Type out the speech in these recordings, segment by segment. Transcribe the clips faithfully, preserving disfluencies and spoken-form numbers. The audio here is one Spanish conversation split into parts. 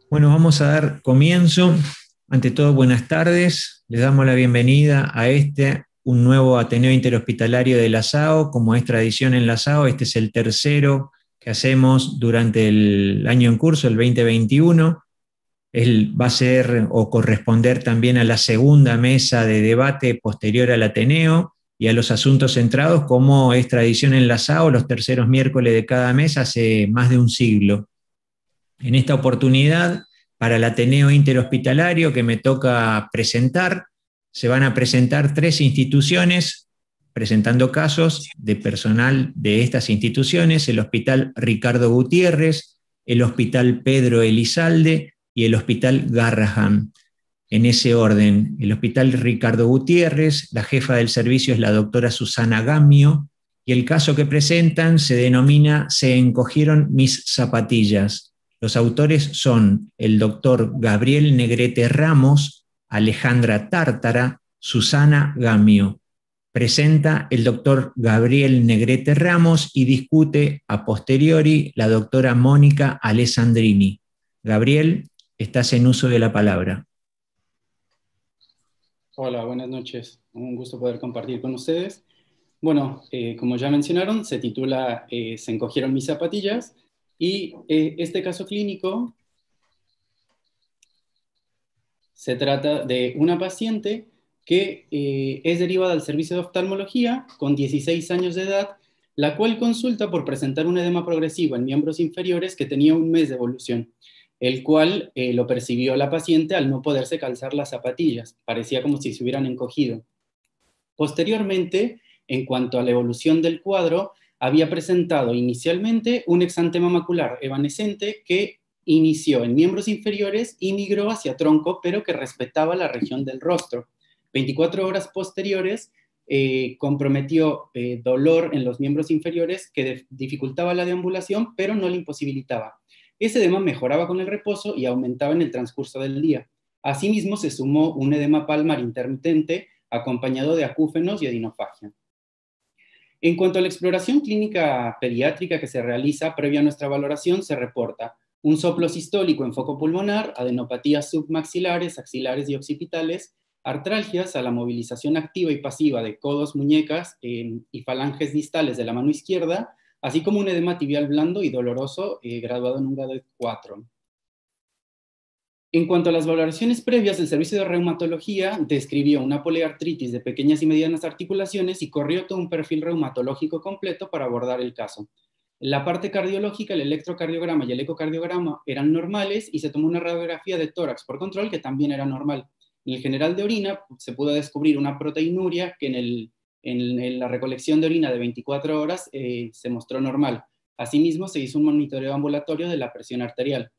Bueno, vamos a dar comienzo. Ante todo, buenas tardes. Les damos la bienvenida a este, un nuevo Ateneo Interhospitalario de la S A O. Como es tradición en la S A O, este es el tercero que hacemos durante el año en curso, el veinte veintiuno. Él va a ser o corresponder también a la segunda mesa de debate posterior al Ateneo y a los asuntos centrados, como es tradición en la S A O, los terceros miércoles de cada mes hace más de un siglo. En esta oportunidad, para el Ateneo Interhospitalario que me toca presentar, se van a presentar tres instituciones presentando casos de personal de estas instituciones: el Hospital Ricardo Gutiérrez, el Hospital Pedro Elizalde y el Hospital Garrahan. En ese orden, el Hospital Ricardo Gutiérrez, la jefa del servicio es la doctora Susana Gamio, y el caso que presentan se denomina Se encogieron mis zapatillas. Los autores son el doctor Gabriel Negrete Ramos, Alejandra Tártara, Susana Gamio. Presenta el doctor Gabriel Negrete Ramos y discute a posteriori la doctora Mónica Alessandrini. Gabriel, estás en uso de la palabra. Hola, buenas noches. Un gusto poder compartir con ustedes. Bueno, eh, como ya mencionaron, se titula eh, Se encogieron mis zapatillas, y eh, este caso clínico se trata de una paciente que eh, es derivada al servicio de oftalmología con dieciséis años de edad, la cual consulta por presentar un edema progresivo en miembros inferiores que tenía un mes de evolución, el cual eh, lo percibió la paciente al no poderse calzar las zapatillas. Parecía como si se hubieran encogido. Posteriormente, en cuanto a la evolución del cuadro, había presentado inicialmente un exantema macular evanescente que inició en miembros inferiores y migró hacia tronco, pero que respetaba la región del rostro. veinticuatro horas posteriores eh, comprometió eh, dolor en los miembros inferiores que dificultaba la deambulación, pero no le imposibilitaba. Ese edema mejoraba con el reposo y aumentaba en el transcurso del día. Asimismo, se sumó un edema palmar intermitente acompañado de acúfenos y edinofagia. En cuanto a la exploración clínica pediátrica que se realiza previa a nuestra valoración, se reporta un soplo sistólico en foco pulmonar, adenopatías submaxilares, axilares y occipitales, artralgias a la movilización activa y pasiva de codos, muñecas eh, y falanges distales de la mano izquierda, así como un edema tibial blando y doloroso eh, graduado en un grado de cuatro. En cuanto a las valoraciones previas, el servicio de reumatología describió una poliartritis de pequeñas y medianas articulaciones y corrió todo un perfil reumatológico completo para abordar el caso. La parte cardiológica, el electrocardiograma y el ecocardiograma eran normales y se tomó una radiografía de tórax por control que también era normal. En el general de orina se pudo descubrir una proteinuria que en, el, en, en la recolección de orina de veinticuatro horas eh, se mostró normal. Asimismo, se hizo un monitoreo ambulatorio de la presión arterial.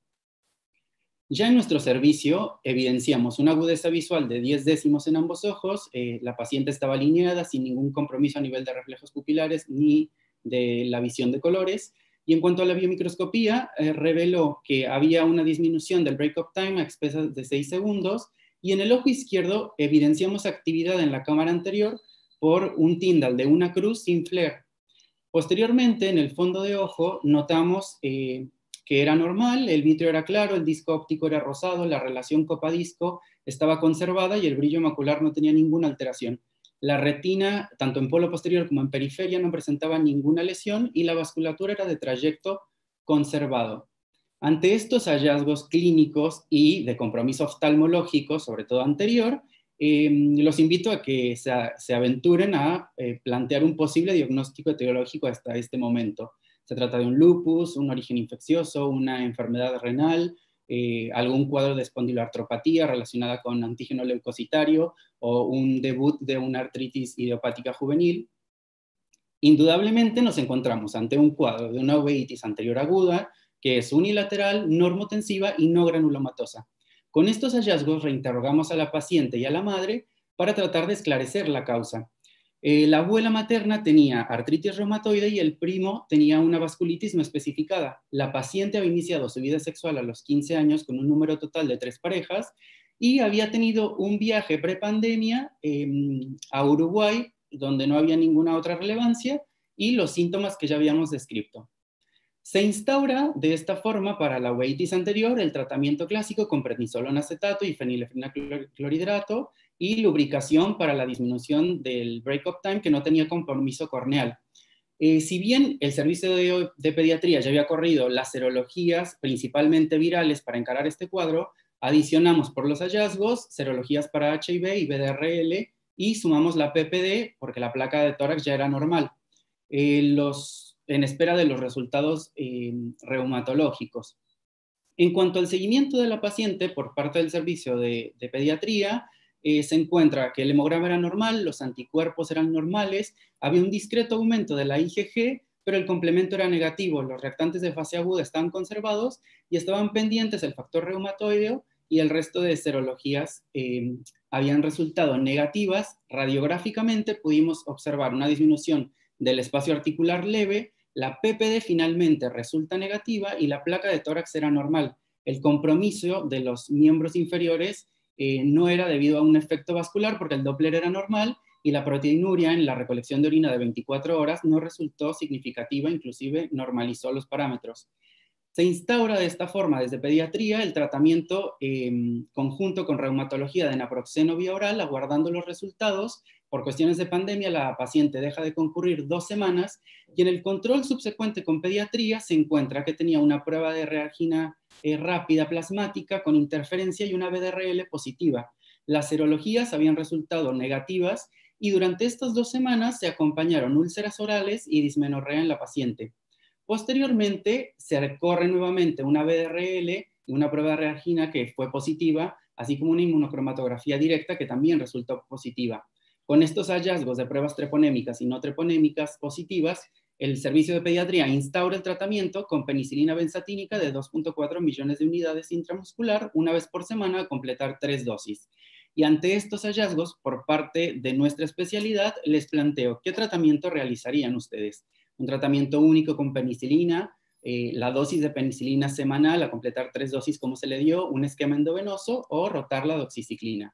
Ya en nuestro servicio evidenciamos una agudeza visual de diez décimos en ambos ojos, eh, la paciente estaba alineada sin ningún compromiso a nivel de reflejos pupilares ni de la visión de colores, y en cuanto a la biomicroscopía, eh, reveló que había una disminución del break-up time a expensas de seis segundos, y en el ojo izquierdo evidenciamos actividad en la cámara anterior por un Tyndall de una cruz sin flare. Posteriormente, en el fondo de ojo, notamos eh, que era normal, el vitrio era claro, el disco óptico era rosado, la relación copa-disco estaba conservada y el brillo macular no tenía ninguna alteración. La retina, tanto en polo posterior como en periferia, no presentaba ninguna lesión y la vasculatura era de trayecto conservado. Ante estos hallazgos clínicos y de compromiso oftalmológico, sobre todo anterior, eh, los invito a que se, se aventuren a eh, plantear un posible diagnóstico etiológico hasta este momento. Se trata de un lupus, un origen infeccioso, una enfermedad renal, eh, algún cuadro de espondiloartropatía relacionada con antígeno leucocitario o un debut de una artritis idiopática juvenil. Indudablemente nos encontramos ante un cuadro de una uveitis anterior aguda que es unilateral, normotensiva y no granulomatosa. Con estos hallazgos reinterrogamos a la paciente y a la madre para tratar de esclarecer la causa. Eh, la abuela materna tenía artritis reumatoide y el primo tenía una vasculitis no especificada. La paciente había iniciado su vida sexual a los quince años con un número total de tres parejas y había tenido un viaje prepandemia eh, a Uruguay, donde no había ninguna otra relevancia, y los síntomas que ya habíamos descrito. Se instaura de esta forma para la uveitis anterior el tratamiento clásico con prednisolona acetato y fenilefrina clorhidrato y lubricación para la disminución del break-up time que no tenía compromiso corneal. Eh, si bien el servicio de, de pediatría ya había corrido las serologías principalmente virales para encarar este cuadro, adicionamos por los hallazgos serologías para H I V y B D R L y sumamos la P P D porque la placa de tórax ya era normal, eh, los, en espera de los resultados eh, reumatológicos. En cuanto al seguimiento de la paciente por parte del servicio de, de pediatría, eh, se encuentra que el hemograma era normal, los anticuerpos eran normales, había un discreto aumento de la I G G, pero el complemento era negativo, los reactantes de fase aguda estaban conservados y estaban pendientes el factor reumatoideo y el resto de serologías eh, habían resultado negativas. Radiográficamente pudimos observar una disminución del espacio articular leve, la P P D finalmente resulta negativa y la placa de tórax era normal. El compromiso de los miembros inferiores eh, no era debido a un efecto vascular porque el Doppler era normal y la proteinuria en la recolección de orina de veinticuatro horas no resultó significativa, inclusive normalizó los parámetros. Se instaura de esta forma desde pediatría el tratamiento eh, conjunto con reumatología de naproxeno vía oral, aguardando los resultados. Por cuestiones de pandemia, la paciente deja de concurrir dos semanas y en el control subsecuente con pediatría se encuentra que tenía una prueba de reagina eh, rápida plasmática con interferencia y una B D R L positiva. Las serologías habían resultado negativas y durante estas dos semanas se acompañaron úlceras orales y dismenorrea en la paciente. Posteriormente, se recorre nuevamente una B D R L y una prueba de reagina que fue positiva, así como una inmunocromatografía directa que también resultó positiva. Con estos hallazgos de pruebas treponémicas y no treponémicas positivas, el servicio de pediatría instaura el tratamiento con penicilina benzatínica de dos punto cuatro millones de unidades intramuscular una vez por semana a completar tres dosis. Y ante estos hallazgos, por parte de nuestra especialidad, les planteo, ¿qué tratamiento realizarían ustedes? Un tratamiento único con penicilina, eh, la dosis de penicilina semanal a completar tres dosis como se le dio, un esquema endovenoso o rotar la doxiciclina.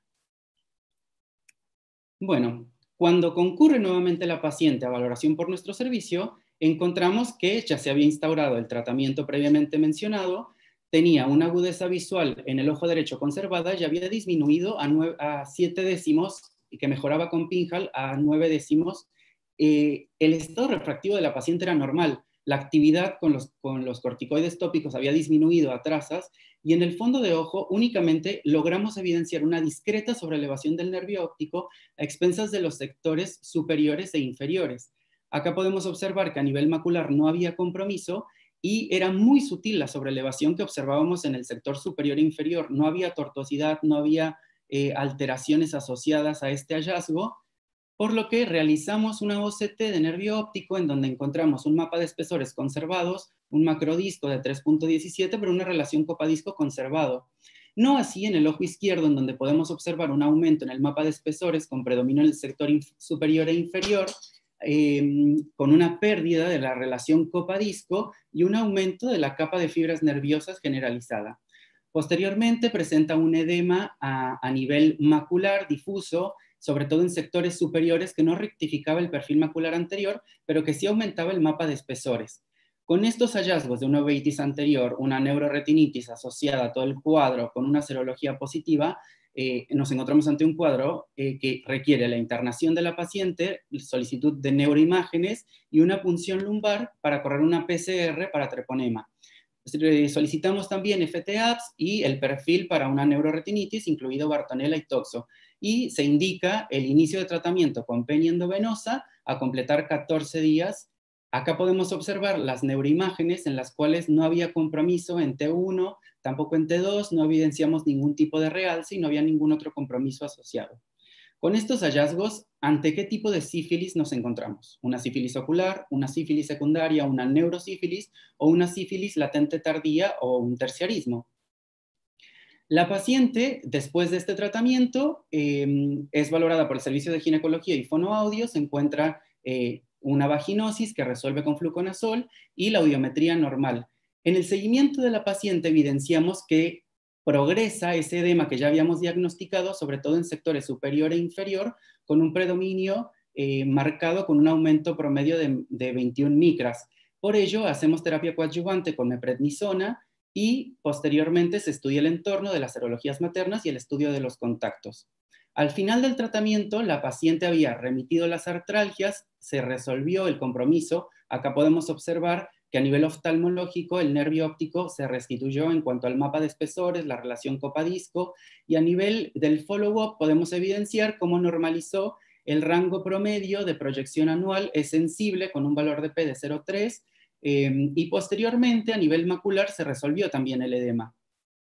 Bueno, cuando concurre nuevamente la paciente a valoración por nuestro servicio, encontramos que ya se había instaurado el tratamiento previamente mencionado, tenía una agudeza visual en el ojo derecho conservada y había disminuido a, nueve, a siete décimos, y que mejoraba con Pinhal a nueve décimos. Eh, el estado refractivo de la paciente era normal, la actividad con los, con los corticoides tópicos había disminuido a trazas y en el fondo de ojo únicamente logramos evidenciar una discreta sobrelevación del nervio óptico a expensas de los sectores superiores e inferiores. Acá podemos observar que a nivel macular no había compromiso y era muy sutil la sobrelevación que observábamos en el sector superior e inferior. No había tortuosidad, no había eh, alteraciones asociadas a este hallazgo, por lo que realizamos una O C T de nervio óptico en donde encontramos un mapa de espesores conservados, un macrodisco de tres punto diecisiete, pero una relación copadisco conservado. No así en el ojo izquierdo, en donde podemos observar un aumento en el mapa de espesores con predominio en el sector superior e inferior, eh, con una pérdida de la relación copadisco y un aumento de la capa de fibras nerviosas generalizada. Posteriormente presenta un edema a, a nivel macular difuso, sobre todo en sectores superiores que no rectificaba el perfil macular anterior, pero que sí aumentaba el mapa de espesores. Con estos hallazgos de una uveitis anterior, una neuroretinitis asociada a todo el cuadro con una serología positiva, eh, nos encontramos ante un cuadro eh, que requiere la internación de la paciente, solicitud de neuroimágenes y una punción lumbar para correr una P C R para treponema. Solicitamos también F T A P S y el perfil para una neuroretinitis, incluido Bartonella y Toxo. Y se indica el inicio de tratamiento con peña endovenosa a completar catorce días. Acá podemos observar las neuroimágenes en las cuales no había compromiso en T uno, tampoco en T dos, no evidenciamos ningún tipo de realce y no había ningún otro compromiso asociado. Con estos hallazgos, ¿ante qué tipo de sífilis nos encontramos? ¿Una sífilis ocular, una sífilis secundaria, una neurosífilis o una sífilis latente tardía o un terciarismo? La paciente, después de este tratamiento, eh, es valorada por el Servicio de Ginecología y Fonoaudio, se encuentra eh, una vaginosis que resuelve con fluconazol y la audiometría normal. En el seguimiento de la paciente evidenciamos que progresa ese edema que ya habíamos diagnosticado, sobre todo en sectores superior e inferior, con un predominio eh, marcado con un aumento promedio de, de veintiún micras. Por ello, hacemos terapia coadyuvante con meprednisona y posteriormente se estudia el entorno de las serologías maternas y el estudio de los contactos. Al final del tratamiento, la paciente había remitido las artralgias, se resolvió el compromiso. Acá podemos observar que a nivel oftalmológico el nervio óptico se restituyó en cuanto al mapa de espesores, la relación copa-disco, y a nivel del follow-up podemos evidenciar cómo normalizó el rango promedio de proyección anual, es sensible con un valor de P de cero punto tres, eh, y posteriormente a nivel macular se resolvió también el edema.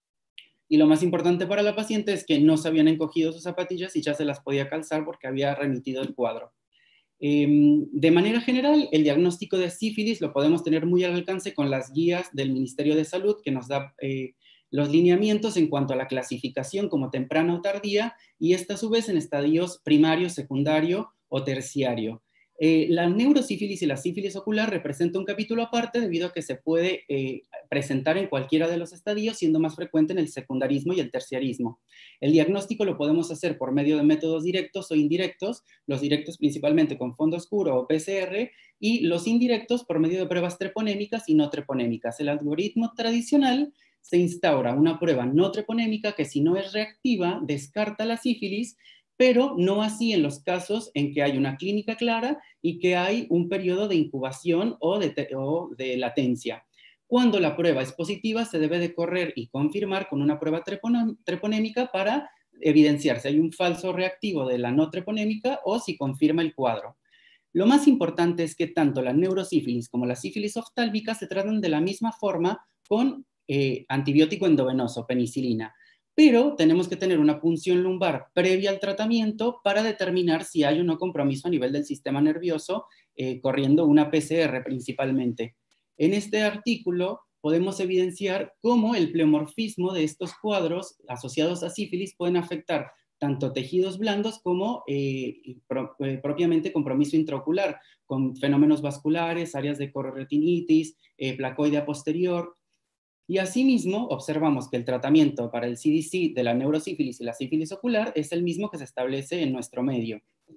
Y lo más importante para la paciente es que no se habían encogido sus zapatillas y ya se las podía calzar porque había remitido el cuadro. Eh, de manera general, el diagnóstico de sífilis lo podemos tener muy al alcance con las guías del Ministerio de Salud, que nos da eh, los lineamientos en cuanto a la clasificación como temprana o tardía, y esta a su vez en estadios primario, secundario o terciario. Eh, la neurosífilis y la sífilis ocular representa un capítulo aparte debido a que se puede eh, presentar en cualquiera de los estadios, siendo más frecuente en el secundarismo y el terciarismo. El diagnóstico lo podemos hacer por medio de métodos directos o indirectos, los directos principalmente con fondo oscuro o P C R, y los indirectos por medio de pruebas treponémicas y no treponémicas. El algoritmo tradicional se instaura una prueba no treponémica que, si no es reactiva, descarta la sífilis, pero no así en los casos en que hay una clínica clara y que hay un periodo de incubación o de, o de latencia. Cuando la prueba es positiva, se debe de correr y confirmar con una prueba treponémica para evidenciar si hay un falso reactivo de la no treponémica o si confirma el cuadro. Lo más importante es que tanto la neurosífilis como la sífilis oftálmica se tratan de la misma forma con eh, antibiótico endovenoso, penicilina. Pero tenemos que tener una punción lumbar previa al tratamiento para determinar si hay o no compromiso a nivel del sistema nervioso, eh, corriendo una P C R principalmente. En este artículo podemos evidenciar cómo el pleomorfismo de estos cuadros asociados a sífilis pueden afectar tanto tejidos blandos como eh, pro, eh, propiamente compromiso intraocular, con fenómenos vasculares, áreas de corretinitis, eh, placoidea posterior. Y asimismo, observamos que el tratamiento para el C D C de la neurosífilis y la sífilis ocular es el mismo que se establece en nuestro medio.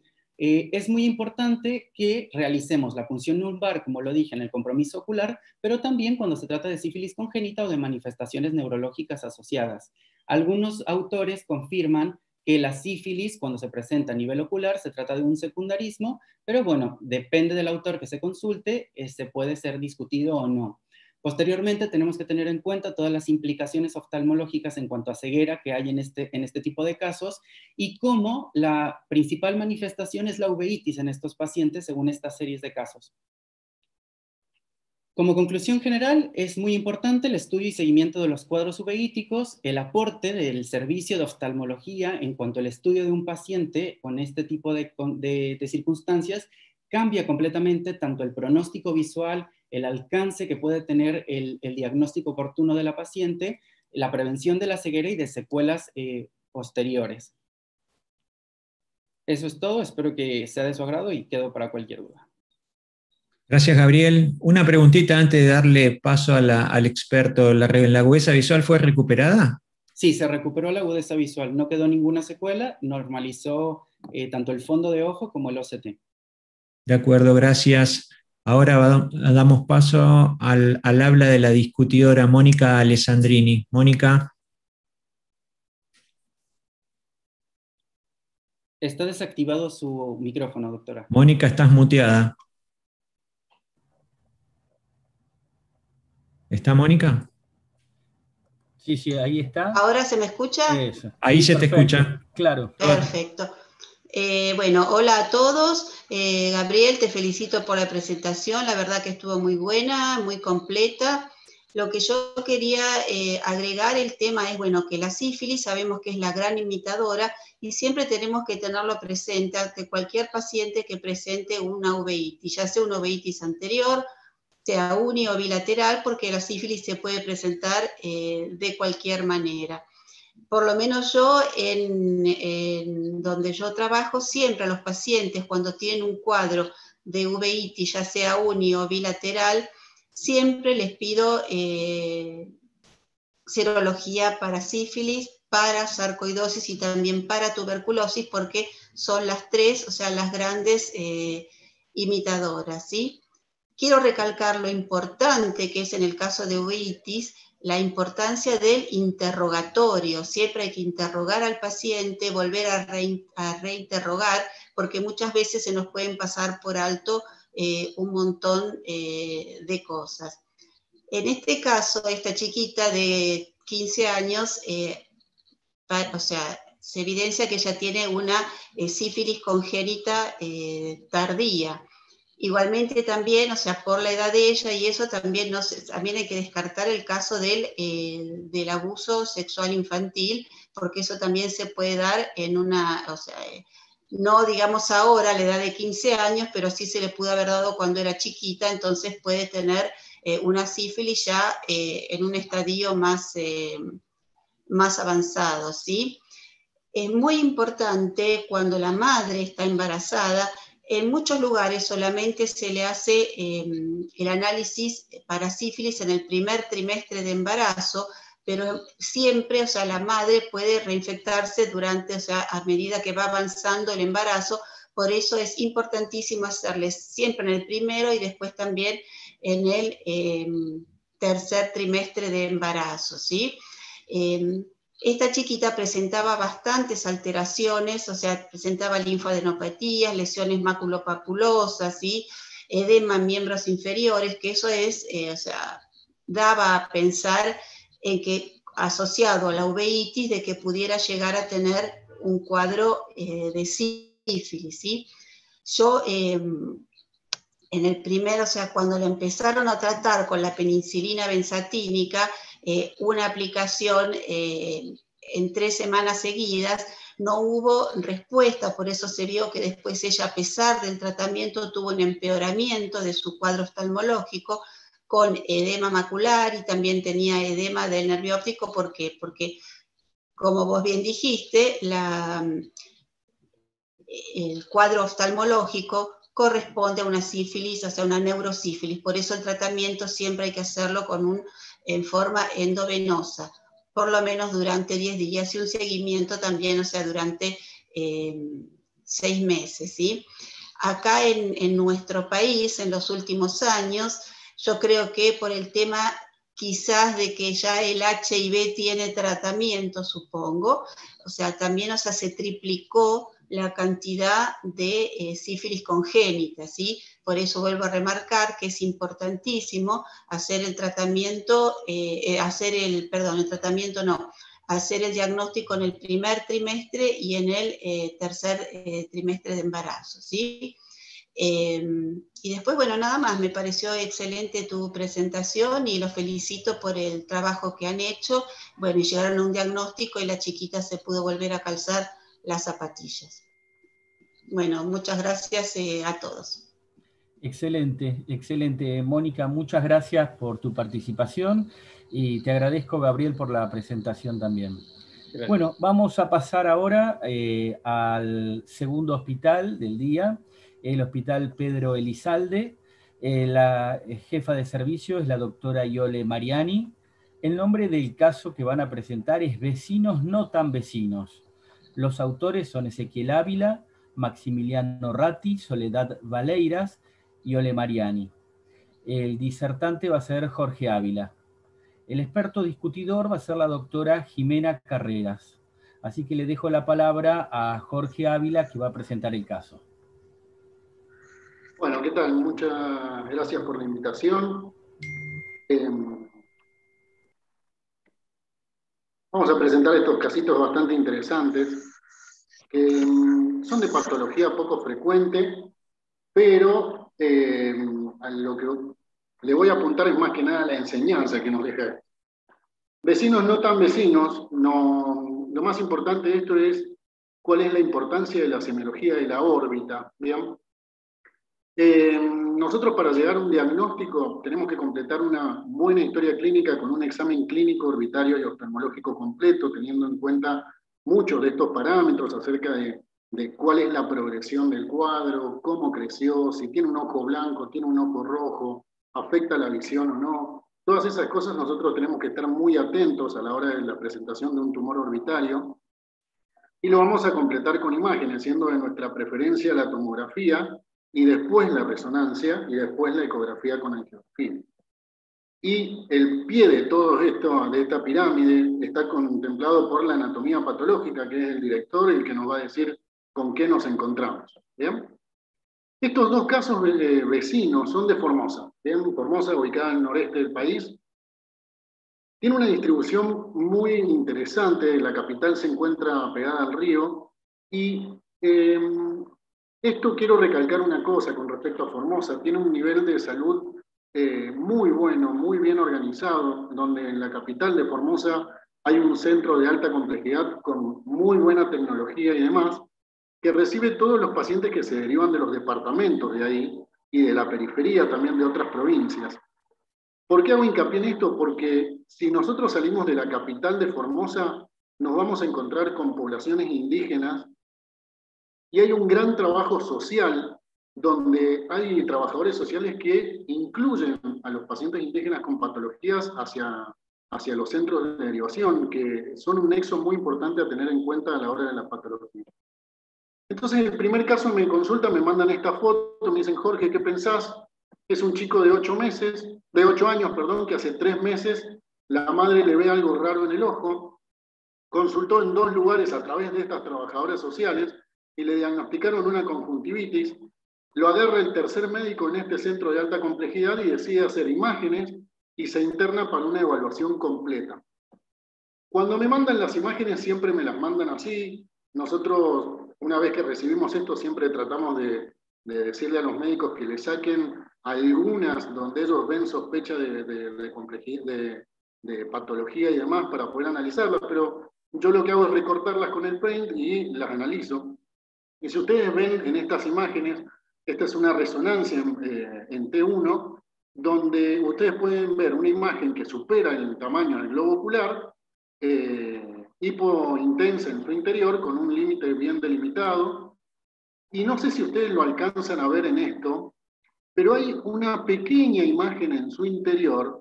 Eh, es muy importante que realicemos la punción lumbar, como lo dije, en el compromiso ocular, pero también cuando se trata de sífilis congénita o de manifestaciones neurológicas asociadas. Algunos autores confirman que la sífilis, cuando se presenta a nivel ocular, se trata de un secundarismo, pero bueno, depende del autor que se consulte, este puede ser discutido o no. Posteriormente tenemos que tener en cuenta todas las implicaciones oftalmológicas en cuanto a ceguera que hay en este, en este tipo de casos y cómo la principal manifestación es la uveitis en estos pacientes según estas series de casos. Como conclusión general, es muy importante el estudio y seguimiento de los cuadros uveíticos, el aporte del servicio de oftalmología en cuanto al estudio de un paciente con este tipo de, de, de circunstancias cambia completamente tanto el pronóstico visual, el alcance que puede tener el, el diagnóstico oportuno de la paciente, la prevención de la ceguera y de secuelas eh, posteriores. Eso es todo, espero que sea de su agrado y quedo para cualquier duda. Gracias, Gabriel. Una preguntita antes de darle paso a la, al experto. ¿La, ¿La agudeza visual fue recuperada? Sí, se recuperó la agudeza visual, no quedó ninguna secuela, normalizó eh, tanto el fondo de ojo como el O C T. De acuerdo, gracias. Ahora va, damos paso al, al habla de la discutidora Mónica Alessandrini. Mónica. Está desactivado su micrófono, doctora. Mónica, estás muteada. ¿Está Mónica? Sí, sí, ahí está. ¿Ahora se me escucha? Eso. Ahí sí, se perfecto. te escucha. Claro. Perfecto. Eh, bueno, hola a todos. Eh, Gabriel, te felicito por la presentación. La verdad que estuvo muy buena, muy completa. Lo que yo quería eh, agregar el tema es, bueno, que la sífilis sabemos que es la gran imitadora y siempre tenemos que tenerlo presente ante cualquier paciente que presente una uveitis, ya sea una uveitis anterior, sea uni o bilateral, porque la sífilis se puede presentar eh, de cualquier manera. Por lo menos yo, en, en donde yo trabajo, siempre a los pacientes cuando tienen un cuadro de uveitis, ya sea uni o bilateral, siempre les pido eh, serología para sífilis, para sarcoidosis y también para tuberculosis, porque son las tres, o sea, las grandes eh, imitadoras, ¿sí? quiero recalcar lo importante que es en el caso de uveitis, la importancia del interrogatorio. Siempre hay que interrogar al paciente, volver a, re, a reinterrogar, porque muchas veces se nos pueden pasar por alto eh, un montón eh, de cosas. En este caso, esta chiquita de quince años, eh, o sea, se evidencia que ella tiene una eh, sífilis congénita eh, tardía. Igualmente también, o sea, por la edad de ella y eso también, no se, también hay que descartar el caso del, eh, del abuso sexual infantil, porque eso también se puede dar en una, o sea, eh, no digamos ahora, a la edad de quince años, pero sí se le pudo haber dado cuando era chiquita, entonces puede tener eh, una sífilis ya eh, en un estadio más, eh, más avanzado, ¿sí? Es muy importante cuando la madre está embarazada. En muchos lugares solamente se le hace eh, el análisis para sífilis en el primer trimestre de embarazo, pero siempre, o sea, la madre puede reinfectarse durante, o sea, a medida que va avanzando el embarazo. Por eso es importantísimo hacerle siempre en el primero y después también en el eh, tercer trimestre de embarazo, ¿sí? Eh, Esta chiquita presentaba bastantes alteraciones, o sea, presentaba linfadenopatías, lesiones maculopapulosas, ¿sí? Edema en miembros inferiores, que eso es, eh, o sea, daba a pensar en que, asociado a la uveitis, de que pudiera llegar a tener un cuadro eh, de sífilis, ¿sí? Yo, eh, en el primero, o sea, cuando lo empezaron a tratar con la penicilina benzatínica, eh, una aplicación eh, en tres semanas seguidas, no hubo respuesta, por eso se vio que después ella, a pesar del tratamiento, tuvo un empeoramiento de su cuadro oftalmológico, con edema macular y también tenía edema del nervio óptico. ¿Por qué? Porque, como vos bien dijiste, la, el cuadro oftalmológico corresponde a una sífilis, o sea, una neurosífilis. Por eso el tratamiento siempre hay que hacerlo con un, en forma endovenosa, por lo menos durante diez días, y un seguimiento también, o sea, durante eh, seis meses, ¿sí? Acá en, en nuestro país, en los últimos años, yo creo que por el tema quizás de que ya el H I V tiene tratamiento, supongo, o sea, también, o sea, se triplicó la cantidad de eh, sífilis congénita, ¿sí? Por eso vuelvo a remarcar que es importantísimo hacer el tratamiento, eh, hacer el, perdón, el tratamiento no, hacer el diagnóstico en el primer trimestre y en el eh, tercer eh, trimestre de embarazo, ¿sí? Eh, y después, bueno, nada más, me pareció excelente tu presentación y los felicito por el trabajo que han hecho. Bueno, y llegaron a un diagnóstico y la chiquita se pudo volver a calzar las zapatillas. Bueno, muchas gracias eh, a todos. Excelente, excelente. Mónica, muchas gracias por tu participación y te agradezco, Gabriel, por la presentación también. Gracias. Bueno, vamos a pasar ahora eh, al segundo hospital del día, el Hospital Pedro Elizalde. Eh, la jefa de servicio es la doctora Iole Mariani. El nombre del caso que van a presentar es Vecinos no tan vecinos. Los autores son Ezequiel Ávila, Maximiliano Ratti, Soledad Valeiras y Iole Mariani. El disertante va a ser Jorge Ávila. El experto discutidor va a ser la doctora Jimena Carreras. Así que le dejo la palabra a Jorge Ávila, que va a presentar el caso. Bueno, ¿qué tal? Muchas gracias por la invitación. Eh, vamos a presentar estos casitos bastante interesantes, que son de patología poco frecuente, pero eh, a lo que le voy a apuntar es más que nada la enseñanza que nos deja. Vecinos no tan vecinos, no, lo más importante de esto es cuál es la importancia de la semiología de la órbita, ¿bien? Eh, nosotros, para llegar a un diagnóstico, tenemos que completar una buena historia clínica con un examen clínico, orbitario y oftalmológico completo, teniendo en cuenta muchos de estos parámetros acerca de, de cuál es la progresión del cuadro, cómo creció, si tiene un ojo blanco, tiene un ojo rojo, afecta la visión o no. Todas esas cosas nosotros tenemos que estar muy atentos a la hora de la presentación de un tumor orbitario, y lo vamos a completar con imágenes, siendo de nuestra preferencia la tomografía, y después la resonancia, y después la ecografía con angiografía. Y el pie de todo esto, de esta pirámide, está contemplado por la anatomía patológica, que es el director y el que nos va a decir con qué nos encontramos. ¿Bien? Estos dos casos eh, vecinos son de Formosa. ¿Bien? Formosa, ubicada en el noreste del país, tiene una distribución muy interesante. La capital se encuentra pegada al río. Y eh, esto quiero recalcar una cosa con respecto a Formosa. Tiene un nivel de salud Eh, muy bueno, muy bien organizado, donde en la capital de Formosa hay un centro de alta complejidad con muy buena tecnología y demás, que recibe todos los pacientes que se derivan de los departamentos de ahí y de la periferia también de otras provincias. ¿Por qué hago hincapié en esto? Porque si nosotros salimos de la capital de Formosa, nos vamos a encontrar con poblaciones indígenas y hay un gran trabajo social donde hay trabajadores sociales que incluyen a los pacientes indígenas con patologías hacia, hacia los centros de derivación, que son un nexo muy importante a tener en cuenta a la hora de la patología. Entonces, en el primer caso me consulta, me mandan esta foto, me dicen, Jorge, ¿qué pensás? Es un chico de ocho meses, de ocho años, perdón, que hace tres meses la madre le ve algo raro en el ojo, consultó en dos lugares a través de estas trabajadoras sociales y le diagnosticaron una conjuntivitis. Lo agarra el tercer médico en este centro de alta complejidad y decide hacer imágenes y se interna para una evaluación completa. Cuando me mandan las imágenes siempre me las mandan así. Nosotros, una vez que recibimos esto, siempre tratamos de, de decirle a los médicos que le saquen algunas donde ellos ven sospecha de, de, de, complejidad, de, de patología y demás para poder analizarlas, pero yo lo que hago es recortarlas con el Paint y las analizo. Y si ustedes ven en estas imágenes, esta es una resonancia en, eh, en T uno, donde ustedes pueden ver una imagen que supera el tamaño del globo ocular, eh, hipointensa en su interior, con un límite bien delimitado. Y no sé si ustedes lo alcanzan a ver en esto, pero hay una pequeña imagen en su interior,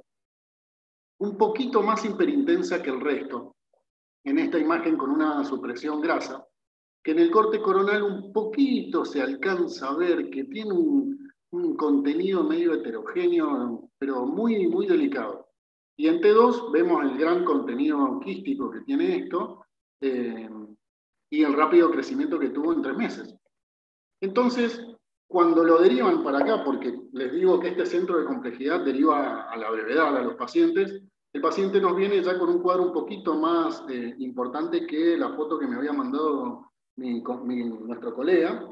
un poquito más hiperintensa que el resto, en esta imagen con una supresión grasa, que en el corte coronal un poquito se alcanza a ver que tiene un, un contenido medio heterogéneo, pero muy, muy delicado. Y en T dos vemos el gran contenido quístico que tiene esto eh, y el rápido crecimiento que tuvo en tres meses. Entonces, cuando lo derivan para acá, porque les digo que este centro de complejidad deriva a la brevedad a los pacientes, el paciente nos viene ya con un cuadro un poquito más eh, importante que la foto que me había mandado Mi, mi, nuestro colega.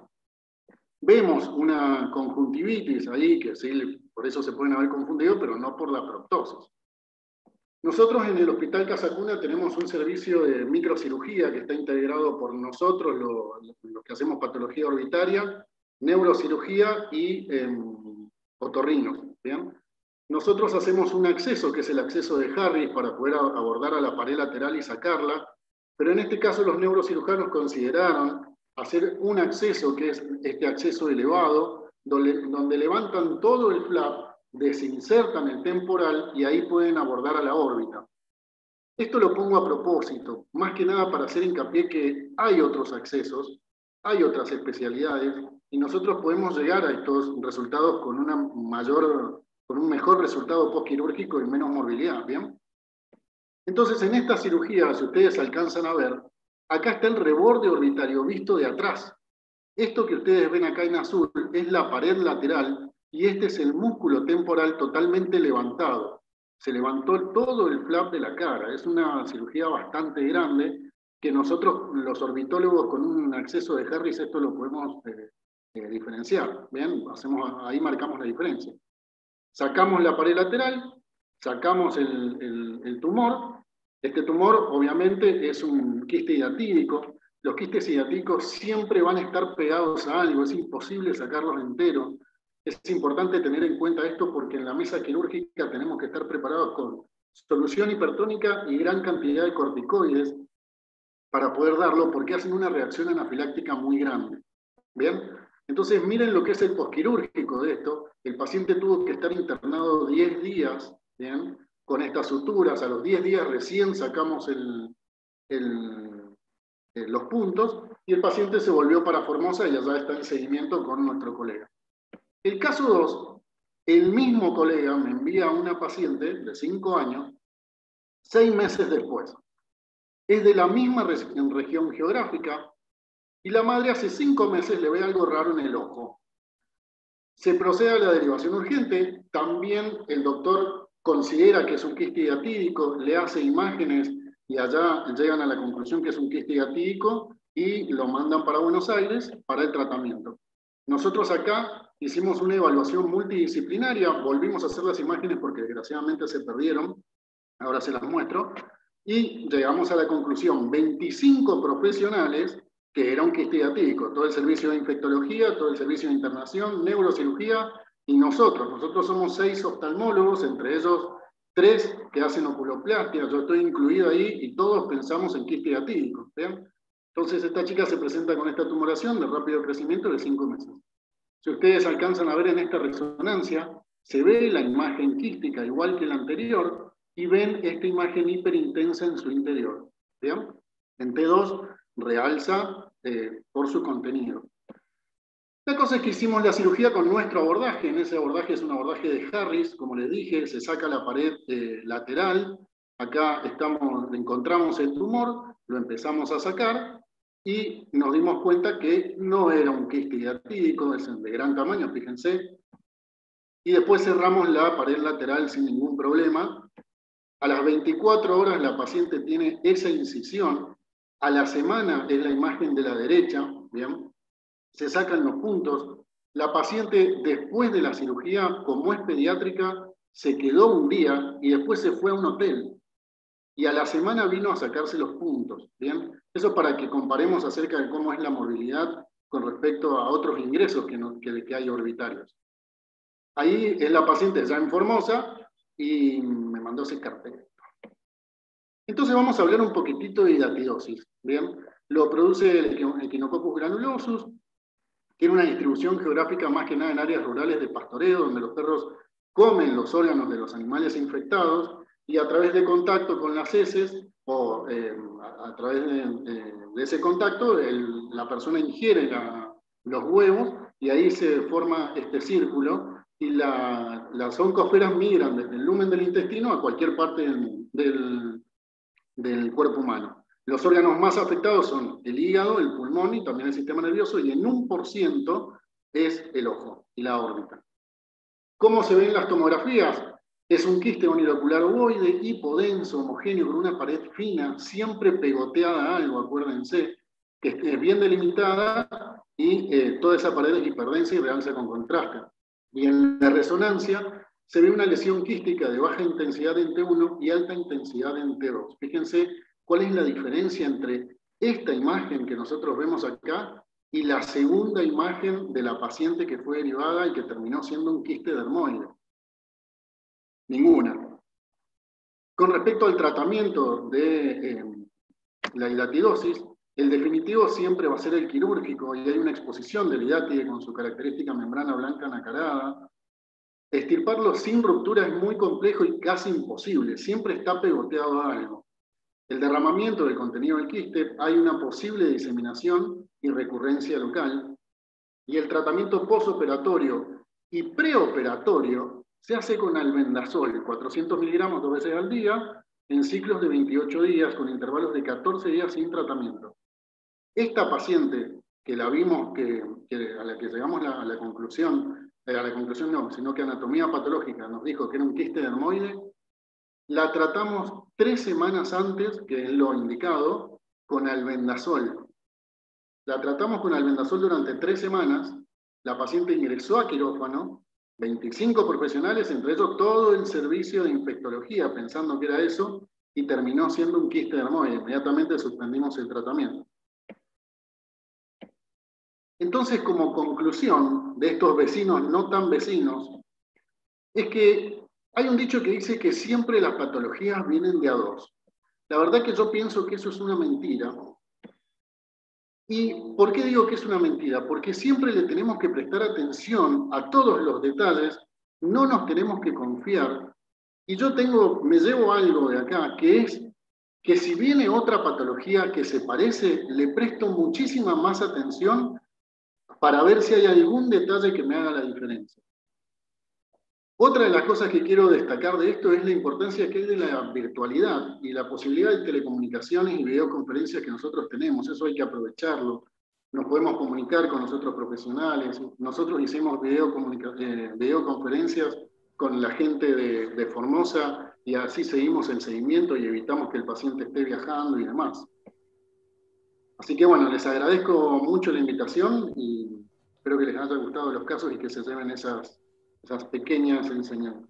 Vemos una conjuntivitis ahí, que sí, por eso se pueden haber confundido, pero no por la proptosis. Nosotros en el Hospital Casa Cuna tenemos un servicio de microcirugía que está integrado por nosotros, los lo que hacemos patología orbitaria, neurocirugía y eh, otorrinos. ¿Bien? Nosotros hacemos un acceso, que es el acceso de Harris, para poder abordar a la pared lateral y sacarla. Pero en este caso los neurocirujanos consideraron hacer un acceso, que es este acceso elevado, donde, donde levantan todo el flap, desinsertan el temporal y ahí pueden abordar a la órbita. Esto lo pongo a propósito, más que nada para hacer hincapié que hay otros accesos, hay otras especialidades, y nosotros podemos llegar a estos resultados con, una mayor, con un mejor resultado postquirúrgico y menos morbilidad, ¿bien? Entonces, en esta cirugía, si ustedes alcanzan a ver, acá está el reborde orbitario visto de atrás. Esto que ustedes ven acá en azul es la pared lateral y este es el músculo temporal totalmente levantado. Se levantó todo el flap de la cara. Es una cirugía bastante grande que nosotros, los orbitólogos, con un acceso de Harris, esto lo podemos eh, eh, diferenciar. ¿Bien? Hacemos, ahí marcamos la diferencia. Sacamos la pared lateral, sacamos el, el, el tumor. Este tumor obviamente es un quiste hiatídico. Los quistes hiatídicos siempre van a estar pegados a algo, es imposible sacarlos enteros. Es importante tener en cuenta esto porque en la mesa quirúrgica tenemos que estar preparados con solución hipertónica y gran cantidad de corticoides para poder darlo, porque hacen una reacción anafiláctica muy grande. ¿Bien? Entonces miren lo que es el posquirúrgico de esto. El paciente tuvo que estar internado diez días, ¿bien?, con estas suturas. A los diez días recién sacamos el, el, el, los puntos y el paciente se volvió para Formosa y allá está en seguimiento con nuestro colega. El caso dos, el mismo colega me envía a una paciente de cinco años, seis meses después. Es de la misma región geográfica y la madre hace cinco meses le ve algo raro en el ojo. Se procede a la derivación urgente, también el doctor considera que es un quiste hiatídico, le hace imágenes y allá llegan a la conclusión que es un quiste hiatídico y lo mandan para Buenos Aires para el tratamiento. Nosotros acá hicimos una evaluación multidisciplinaria, volvimos a hacer las imágenes porque desgraciadamente se perdieron, ahora se las muestro, y llegamos a la conclusión, veinticinco profesionales, que era un quiste hiatídico, todo el servicio de infectología, todo el servicio de internación, neurocirugía, y nosotros, nosotros somos seis oftalmólogos, entre ellos tres que hacen oculoplastia, yo estoy incluido ahí, y todos pensamos en quiste hiatídico, ¿bien? Entonces esta chica se presenta con esta tumoración de rápido crecimiento de cinco meses. Si ustedes alcanzan a ver en esta resonancia, se ve la imagen quística igual que la anterior, y ven esta imagen hiperintensa en su interior. ¿Bien? En T dos realza eh, por su contenido. La cosa es que hicimos la cirugía con nuestro abordaje. En ese abordaje es un abordaje de Harris, como les dije, se saca la pared eh, lateral. Acá estamos, encontramos el tumor, lo empezamos a sacar y nos dimos cuenta que no era un quiste hiatídico, es de gran tamaño, fíjense. Y después cerramos la pared lateral sin ningún problema. A las veinticuatro horas la paciente tiene esa incisión. A la semana es la imagen de la derecha, ¿bien? Se sacan los puntos. La paciente, después de la cirugía, como es pediátrica, se quedó un día y después se fue a un hotel. Y a la semana vino a sacarse los puntos, ¿bien? Eso para que comparemos acerca de cómo es la morbilidad con respecto a otros ingresos que, no, que, que hay orbitarios. Ahí es la paciente ya en Formosa y me mandó ese cartel. Entonces vamos a hablar un poquitito de hidatidosis, ¿bien? Lo produce el Echinococcus granulosus, tiene una distribución geográfica más que nada en áreas rurales de pastoreo, donde los perros comen los órganos de los animales infectados, y a través de contacto con las heces, o eh, a, a través de, de, de ese contacto, el, la persona ingiere la, los huevos, y ahí se forma este círculo, y la, las oncosferas migran desde el lumen del intestino a cualquier parte del, del, del cuerpo humano. Los órganos más afectados son el hígado, el pulmón y también el sistema nervioso, y en un por ciento es el ojo y la órbita. ¿Cómo se ven las tomografías? Es un quiste unilocular ovoide, hipodenso, homogéneo, con una pared fina, siempre pegoteada a algo, acuérdense, que esté bien delimitada, y eh, toda esa pared es hiperdensa y realza con contraste. Y en la resonancia se ve una lesión quística de baja intensidad en T uno y alta intensidad en T dos. Fíjense cuál es la diferencia entre esta imagen que nosotros vemos acá y la segunda imagen de la paciente que fue derivada y que terminó siendo un quiste dermoide. Ninguna. Con respecto al tratamiento de eh, la hidatidosis, el definitivo siempre va a ser el quirúrgico, y hay una exposición del hidátide con su característica membrana blanca nacarada. Extirparlo sin ruptura es muy complejo y casi imposible, siempre está pegoteado a algo. El derramamiento del contenido del quiste, hay una posible diseminación y recurrencia local, y el tratamiento postoperatorio y preoperatorio se hace con albendazol, cuatrocientos miligramos dos veces al día, en ciclos de veintiocho días, con intervalos de catorce días sin tratamiento. Esta paciente, que la vimos, que, que a la que llegamos la, a la conclusión, eh, a la conclusión no, sino que anatomía patológica nos dijo que era un quiste dermoide, la tratamos tres semanas antes, que es lo indicado, con albendazol. La tratamos con albendazol durante tres semanas, la paciente ingresó a quirófano, veinticinco profesionales, entre ellos todo el servicio de infectología, pensando que era eso, y terminó siendo un quiste dermoide. Inmediatamente suspendimos el tratamiento. Entonces, como conclusión de estos vecinos no tan vecinos, es que hay un dicho que dice que siempre las patologías vienen de a dos. La verdad que yo pienso que eso es una mentira. ¿Y por qué digo que es una mentira? Porque siempre le tenemos que prestar atención a todos los detalles, no nos tenemos que confiar. Y yo tengo, me llevo algo de acá, que es que si viene otra patología que se parece, le presto muchísima más atención para ver si hay algún detalle que me haga la diferencia. Otra de las cosas que quiero destacar de esto es la importancia que hay de la virtualidad y la posibilidad de telecomunicaciones y videoconferencias que nosotros tenemos. Eso hay que aprovecharlo. Nos podemos comunicar con los otros profesionales. Nosotros hicimos eh, videoconferencias con la gente de, de Formosa y así seguimos el seguimiento y evitamos que el paciente esté viajando y demás. Así que bueno, les agradezco mucho la invitación y espero que les haya gustado los casos y que se lleven esas, esas pequeñas enseñanzas.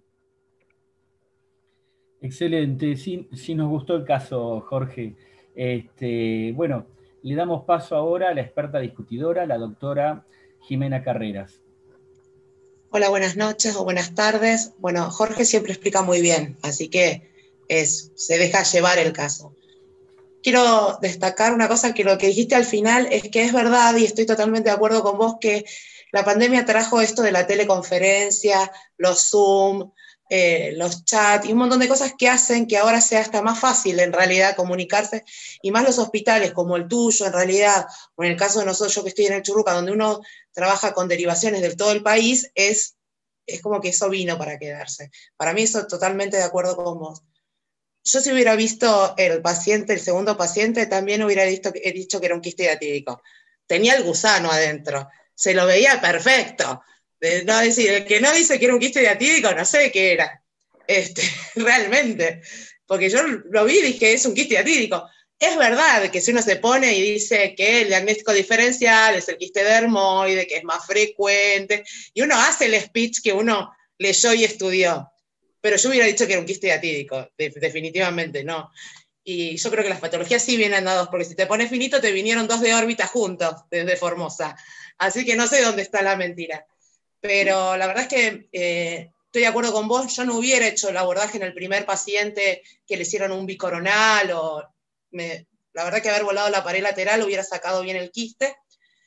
Excelente, sí, sí nos gustó el caso, Jorge. Este, bueno, le damos paso ahora a la experta discutidora, la doctora Jimena Carreras. Hola, buenas noches o buenas tardes. Bueno, Jorge siempre explica muy bien, así que es, se deja llevar el caso. Quiero destacar una cosa, que lo que dijiste al final es que es verdad, y estoy totalmente de acuerdo con vos, que la pandemia trajo esto de la teleconferencia, los Zoom, eh, los chats y un montón de cosas que hacen que ahora sea hasta más fácil en realidad comunicarse, y más los hospitales como el tuyo en realidad, o en el caso de nosotros, yo que estoy en el Churruca, donde uno trabaja con derivaciones de todo el país, es, es como que eso vino para quedarse. Para mí eso totalmente de acuerdo con vos. Yo si hubiera visto el paciente, el segundo paciente, también hubiera visto, he dicho que era un quiste hiatídico. Tenía el gusano adentro, se lo veía perfecto. De no decir, el que no dice que era un quiste hiatídico, no sé qué era, este, realmente. Porque yo lo vi y dije, es un quiste hiatídico. Es verdad que si uno se pone y dice que el diagnóstico diferencial es el quiste dermoide, que es más frecuente, y uno hace el speech que uno leyó y estudió. Pero yo hubiera dicho que era un quiste hiatídico, de, definitivamente no. Y yo creo que las patologías sí vienen dadas, porque si te pones finito te vinieron dos de órbita juntos desde Formosa. Así que no sé dónde está la mentira. Pero la verdad es que eh, estoy de acuerdo con vos, yo no hubiera hecho el abordaje en el primer paciente que le hicieron un bicoronal, o me, la verdad que haber volado la pared lateral hubiera sacado bien el quiste.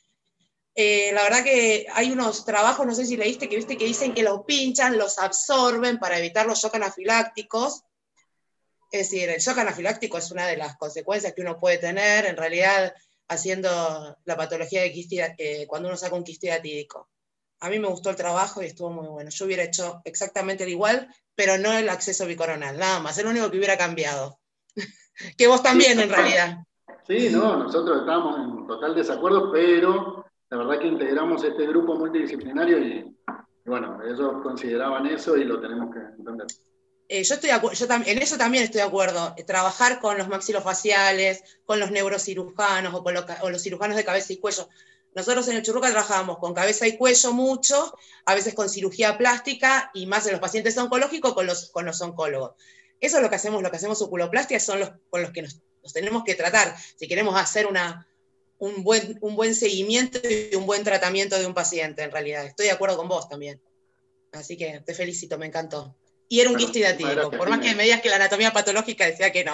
Eh, la verdad que hay unos trabajos, no sé si leíste, que viste que dicen que los pinchan, los absorben para evitar los shock anafilácticos. Es decir, el shock anafiláctico es una de las consecuencias que uno puede tener, en realidad, haciendo la patología de quiste, eh, cuando uno saca un quiste hiatídico. A mí me gustó el trabajo y estuvo muy bueno. Yo hubiera hecho exactamente el igual, pero no el acceso bicoronal, nada más, es lo único que hubiera cambiado. Que vos también, sí, en realidad. Sí, no, nosotros estábamos en total desacuerdo, pero la verdad que integramos este grupo multidisciplinario y, y bueno, ellos consideraban eso y lo tenemos que entender. Eh, yo estoy yo en eso también estoy de acuerdo, trabajar con los maxilofaciales, con los neurocirujanos o con los, o los cirujanos de cabeza y cuello. Nosotros en el Churruca trabajamos con cabeza y cuello mucho, a veces con cirugía plástica y más en los pacientes oncológicos con los, con los oncólogos. Eso es lo que hacemos, lo que hacemos oculoplastia son los con los que nos, nos tenemos que tratar. Si queremos hacer una, un, buen, un buen seguimiento y un buen tratamiento de un paciente, en realidad. Estoy de acuerdo con vos también. Así que te felicito, me encantó. Y era un quiste hiatídico, por más que me digas que la anatomía patológica decía que no.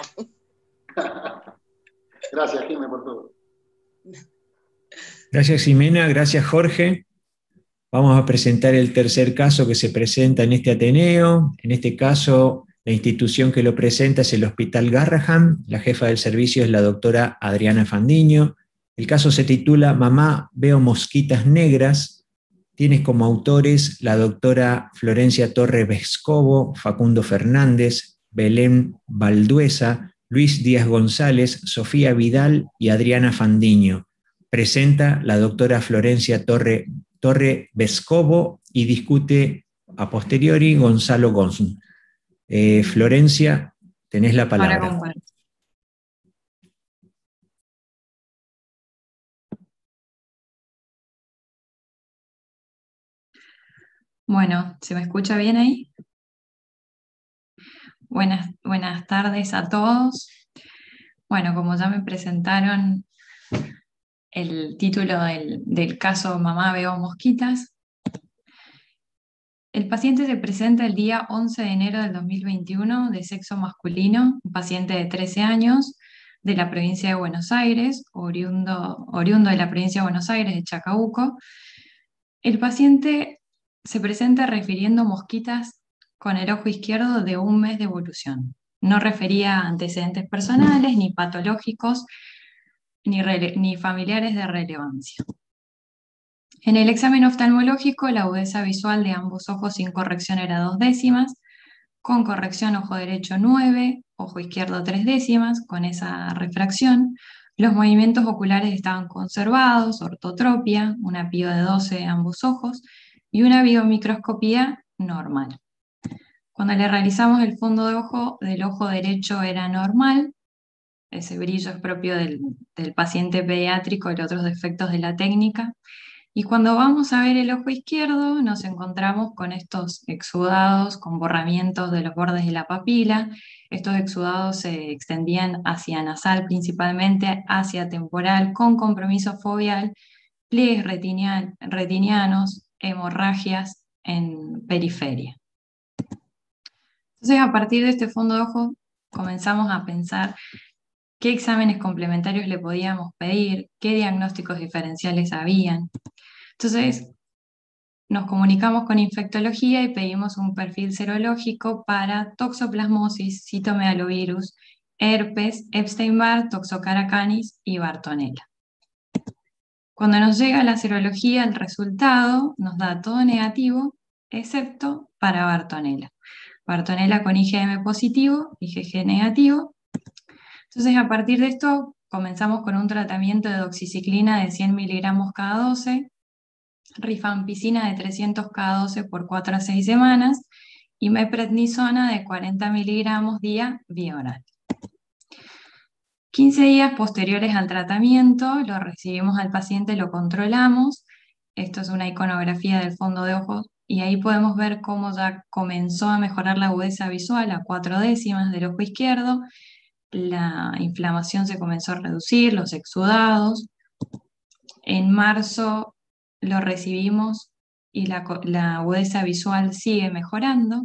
Gracias, Jimena, por todo. Gracias, Jimena. Gracias, Jorge. Vamos a presentar el tercer caso que se presenta en este Ateneo. En este caso, la institución que lo presenta es el Hospital Garrahan. La jefa del servicio es la doctora Adriana Fandiño. El caso se titula Mamá, veo mosquitas negras. Tienes como autores la doctora Florencia Torre Vescovo, Facundo Fernández, Belén Balduesa, Luis Díaz González, Sofía Vidal y Adriana Fandiño. Presenta la doctora Florencia Torre, Torre Vescovo y discute a posteriori Gonzalo Gonzón. Eh, Florencia, tenés la palabra. Bueno, ¿se me escucha bien ahí? Buenas, buenas tardes a todos. Bueno, como ya me presentaron el título del, del caso Mamá veo mosquitas, el paciente se presenta el día once de enero del dos mil veintiuno, de sexo masculino, un paciente de trece años, de la provincia de Buenos Aires, oriundo, oriundo de la provincia de Buenos Aires, de Chacabuco. El paciente se presenta refiriendo mosquitas con el ojo izquierdo de un mes de evolución. No refería antecedentes personales, ni patológicos, ni, ni familiares de relevancia. En el examen oftalmológico, la agudeza visual de ambos ojos sin corrección era dos décimas, con corrección ojo derecho nueve, ojo izquierdo tres décimas, con esa refracción. Los movimientos oculares estaban conservados, ortotropia, una pío de doce de ambos ojos y una biomicroscopía normal. Cuando le realizamos el fondo de ojo del ojo derecho era normal, ese brillo es propio del, del paciente pediátrico y otros defectos de la técnica. Y cuando vamos a ver el ojo izquierdo, nos encontramos con estos exudados, con borramientos de los bordes de la papila. Estos exudados se extendían hacia nasal principalmente, hacia temporal, con compromiso foveal, pliegues retinial, retinianos, hemorragias en periferia. Entonces, a partir de este fondo de ojo, comenzamos a pensar qué exámenes complementarios le podíamos pedir, qué diagnósticos diferenciales habían. Entonces, nos comunicamos con infectología y pedimos un perfil serológico para toxoplasmosis, citomegalovirus, herpes, Epstein-Barr, toxocara canis y Bartonella. Cuando nos llega la serología, el resultado nos da todo negativo, excepto para Bartonella. Bartonella con I G M positivo, I G G negativo. Entonces, a partir de esto, comenzamos con un tratamiento de doxiciclina de cien miligramos cada doce, rifampicina de trescientos cada doce por cuatro a seis semanas y meprednisona de cuarenta miligramos día vía oral. quince días posteriores al tratamiento lo recibimos al paciente, lo controlamos. Esto es una iconografía del fondo de ojo y ahí podemos ver cómo ya comenzó a mejorar la agudeza visual a cuatro décimas del ojo izquierdo. La inflamación se comenzó a reducir, los exudados. En marzo lo recibimos y la, la agudeza visual sigue mejorando.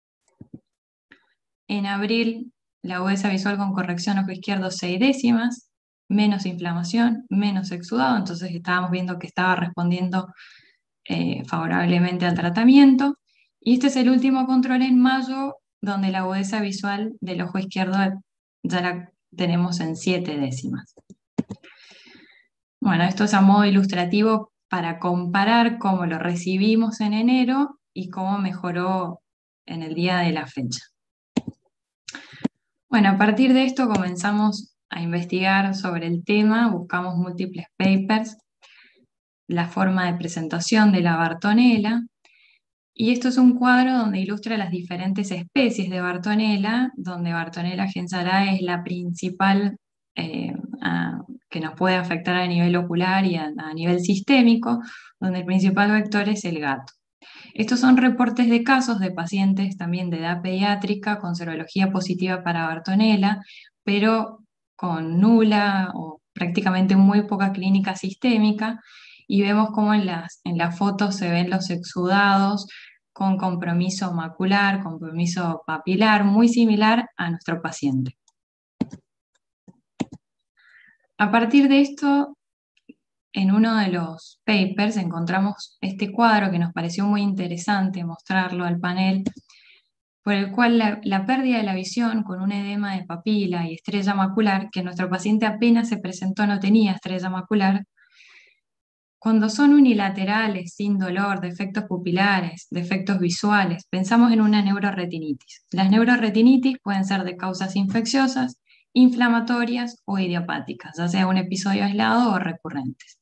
En abril, la agudeza visual con corrección ojo izquierdo seis décimas, menos inflamación, menos exudado, entonces estábamos viendo que estaba respondiendo eh, favorablemente al tratamiento. Y este es el último control en mayo, donde la agudeza visual del ojo izquierdo ya la tenemos en siete décimas. Bueno, esto es a modo ilustrativo para comparar cómo lo recibimos en enero y cómo mejoró en el día de la fecha. Bueno, a partir de esto comenzamos a investigar sobre el tema, buscamos múltiples papers, la forma de presentación de la Bartonella, y esto es un cuadro donde ilustra las diferentes especies de Bartonella, donde Bartonella gensarae es la principal eh, a, que nos puede afectar a nivel ocular y a, a nivel sistémico, donde el principal vector es el gato. Estos son reportes de casos de pacientes también de edad pediátrica con serología positiva para Bartonella, pero con nula o prácticamente muy poca clínica sistémica, y vemos cómo en las, en las fotos se ven los exudados con compromiso macular, compromiso papilar, muy similar a nuestro paciente. A partir de esto, en uno de los papers encontramos este cuadro que nos pareció muy interesante mostrarlo al panel, por el cual la, la pérdida de la visión con un edema de papila y estrella macular, que nuestro paciente apenas se presentó no tenía estrella macular, cuando son unilaterales, sin dolor, defectos pupilares, defectos visuales, pensamos en una neuroretinitis. Las neuroretinitis pueden ser de causas infecciosas, inflamatorias o idiopáticas, ya sea un episodio aislado o recurrentes.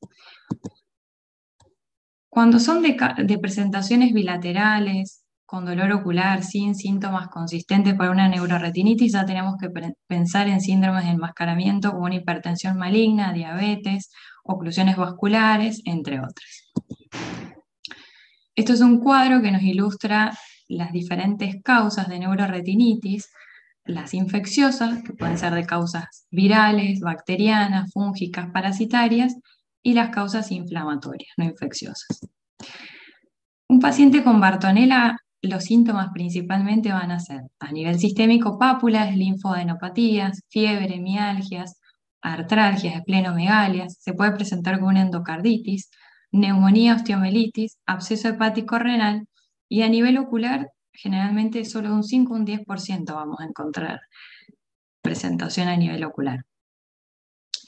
Cuando son de, de presentaciones bilaterales, con dolor ocular, sin síntomas consistentes para una neuroretinitis, ya tenemos que pensar en síndromes de enmascaramiento como una hipertensión maligna, diabetes, oclusiones vasculares, entre otras. Esto es un cuadro que nos ilustra las diferentes causas de neuroretinitis, las infecciosas, que pueden ser de causas virales, bacterianas, fúngicas, parasitarias, y las causas inflamatorias, no infecciosas. Un paciente con Bartonella, los síntomas principalmente van a ser, a nivel sistémico, pápulas, linfadenopatías, fiebre, mialgias, artralgias, esplenomegalias, se puede presentar con una endocarditis, neumonía, osteomelitis, absceso hepático renal, y a nivel ocular, generalmente solo un cinco o un diez por ciento vamos a encontrar presentación a nivel ocular.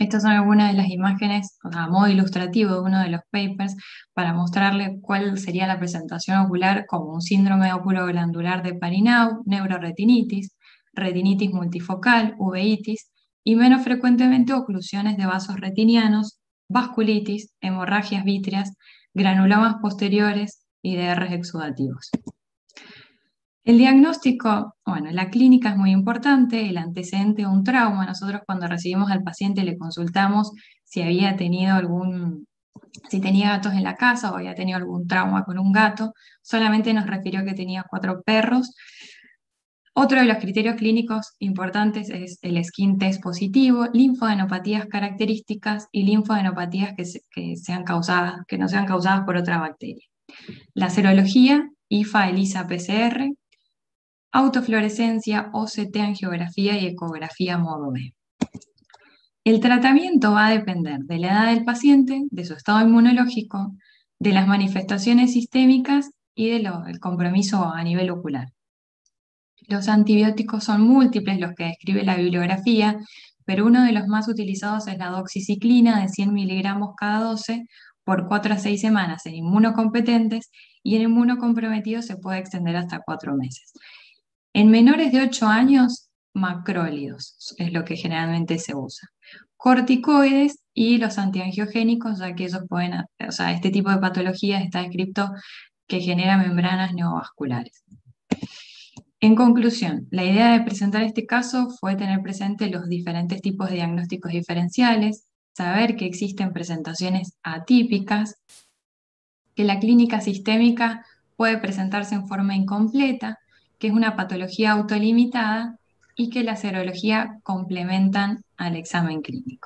Estas son algunas de las imágenes, o sea, a modo ilustrativo de uno de los papers, para mostrarle cuál sería la presentación ocular como un síndrome óculo-glandular de Parinau, neuroretinitis, retinitis multifocal, uveitis, y menos frecuentemente oclusiones de vasos retinianos, vasculitis, hemorragias vítreas, granulomas posteriores y D Rs exudativos. El diagnóstico, bueno, la clínica es muy importante, el antecedente de un trauma. Nosotros cuando recibimos al paciente le consultamos si había tenido algún, si tenía gatos en la casa o había tenido algún trauma con un gato. Solamente nos refirió que tenía cuatro perros. Otro de los criterios clínicos importantes es el skin test positivo, linfadenopatías características y linfadenopatías que, se, que, sean causadas, que no sean causadas por otra bacteria. La serología, I F A, ELISA, P C R, autofluorescencia, O C T, angiografía y ecografía modo B. El tratamiento va a depender de la edad del paciente, de su estado inmunológico, de las manifestaciones sistémicas y del compromiso a nivel ocular. Los antibióticos son múltiples, los que describe la bibliografía, pero uno de los más utilizados es la doxiciclina de cien miligramos cada doce por cuatro a seis semanas en inmunocompetentes, y en inmunocomprometidos se puede extender hasta cuatro meses. En menores de ocho años, macrólidos es lo que generalmente se usa. Corticoides y los antiangiogénicos, ya que ellos pueden, o sea, este tipo de patologías está descrito que genera membranas neovasculares. En conclusión, la idea de presentar este caso fue tener presente los diferentes tipos de diagnósticos diferenciales, saber que existen presentaciones atípicas, que la clínica sistémica puede presentarse en forma incompleta, que es una patología autolimitada y que la serología complementan al examen clínico.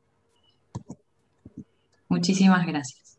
Muchísimas gracias.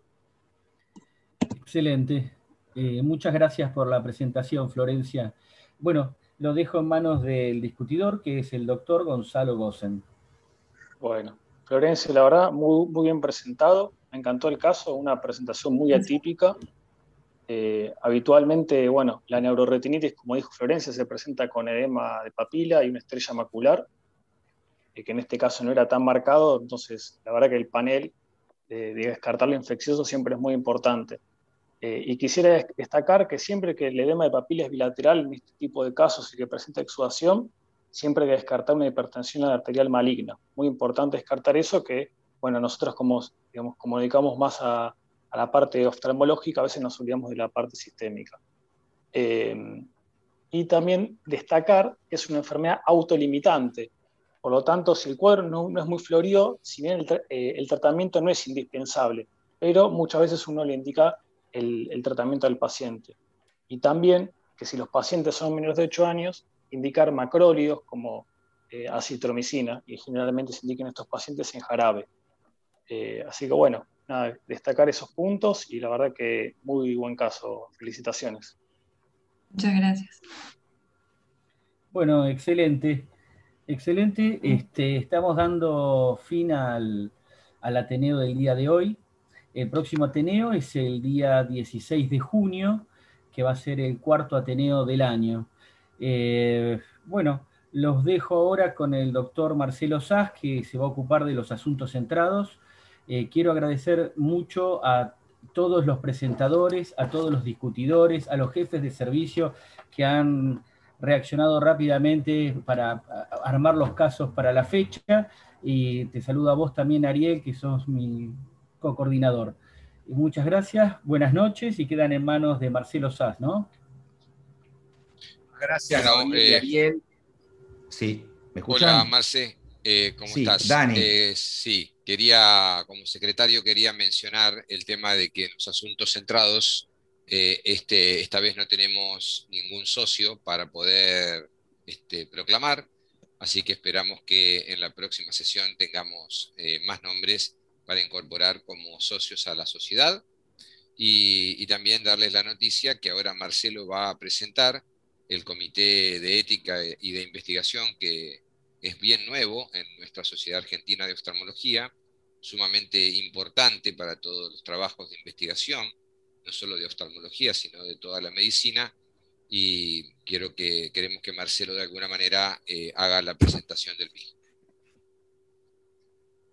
Excelente. Eh, muchas gracias por la presentación, Florencia. Bueno, lo dejo en manos del discutidor, que es el doctor Gonzalo Gossen. Bueno, Florencia, la verdad, muy, muy bien presentado. Me encantó el caso, una presentación muy atípica. Eh, habitualmente, bueno, la neuroretinitis, como dijo Florencia, se presenta con edema de papila y una estrella macular, eh, que en este caso no era tan marcado. Entonces, la verdad que el panel de, de descartar lo infeccioso siempre es muy importante. Eh, y quisiera destacar que siempre que el edema de papila es bilateral en este tipo de casos y que presenta exudación, siempre hay que descartar una hipertensión arterial maligna. Muy importante descartar eso, que, bueno, nosotros como, digamos, como dedicamos más a, a la parte oftalmológica, a veces nos olvidamos de la parte sistémica. Eh, y también destacar que es una enfermedad autolimitante. Por lo tanto, si el cuadro no, no es muy florido, si bien el, eh, el tratamiento no es indispensable, pero muchas veces uno le indica el, el tratamiento al paciente. Y también que si los pacientes son menores de ocho años, indicar macrólidos como eh, acitromicina, y generalmente se indican estos pacientes en jarabe. Eh, así que bueno, nada, destacar esos puntos y la verdad que muy buen caso. Felicitaciones. Muchas gracias. Bueno, excelente. Excelente. Este, estamos dando fin al, al Ateneo del día de hoy. El próximo Ateneo es el día dieciséis de junio, que va a ser el cuarto Ateneo del año. Eh, bueno, los dejo ahora con el doctor Marcelo Saz, que se va a ocupar de los asuntos centrados. Eh, quiero agradecer mucho a todos los presentadores, a todos los discutidores, a los jefes de servicio que han reaccionado rápidamente para armar los casos para la fecha, y te saludo a vos también, Ariel, que sos mi co-coordinador. Muchas gracias, buenas noches, y quedan en manos de Marcelo Saz, ¿no? Gracias, bueno, Gabriel eh, y Ariel. Sí, ¿me escuchan? Hola, Marce, eh, ¿cómo sí, estás? Dani. Eh, sí, quería, como secretario, quería mencionar el tema de que en los asuntos centrados, eh, este, esta vez no tenemos ningún socio para poder este, proclamar, así que esperamos que en la próxima sesión tengamos eh, más nombres para incorporar como socios a la sociedad, y, y también darles la noticia que ahora Marcelo va a presentar el Comité de Ética y de Investigación, que es bien nuevo en nuestra Sociedad Argentina de Oftalmología, sumamente importante para todos los trabajos de investigación, no solo de oftalmología, sino de toda la medicina, y quiero que, queremos que Marcelo de alguna manera eh, haga la presentación del mismo.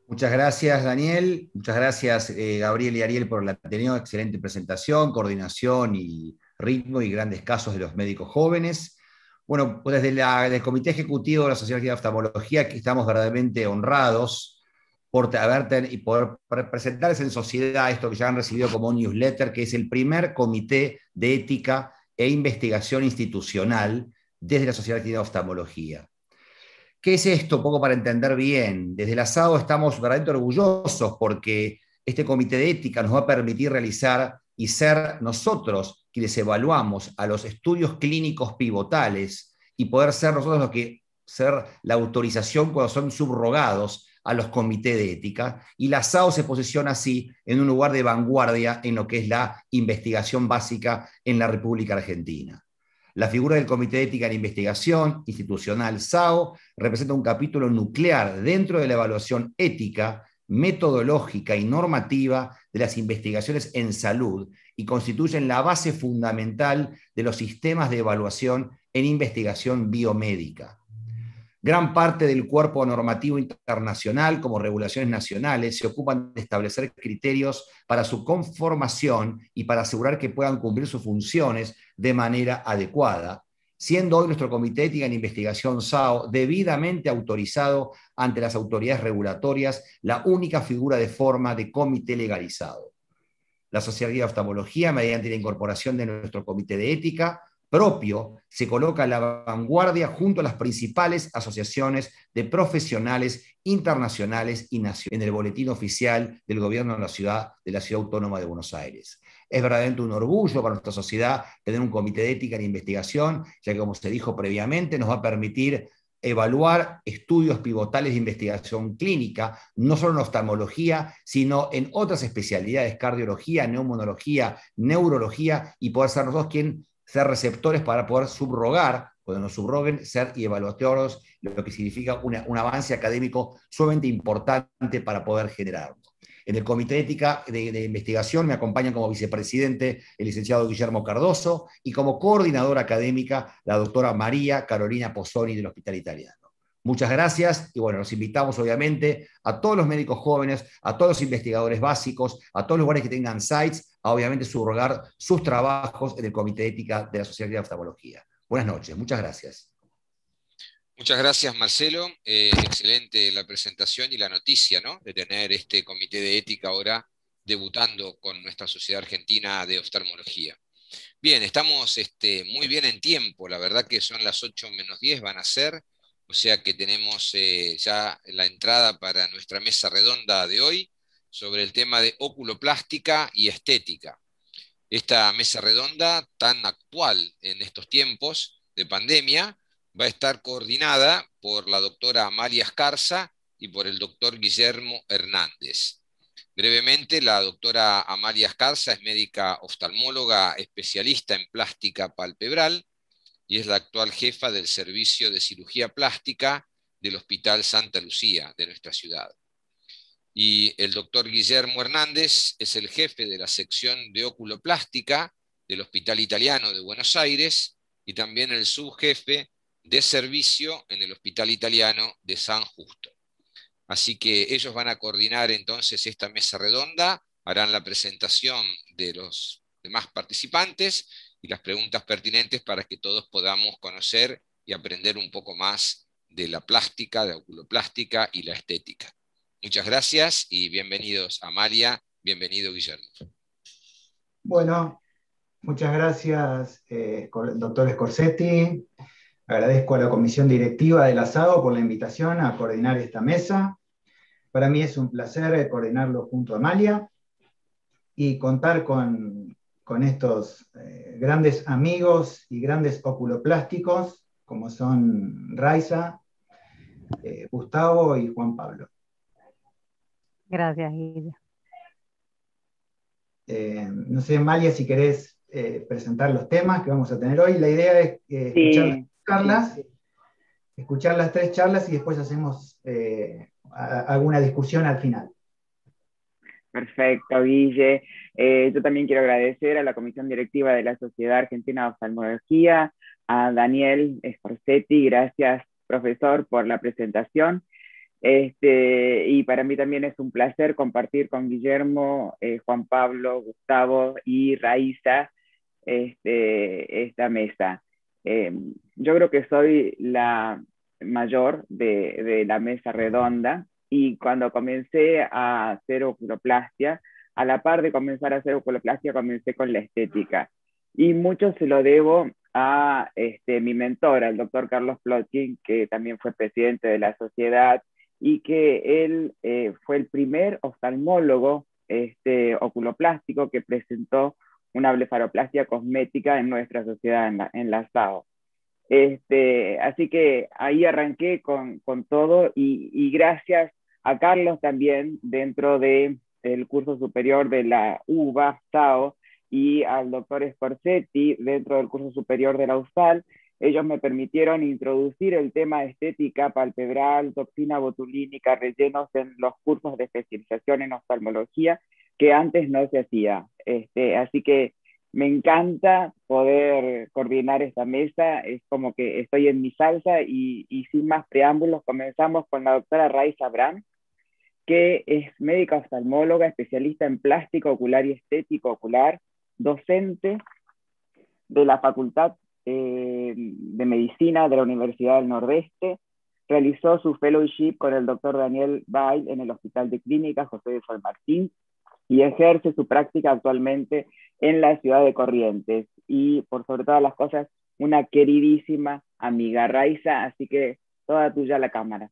Muchas gracias, Daniel. Muchas gracias, eh, Gabriel y Ariel, por la Ateneo. Excelente presentación, coordinación y ritmo y grandes casos de los médicos jóvenes. Bueno, pues desde la, el Comité Ejecutivo de la Sociedad de Oftalmología, que estamos verdaderamente honrados por haber y poder presentarles en sociedad esto que ya han recibido como un newsletter, que es el primer comité de ética e investigación institucional desde la Sociedad de Oftalmología. ¿Qué es esto? Un poco para entender bien. Desde la S A O estamos verdaderamente orgullosos porque este comité de ética nos va a permitir realizar y ser nosotros quienes evaluamos a los estudios clínicos pivotales y poder ser nosotros los que ser la autorización cuando son subrogados a los comités de ética, y la S A O se posiciona así en un lugar de vanguardia en lo que es la investigación básica en la República Argentina. La figura del Comité de Ética en Investigación Institucional S A O representa un capítulo nuclear dentro de la evaluación ética, metodológica y normativa de las investigaciones en salud y constituyen la base fundamental de los sistemas de evaluación en investigación biomédica. Gran parte del cuerpo normativo internacional, como regulaciones nacionales, se ocupan de establecer criterios para su conformación y para asegurar que puedan cumplir sus funciones de manera adecuada, siendo hoy nuestro Comité de Ética en Investigación S A O debidamente autorizado ante las autoridades regulatorias, la única figura de forma de comité legalizado. La Sociedad de Oftalmología, mediante la incorporación de nuestro Comité de Ética propio, se coloca a la vanguardia junto a las principales asociaciones de profesionales internacionales y nacionales en el boletín oficial del gobierno de la ciudad, de la Ciudad Autónoma de Buenos Aires. Es verdaderamente un orgullo para nuestra sociedad tener un comité de ética en investigación, ya que, como se dijo previamente, nos va a permitir evaluar estudios pivotales de investigación clínica, no solo en oftalmología, sino en otras especialidades, cardiología, neumonología, neurología, y poder ser nosotros quien ser receptores para poder subrogar, cuando nos subroguen, ser y evaluadores, lo que significa una, un avance académico sumamente importante para poder generarlo. En el Comité de Ética de, de Investigación me acompañan como vicepresidente el licenciado Guillermo Cardoso y como coordinadora académica la doctora María Carolina Pozzoni del Hospital Italiano. Muchas gracias y bueno, los invitamos obviamente a todos los médicos jóvenes, a todos los investigadores básicos, a todos los lugares que tengan sites, a obviamente subrogar sus trabajos en el Comité de Ética de la Sociedad de Oftalmología. Buenas noches, muchas gracias. Muchas gracias, Marcelo. Eh, excelente la presentación y la noticia, ¿no?, de tener este Comité de Ética ahora debutando con nuestra Sociedad Argentina de Oftalmología. Bien, estamos este, muy bien en tiempo, la verdad que son las ocho menos diez, van a ser. O sea que tenemos eh, ya la entrada para nuestra mesa redonda de hoy sobre el tema de oculoplástica y estética. Esta mesa redonda tan actual en estos tiempos de pandemia va a estar coordinada por la doctora Amalia Escarza y por el doctor Guillermo Hernández. Brevemente, la doctora Amalia Escarza es médica oftalmóloga especialista en plástica palpebral y es la actual jefa del Servicio de Cirugía Plástica del Hospital Santa Lucía de nuestra ciudad. Y el doctor Guillermo Hernández es el jefe de la sección de oculoplástica del Hospital Italiano de Buenos Aires y también el subjefe de servicio en el Hospital Italiano de San Justo. Así que ellos van a coordinar entonces esta mesa redonda, harán la presentación de los demás participantes y las preguntas pertinentes para que todos podamos conocer y aprender un poco más de la plástica, de la oculoplástica y la estética. Muchas gracias y bienvenidos Amalia, bienvenido Guillermo. Bueno, muchas gracias, eh, doctor Scorsetti. Agradezco a la comisión directiva de la S A O por la invitación a coordinar esta mesa. Para mí es un placer coordinarlo junto a Amalia y contar con con estos eh, grandes amigos y grandes oculoplásticos, como son Raiza, eh, Gustavo y Juan Pablo. Gracias, Guille. Eh, no sé, Amalia, si querés eh, presentar los temas que vamos a tener hoy. La idea es eh, escuchar sí, las charlas, sí. escuchar las tres charlas y después hacemos eh, a, alguna discusión al final. Perfecto, Guille. Eh, yo también quiero agradecer a la Comisión Directiva de la Sociedad Argentina de Oftalmología, a Daniel Scorsetti, gracias, profesor, por la presentación. Este, y para mí también es un placer compartir con Guillermo, eh, Juan Pablo, Gustavo y Raiza este, esta mesa. Eh, yo creo que soy la mayor de, de la mesa redonda, y cuando comencé a hacer oculoplastia, a la par de comenzar a hacer oculoplastia, comencé con la estética. Y mucho se lo debo a este, mi mentor, al doctor Carlos Plotkin, que también fue presidente de la sociedad, y que él eh, fue el primer oftalmólogo este, oculoplástico que presentó una blefaroplastia cosmética en nuestra sociedad, en la, en la S A O. Este, así que ahí arranqué con, con todo, y, y gracias a Carlos también, dentro del curso superior de la U B A S A O, y al doctor Scorsetti, dentro del curso superior de la U S A L, ellos me permitieron introducir el tema de estética palpebral, toxina botulínica, rellenos en los cursos de especialización en oftalmología, que antes no se hacía. Este, así que me encanta poder coordinar esta mesa, es como que estoy en mi salsa, y, y sin más preámbulos comenzamos con la doctora Raiza Brand, que es médica oftalmóloga, especialista en plástico ocular y estético ocular, docente de la Facultad eh, de Medicina de la Universidad del Nordeste. Realizó su fellowship con el doctor Daniel Bail en el Hospital de Clínicas José de San Martín, y ejerce su práctica actualmente en la ciudad de Corrientes. Y por sobre todas las cosas, una queridísima amiga. Raiza, así que toda tuya la cámara.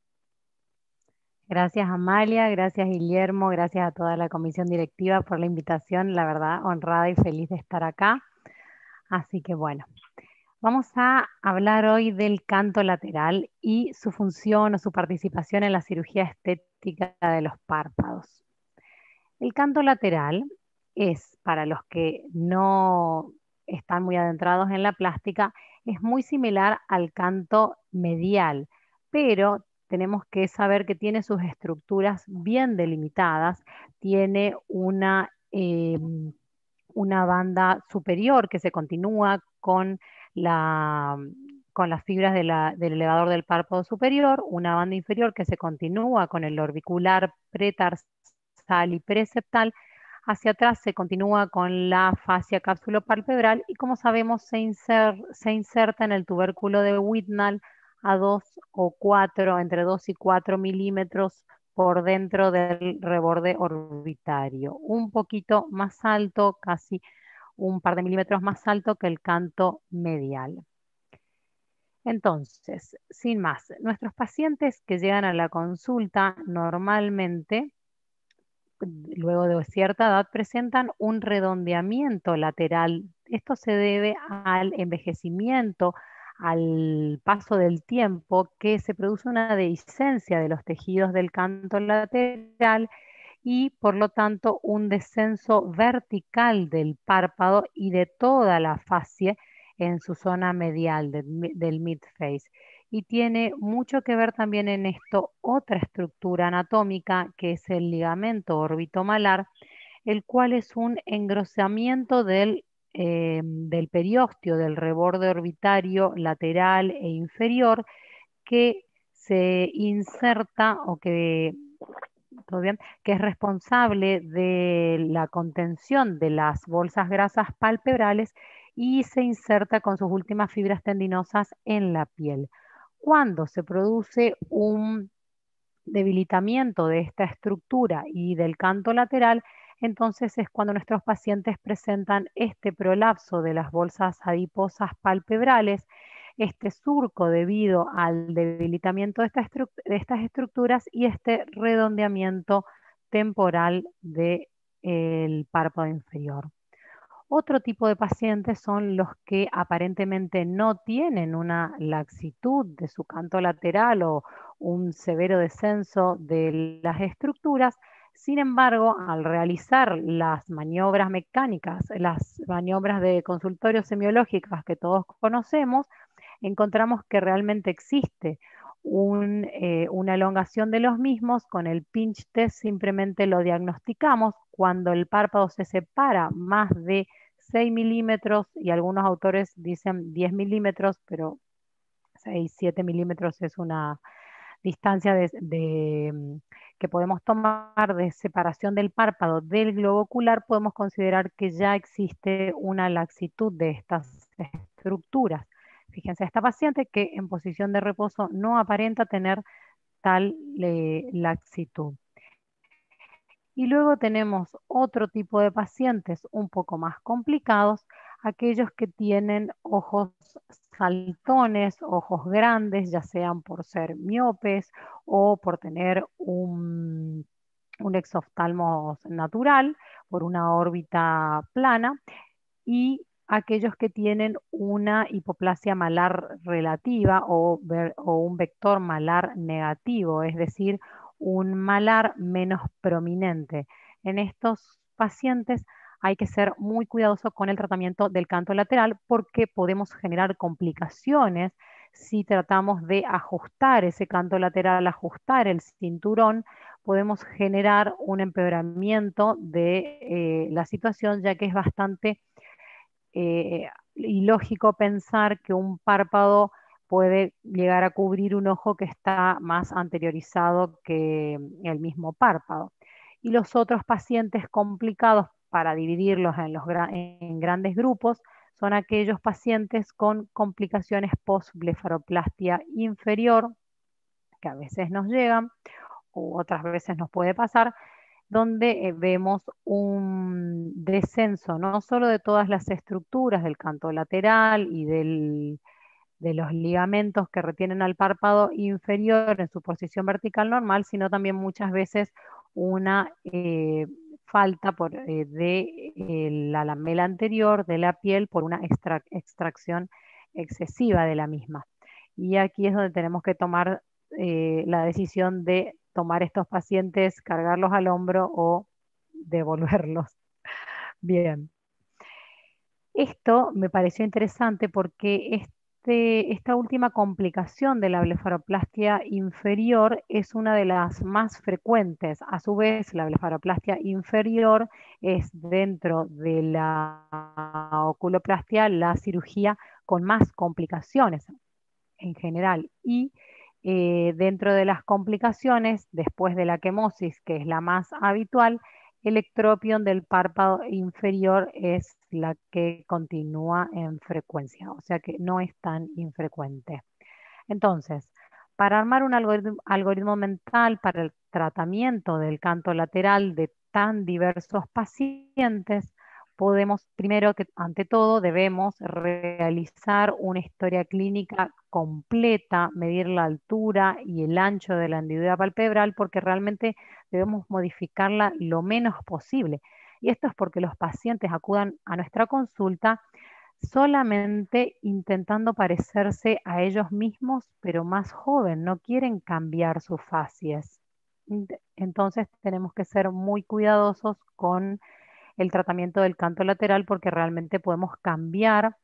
Gracias Amalia, gracias Guillermo, gracias a toda la comisión directiva por la invitación, la verdad honrada y feliz de estar acá. Así que bueno, vamos a hablar hoy del canto lateral y su función o su participación en la cirugía estética de los párpados. El canto lateral es, para los que no están muy adentrados en la plástica, es muy similar al canto medial, pero tenemos que saber que tiene sus estructuras bien delimitadas, tiene una, eh, una banda superior que se continúa con, la, con las fibras de la, del elevador del párpado superior, una banda inferior que se continúa con el orbicular pretarsal y preseptal. Hacia atrás se continúa con la fascia cápsulo-palpebral, y como sabemos se, inser, se inserta en el tubérculo de Whitnall a dos o cuatro, entre dos y cuatro milímetros por dentro del reborde orbitario, un poquito más alto, casi un par de milímetros más alto que el canto medial. Entonces, sin más, nuestros pacientes que llegan a la consulta normalmente, luego de cierta edad, presentan un redondeamiento lateral. Esto se debe al envejecimiento, al paso del tiempo, que se produce una dehiscencia de los tejidos del canto lateral, y por lo tanto un descenso vertical del párpado y de toda la fascia en su zona medial del, del midface. Y tiene mucho que ver también en esto otra estructura anatómica, que es el ligamento orbitomalar, el cual es un engrosamiento del, eh, del periósteo, del reborde orbitario lateral e inferior, que se inserta o que, ¿todo bien?, que es responsable de la contención de las bolsas grasas palpebrales, y se inserta con sus últimas fibras tendinosas en la piel. Cuando se produce un debilitamiento de esta estructura y del canto lateral, entonces es cuando nuestros pacientes presentan este prolapso de las bolsas adiposas palpebrales, este surco debido al debilitamiento de, esta estru de estas estructuras, y este redondeamiento temporal del párpado inferior. Otro tipo de pacientes son los que aparentemente no tienen una laxitud de su canto lateral o un severo descenso de las estructuras. Sin embargo, al realizar las maniobras mecánicas, las maniobras de consultorio semiológicas que todos conocemos, encontramos que realmente existe un, eh, una elongación de los mismos. Con el pinch test simplemente lo diagnosticamos cuando el párpado se separa más de seis milímetros, y algunos autores dicen diez milímetros, pero seis, siete milímetros es una, distancia de, de, que podemos tomar de separación del párpado del globo ocular, podemos considerar que ya existe una laxitud de estas estructuras. Fíjense, esta paciente que en posición de reposo no aparenta tener tal eh, laxitud. Y luego tenemos otro tipo de pacientes un poco más complicados, aquellos que tienen ojos saltones, ojos grandes, ya sean por ser miopes o por tener un, un exoftalmo natural, por una órbita plana, y aquellos que tienen una hipoplasia malar relativa o, ver, o un vector malar negativo, es decir, un malar menos prominente. En estos pacientes hay que ser muy cuidadoso con el tratamiento del canto lateral porque podemos generar complicaciones si tratamos de ajustar ese canto lateral, ajustar el cinturón, podemos generar un empeoramiento de eh, la situación, ya que es bastante eh, ilógico pensar que un párpado puede llegar a cubrir un ojo que está más anteriorizado que el mismo párpado. Y los otros pacientes complicados, para dividirlos en, los gra en grandes grupos, son aquellos pacientes con complicaciones post-blefaroplastia inferior, que a veces nos llegan, o otras veces nos puede pasar, donde eh, vemos un descenso no solo de todas las estructuras del canto lateral y del, de los ligamentos que retienen al párpado inferior en su posición vertical normal, sino también muchas veces una eh, falta por, eh, de eh, la lamela anterior de la piel por una extra, extracción excesiva de la misma. Y aquí es donde tenemos que tomar eh, la decisión de tomar estos pacientes, cargarlos al hombro o devolverlos. Bien. Esto me pareció interesante porque este, esta última complicación de la blefaroplastia inferior es una de las más frecuentes. A su vez, la blefaroplastia inferior es dentro de la oculoplastia la cirugía con más complicaciones en general. Y Eh, dentro de las complicaciones, después de la quemosis, que es la más habitual, el ectropion del párpado inferior es la que continúa en frecuencia, o sea que no es tan infrecuente. Entonces, para armar un algoritmo, algoritmo mental para el tratamiento del canto lateral de tan diversos pacientes, podemos, primero que ante todo, debemos realizar una historia clínica completa, medir la altura y el ancho de la hendidura palpebral, porque realmente debemos modificarla lo menos posible. Y esto es porque los pacientes acudan a nuestra consulta solamente intentando parecerse a ellos mismos, pero más joven, no quieren cambiar sus facies. Entonces tenemos que ser muy cuidadosos con el tratamiento del canto lateral porque realmente podemos cambiar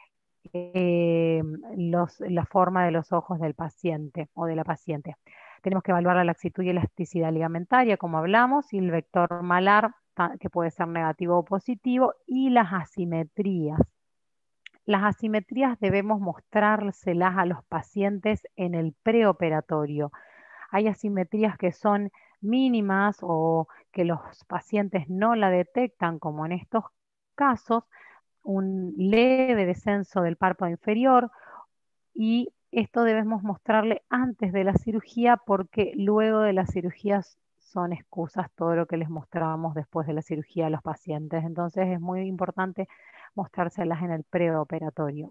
eh, los, la forma de los ojos del paciente o de la paciente. Tenemos que evaluar la laxitud y elasticidad ligamentaria, como hablamos, y el vector malar, que puede ser negativo o positivo, y las asimetrías. Las asimetrías debemos mostrárselas a los pacientes en el preoperatorio. Hay asimetrías que son mínimas o que los pacientes no la detectan, como en estos casos, un leve descenso del párpado inferior, y esto debemos mostrarle antes de la cirugía porque luego de la cirugía son excusas todo lo que les mostrábamos después de la cirugía a los pacientes. Entonces es muy importante mostrárselas en el preoperatorio.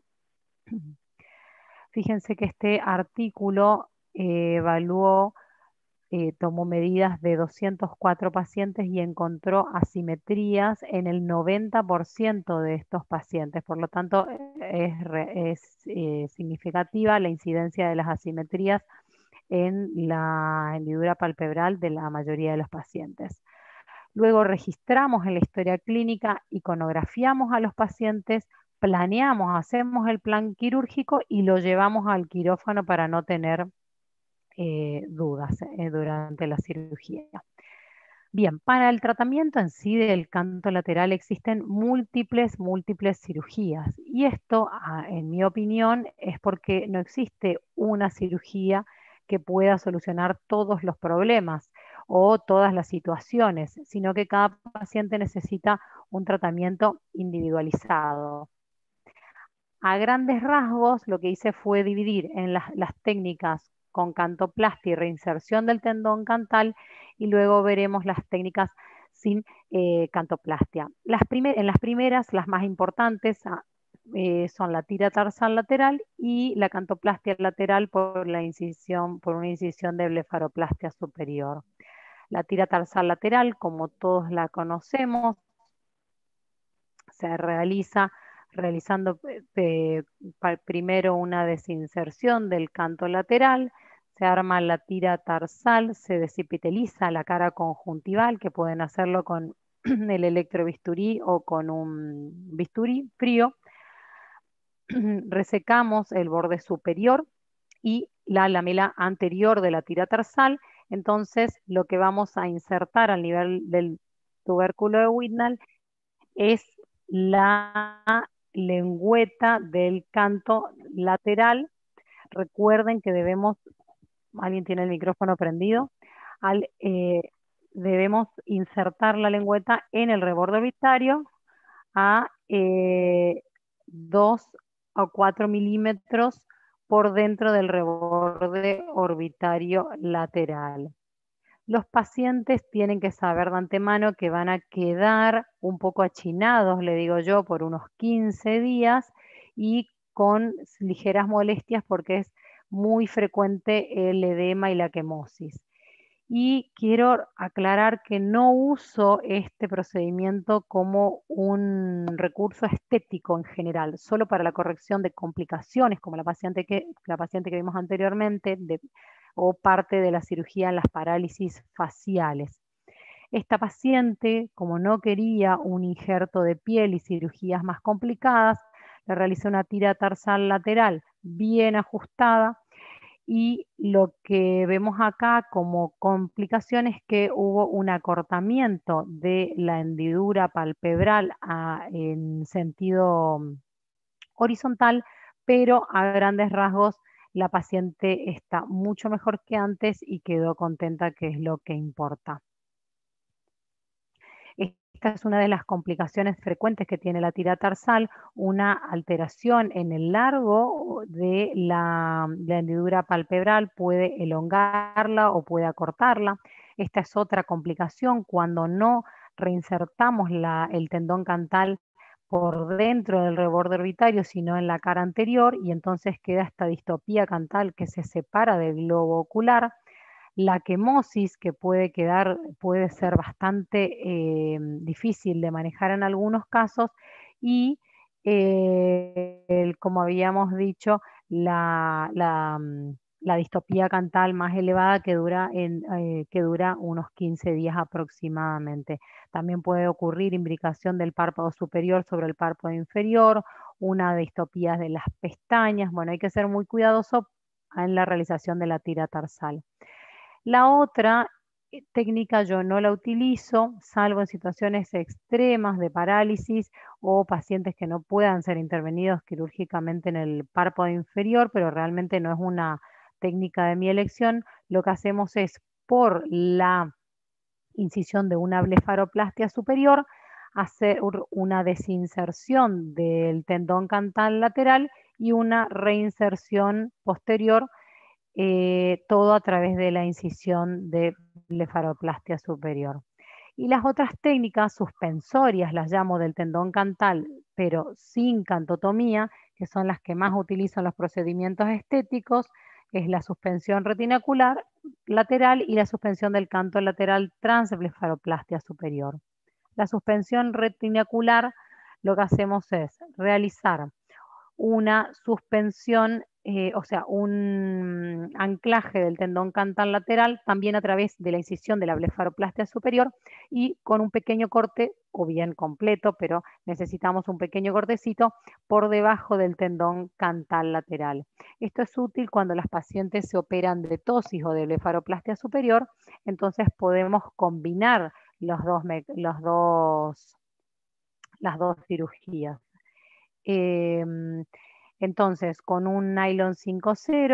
Fíjense que este artículo eh, evaluó Eh, tomó medidas de doscientos cuatro pacientes y encontró asimetrías en el noventa por ciento de estos pacientes. Por lo tanto, es, es eh, significativa la incidencia de las asimetrías en la hendidura palpebral de la mayoría de los pacientes. Luego registramos en la historia clínica, iconografiamos a los pacientes, planeamos, hacemos el plan quirúrgico y lo llevamos al quirófano para no tener Eh, dudas eh, durante la cirugía. Bien, para el tratamiento en sí del canto lateral existen múltiples, múltiples cirugías. Y esto, en mi opinión, es porque no existe una cirugía que pueda solucionar todos los problemas o todas las situaciones, sino que cada paciente necesita un tratamiento individualizado. A grandes rasgos, lo que hice fue dividir en las, las técnicas con cantoplastia y reinserción del tendón cantal, y luego veremos las técnicas sin eh, cantoplastia. Las en las primeras, las más importantes, eh, son la tira tarsal lateral y la cantoplastia lateral por, la incisión, por una incisión de blefaroplastia superior. La tira tarsal lateral, como todos la conocemos, se realiza realizando eh, primero una desinserción del canto lateral, se arma la tira tarsal, se desepiteliza la cara conjuntival, que pueden hacerlo con el electrobisturí o con un bisturí frío. Resecamos el borde superior y la lamela anterior de la tira tarsal. Entonces, lo que vamos a insertar al nivel del tubérculo de Whitnall es la lengüeta del canto lateral. Recuerden que debemos, alguien tiene el micrófono prendido, al, eh, debemos insertar la lengüeta en el reborde orbitario a eh, dos o cuatro milímetros por dentro del reborde orbitario lateral. Los pacientes tienen que saber de antemano que van a quedar un poco achinados, le digo yo, por unos quince días y con ligeras molestias porque es muy frecuente el edema y la quemosis. Y quiero aclarar que no uso este procedimiento como un recurso estético en general, solo para la corrección de complicaciones como la paciente que, la paciente que vimos anteriormente, de, o parte de la cirugía en las parálisis faciales. Esta paciente, como no quería un injerto de piel y cirugías más complicadas, le realicé una tira tarsal lateral bien ajustada, y lo que vemos acá como complicación es que hubo un acortamiento de la hendidura palpebral a, en sentido horizontal, pero a grandes rasgos la paciente está mucho mejor que antes y quedó contenta, que es lo que importa. Esta es una de las complicaciones frecuentes que tiene la tira tarsal, una alteración en el largo de la, la hendidura palpebral, puede elongarla o puede acortarla. Esta es otra complicación cuando no reinsertamos la, el tendón cantal por dentro del reborde orbitario, sino en la cara anterior, y entonces queda esta distopía cantal que se separa del globo ocular. La quemosis, que puede quedar, puede ser bastante eh, difícil de manejar en algunos casos, y eh, el, como habíamos dicho, la, la, la distopía cantal más elevada que dura, en, eh, que dura unos quince días aproximadamente. También puede ocurrir imbricación del párpado superior sobre el párpado inferior, una distopía de las pestañas. Bueno, hay que ser muy cuidadoso en la realización de la tira tarsal. La otra técnica yo no la utilizo, salvo en situaciones extremas de parálisis o pacientes que no puedan ser intervenidos quirúrgicamente en el párpado inferior, pero realmente no es una técnica de mi elección. Lo que hacemos es, por la incisión de una blefaroplastia superior, hacer una desinserción del tendón cantal lateral y una reinserción posterior, Eh, todo a través de la incisión de blefaroplastia superior. Y las otras técnicas suspensorias, las llamo, del tendón cantal, pero sin cantotomía, que son las que más utilizo en los procedimientos estéticos, es la suspensión retinacular lateral y la suspensión del canto lateral transblefaroplastia superior. La suspensión retinacular, lo que hacemos es realizar una suspensión, eh, o sea, un anclaje del tendón cantal lateral, también a través de la incisión de la blefaroplastia superior y con un pequeño corte, o bien completo, pero necesitamos un pequeño cortecito por debajo del tendón cantal lateral. Esto es útil cuando las pacientes se operan de ptosis o de blefaroplastia superior, entonces podemos combinar los dos, los dos, las dos cirugías. Eh, entonces, con un nylon cinco cero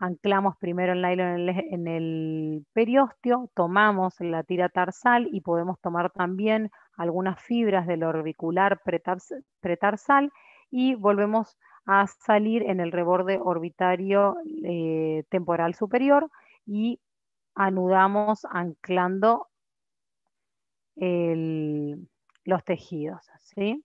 anclamos primero el nylon en el, en el periósteo, tomamos la tira tarsal y podemos tomar también algunas fibras del orbicular pretarsal y volvemos a salir en el reborde orbitario eh, temporal superior y anudamos anclando el, los tejidos, ¿sí?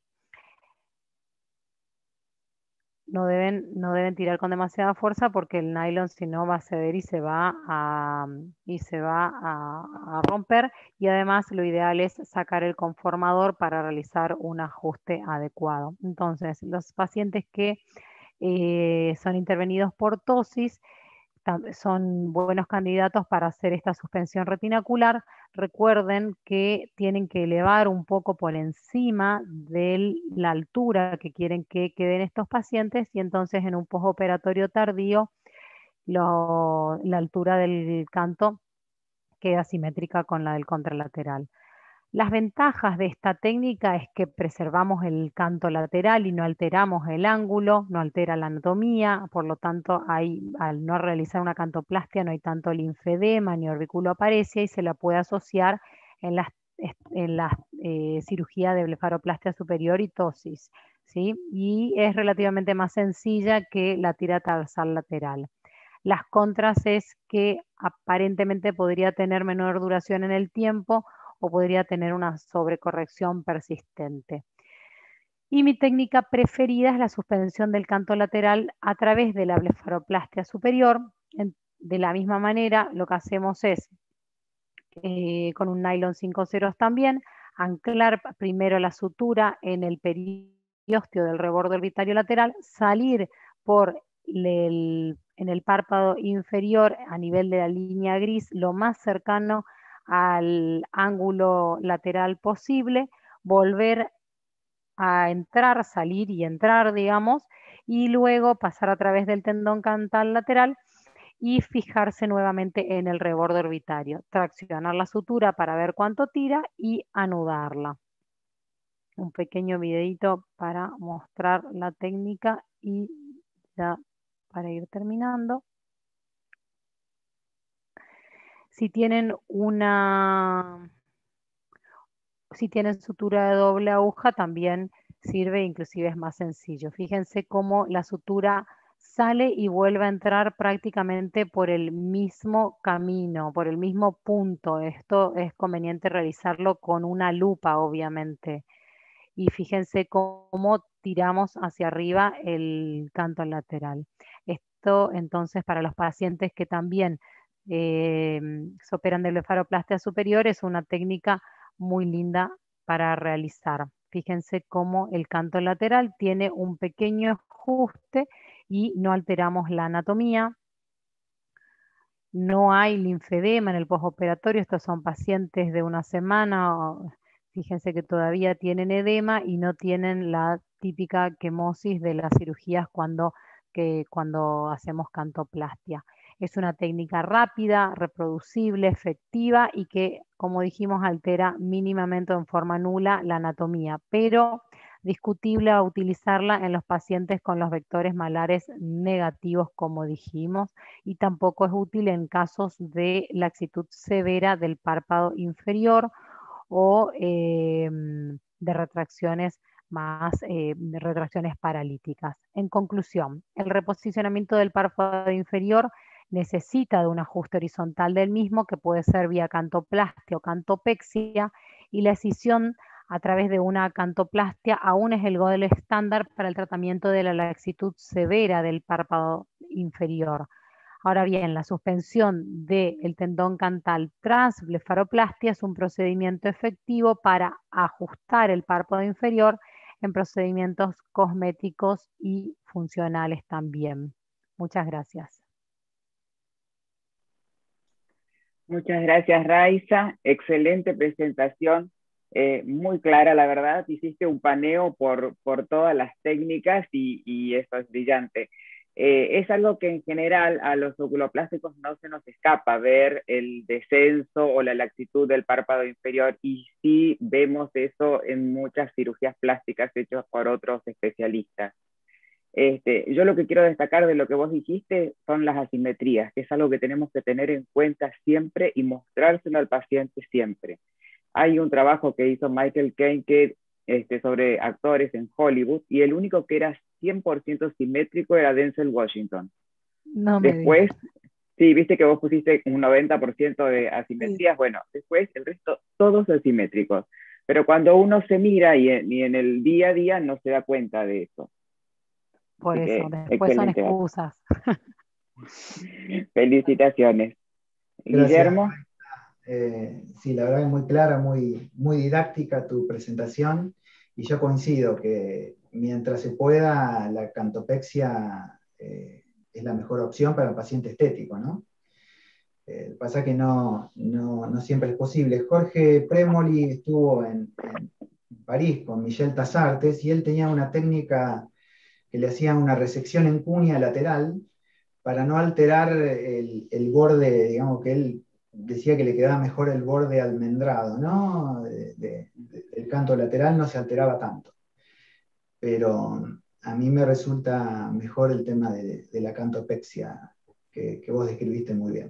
No deben, no deben tirar con demasiada fuerza porque el nylon si no va a ceder y se va a, y se va a, a romper, y además lo ideal es sacar el conformador para realizar un ajuste adecuado. Entonces, los pacientes que eh, son intervenidos por tosis son buenos candidatos para hacer esta suspensión retinacular. Recuerden que tienen que elevar un poco por encima de la altura que quieren que queden estos pacientes, y entonces en un postoperatorio tardío lo, la altura del canto queda simétrica con la del contralateral. Las ventajas de esta técnica es que preservamos el canto lateral y no alteramos el ángulo, no altera la anatomía, por lo tanto hay, al no realizar una cantoplastia no hay tanto linfedema ni orbiculoparesia y se la puede asociar en la, en la eh, cirugía de blefaroplastia superior y tosis, ¿sí? Y es relativamente más sencilla que la tira tarsal lateral. Las contras es que aparentemente podría tener menor duración en el tiempo o podría tener una sobrecorrección persistente. Y mi técnica preferida es la suspensión del canto lateral a través de la blefaroplastia superior. De la misma manera, lo que hacemos es, eh, con un nylon cinco ceros también, anclar primero la sutura en el periósteo del reborde orbitario lateral, salir por el, en el párpado inferior a nivel de la línea gris, lo más cercano al ángulo lateral posible, volver a entrar, salir y entrar, digamos, y luego pasar a través del tendón cantal lateral y fijarse nuevamente en el reborde orbitario, traccionar la sutura para ver cuánto tira y anudarla. Un pequeño videito para mostrar la técnica y ya para ir terminando. Si tienen una, si tienen sutura de doble aguja también sirve, inclusive es más sencillo. Fíjense cómo la sutura sale y vuelve a entrar prácticamente por el mismo camino, por el mismo punto. Esto es conveniente realizarlo con una lupa, obviamente. Y fíjense cómo tiramos hacia arriba el canto lateral. Esto entonces para los pacientes que también eh, se operan de blefaroplastia superior es una técnica muy linda para realizar. Fíjense cómo el canto lateral tiene un pequeño ajuste y no alteramos la anatomía. No hay linfedema en el postoperatorio. Estos son pacientes de una semana. Fíjense que todavía tienen edema y no tienen la típica quemosis de las cirugías cuando, que, cuando hacemos cantoplastia. Es una técnica rápida, reproducible, efectiva y que, como dijimos, altera mínimamente o en forma nula la anatomía, pero discutible a utilizarla en los pacientes con los vectores malares negativos, como dijimos, y tampoco es útil en casos de laxitud severa del párpado inferior o eh, de retracciones más eh, de retracciones paralíticas. En conclusión, el reposicionamiento del párpado inferior necesita de un ajuste horizontal del mismo, que puede ser vía cantoplastia o cantopexia, y la escisión a través de una cantoplastia aún es el gold estándar para el tratamiento de la laxitud severa del párpado inferior. Ahora bien, la suspensión del tendón cantal tras blefaroplastia es un procedimiento efectivo para ajustar el párpado inferior en procedimientos cosméticos y funcionales también. Muchas gracias. Muchas gracias, Raiza. Excelente presentación, eh, muy clara, la verdad. Hiciste un paneo por, por todas las técnicas y, y eso es brillante. Eh, es algo que en general a los oculoplásticos no se nos escapa, ver el descenso o la laxitud del párpado inferior, y sí vemos eso en muchas cirugías plásticas hechas por otros especialistas. Este, yo lo que quiero destacar de lo que vos dijiste son las asimetrías, que es algo que tenemos que tener en cuenta siempre y mostrárselo al paciente siempre. Hay un trabajo que hizo Michael Caine que, este, sobre actores en Hollywood, y el único que era cien por ciento simétrico era Denzel Washington. No me Después, digas. sí, viste que vos pusiste un noventa por ciento de asimetrías, sí. Bueno, después el resto, todos asimétricos. Pero cuando uno se mira y en, y en el día a día no se da cuenta de eso. Por Así eso, que, después son excelente. excusas. Felicitaciones. Gracias. Guillermo. Eh, sí, la verdad es muy clara, muy, muy didáctica tu presentación, y yo coincido que mientras se pueda, la cantopexia eh, es la mejor opción para el paciente estético, ¿no? Eh, pasa que no, no, no siempre es posible. Jorge Premoli estuvo en, en París con Michel Tassartes, y él tenía una técnica que le hacía una resección en cuña lateral para no alterar el, el borde, digamos que él decía que le quedaba mejor el borde almendrado, ¿no? De, de, de, el canto lateral no se alteraba tanto. Pero a mí me resulta mejor el tema de, de la cantopexia que, que vos describiste muy bien.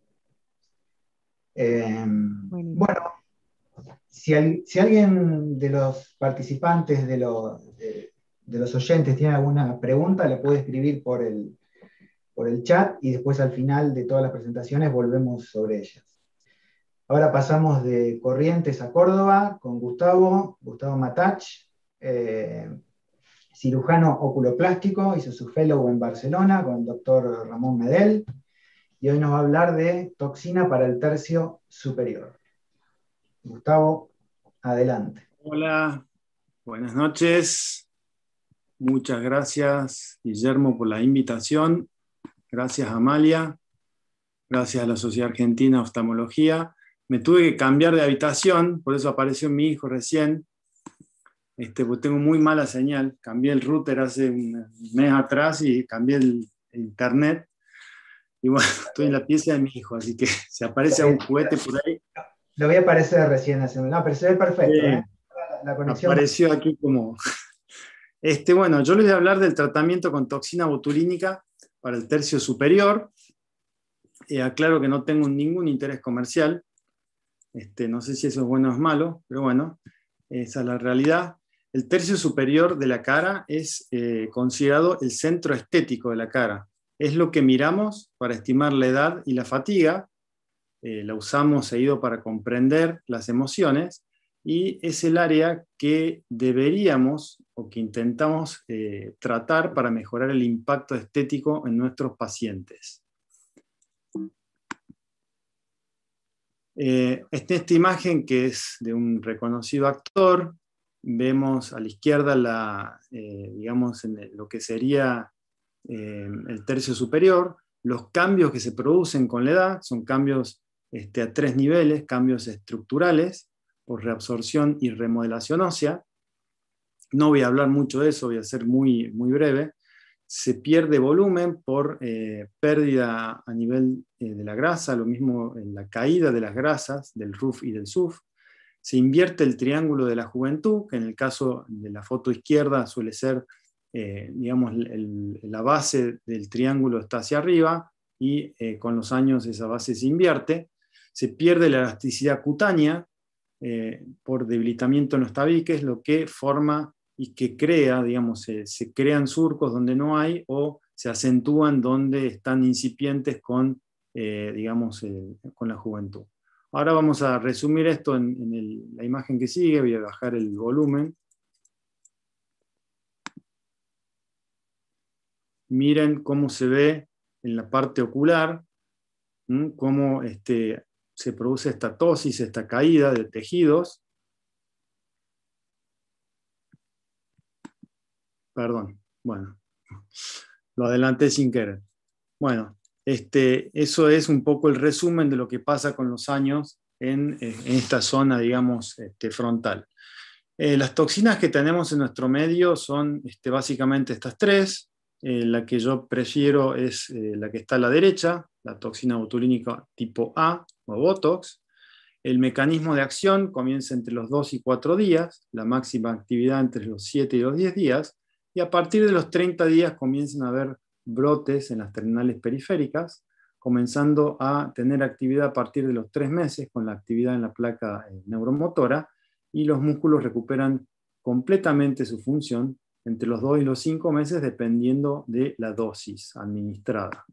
Eh, bueno, si, al, si alguien de los participantes, de, lo, de, de los oyentes, tiene alguna pregunta, le puede escribir por el, por el chat, y después al final de todas las presentaciones volvemos sobre ellas. Ahora pasamos de Corrientes a Córdoba con Gustavo, Gustavo Matach, eh, cirujano oculoplástico, hizo su fellow en Barcelona con el doctor Ramón Medel, y hoy nos va a hablar de toxina para el tercio superior. Gustavo, adelante. Hola, buenas noches. Muchas gracias, Guillermo, por la invitación. Gracias, Amalia. Gracias a la Sociedad Argentina de Oftalmología. Me tuve que cambiar de habitación, por eso apareció mi hijo recién. Este, pues tengo muy mala señal. Cambié el router hace un mes atrás y cambié el, el internet. Y bueno, estoy en la pieza de mi hijo, así que si aparece un juguete por ahí. Lo voy a aparecer recién, no, pero se ve perfecto. Sí, ¿eh? La conexión apareció aquí como... Este, bueno, yo les voy a hablar del tratamiento con toxina botulínica para el tercio superior. Eh, aclaro que no tengo ningún interés comercial. Este, no sé si eso es bueno o es malo, pero bueno, esa es la realidad. El tercio superior de la cara es eh, considerado el centro estético de la cara. Es lo que miramos para estimar la edad y la fatiga. Eh, la usamos seguido para comprender las emociones, y es el área que deberíamos o que intentamos eh, tratar para mejorar el impacto estético en nuestros pacientes. Eh, esta, esta imagen, que es de un reconocido actor, vemos a la izquierda la, eh, digamos, en lo que sería eh, el tercio superior. Los cambios que se producen con la edad son cambios este, a tres niveles: cambios estructurales por reabsorción y remodelación ósea. No voy a hablar mucho de eso, voy a ser muy, muy breve. Se pierde volumen por eh, pérdida a nivel eh, de la grasa, lo mismo en la caída de las grasas del R U F y del S U F. Se invierte el triángulo de la juventud, que en el caso de la foto izquierda suele ser, eh, digamos, el, la base del triángulo está hacia arriba, y eh, con los años esa base se invierte. Se pierde la elasticidad cutánea eh, por debilitamiento en los tabiques, lo que forma y que crea, digamos, se, se crean surcos donde no hay, o se acentúan donde están incipientes con, eh, digamos, eh, con la juventud. Ahora vamos a resumir esto en, en el, la imagen que sigue. Voy a bajar el volumen. Miren cómo se ve en la parte ocular, ¿m? Cómo este, se produce esta ptosis, esta caída de tejidos. Perdón, bueno, lo adelanté sin querer. Bueno, este, eso es un poco el resumen de lo que pasa con los años en, en esta zona, digamos, este, frontal. Eh, las toxinas que tenemos en nuestro medio son este, básicamente estas tres. Eh, la que yo prefiero es eh, la que está a la derecha, la toxina botulínica tipo A o Botox. El mecanismo de acción comienza entre los dos y cuatro días, la máxima actividad entre los siete y los diez días. y a partir de los treinta días comienzan a haber brotes en las terminales periféricas, comenzando a tener actividad a partir de los tres meses con la actividad en la placa neuromotora, y los músculos recuperan completamente su función entre los dos y los cinco meses dependiendo de la dosis administrada.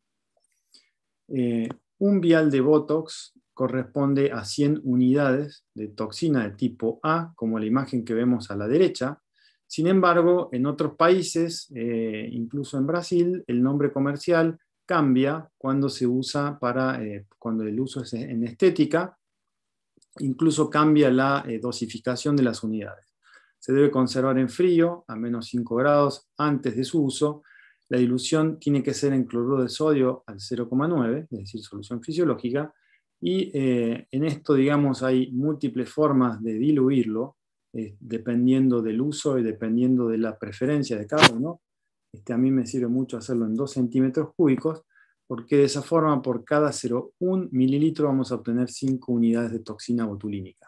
Eh, un vial de Botox corresponde a cien unidades de toxina de tipo A, como la imagen que vemos a la derecha. Sin embargo, en otros países, eh, incluso en Brasil, el nombre comercial cambia cuando se usa para, eh, cuando el uso es en estética, incluso cambia la eh, dosificación de las unidades. Se debe conservar en frío, a menos cinco grados, antes de su uso. La dilución tiene que ser en cloruro de sodio al cero coma nueve, es decir, solución fisiológica, y eh, en esto, digamos, hay múltiples formas de diluirlo, eh, dependiendo del uso y dependiendo de la preferencia de cada uno. Este, a mí me sirve mucho hacerlo en dos centímetros cúbicos, porque de esa forma, por cada cero coma uno mililitro vamos a obtener cinco unidades de toxina botulínica.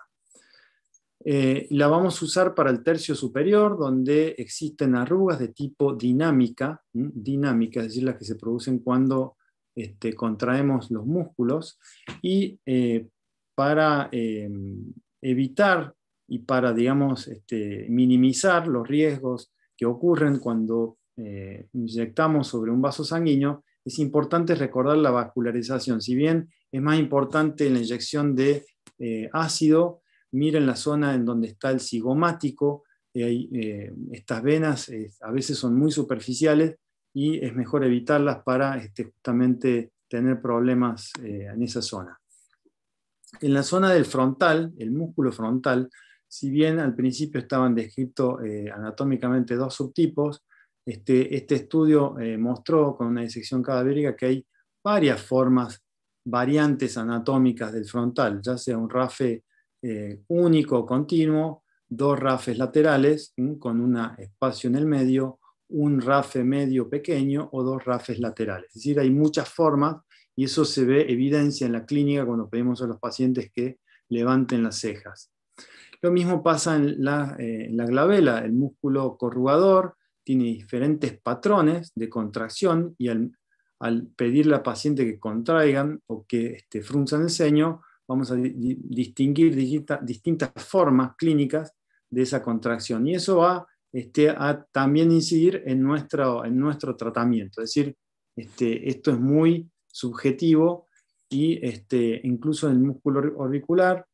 Eh, la vamos a usar para el tercio superior, donde existen arrugas de tipo dinámica, ¿m? dinámica, es decir, las que se producen cuando este, contraemos los músculos, y eh, para eh, evitar y para, digamos, este, minimizar los riesgos que ocurren cuando eh, inyectamos sobre un vaso sanguíneo, es importante recordar la vascularización. Si bien es más importante la inyección de eh, ácido, miren la zona en donde está el cigomático, eh, eh, estas venas eh, a veces son muy superficiales y es mejor evitarlas para este, justamente tener problemas eh, en esa zona. En la zona del frontal, el músculo frontal, si bien al principio estaban descritos eh, anatómicamente dos subtipos, este, este estudio eh, mostró con una disección cadavérica que hay varias formas, variantes anatómicas del frontal, ya sea un rafe Eh, único o continuo, dos rafes laterales ¿m? con un espacio en el medio, un rafe medio pequeño o dos rafes laterales. Es decir, hay muchas formas y eso se ve evidencia en la clínica cuando pedimos a los pacientes que levanten las cejas. Lo mismo pasa en la, eh, en la glabela. El músculo corrugador tiene diferentes patrones de contracción y al, al pedirle al paciente que contraigan o que este, frunzan el ceño, vamos a di distinguir distinta, distintas formas clínicas de esa contracción. Y eso va este, a también incidir en nuestro, en nuestro tratamiento. Es decir, este, esto es muy subjetivo y este, incluso en el músculo orbicular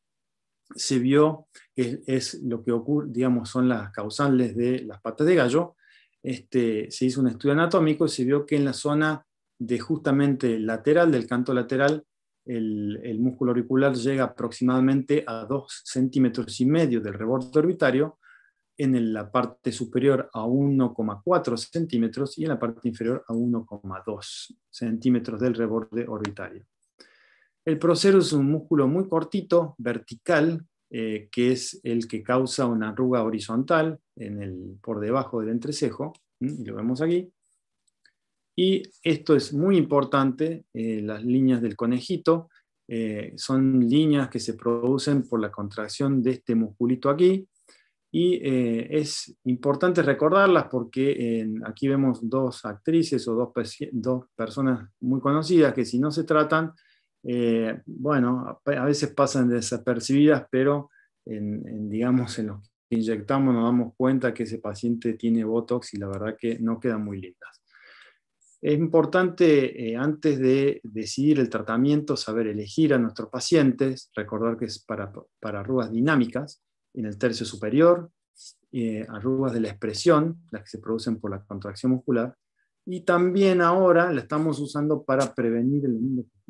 se vio que es lo que ocurre, digamos, son las causales de las patas de gallo. Este, se hizo un estudio anatómico y se vio que en la zona de justamente lateral, del canto lateral, El, el músculo auricular llega aproximadamente a dos centímetros y medio del reborde orbitario, en la parte superior a uno coma cuatro centímetros y en la parte inferior a uno coma dos centímetros del reborde orbitario. El procerus es un músculo muy cortito, vertical, eh, que es el que causa una arruga horizontal en el, por debajo del entrecejo, y lo vemos aquí. Y esto es muy importante, eh, las líneas del conejito, eh, son líneas que se producen por la contracción de este musculito aquí, y eh, es importante recordarlas porque eh, aquí vemos dos actrices o dos, dos personas muy conocidas que si no se tratan, eh, bueno, a veces pasan desapercibidas, pero en, en, digamos, en los que inyectamos nos damos cuenta que ese paciente tiene Botox y la verdad que no quedan muy lindas. Es importante, eh, antes de decidir el tratamiento, saber elegir a nuestros pacientes, recordar que es para, para arrugas dinámicas en el tercio superior, eh, arrugas de la expresión, las que se producen por la contracción muscular, y también ahora la estamos usando para prevenir el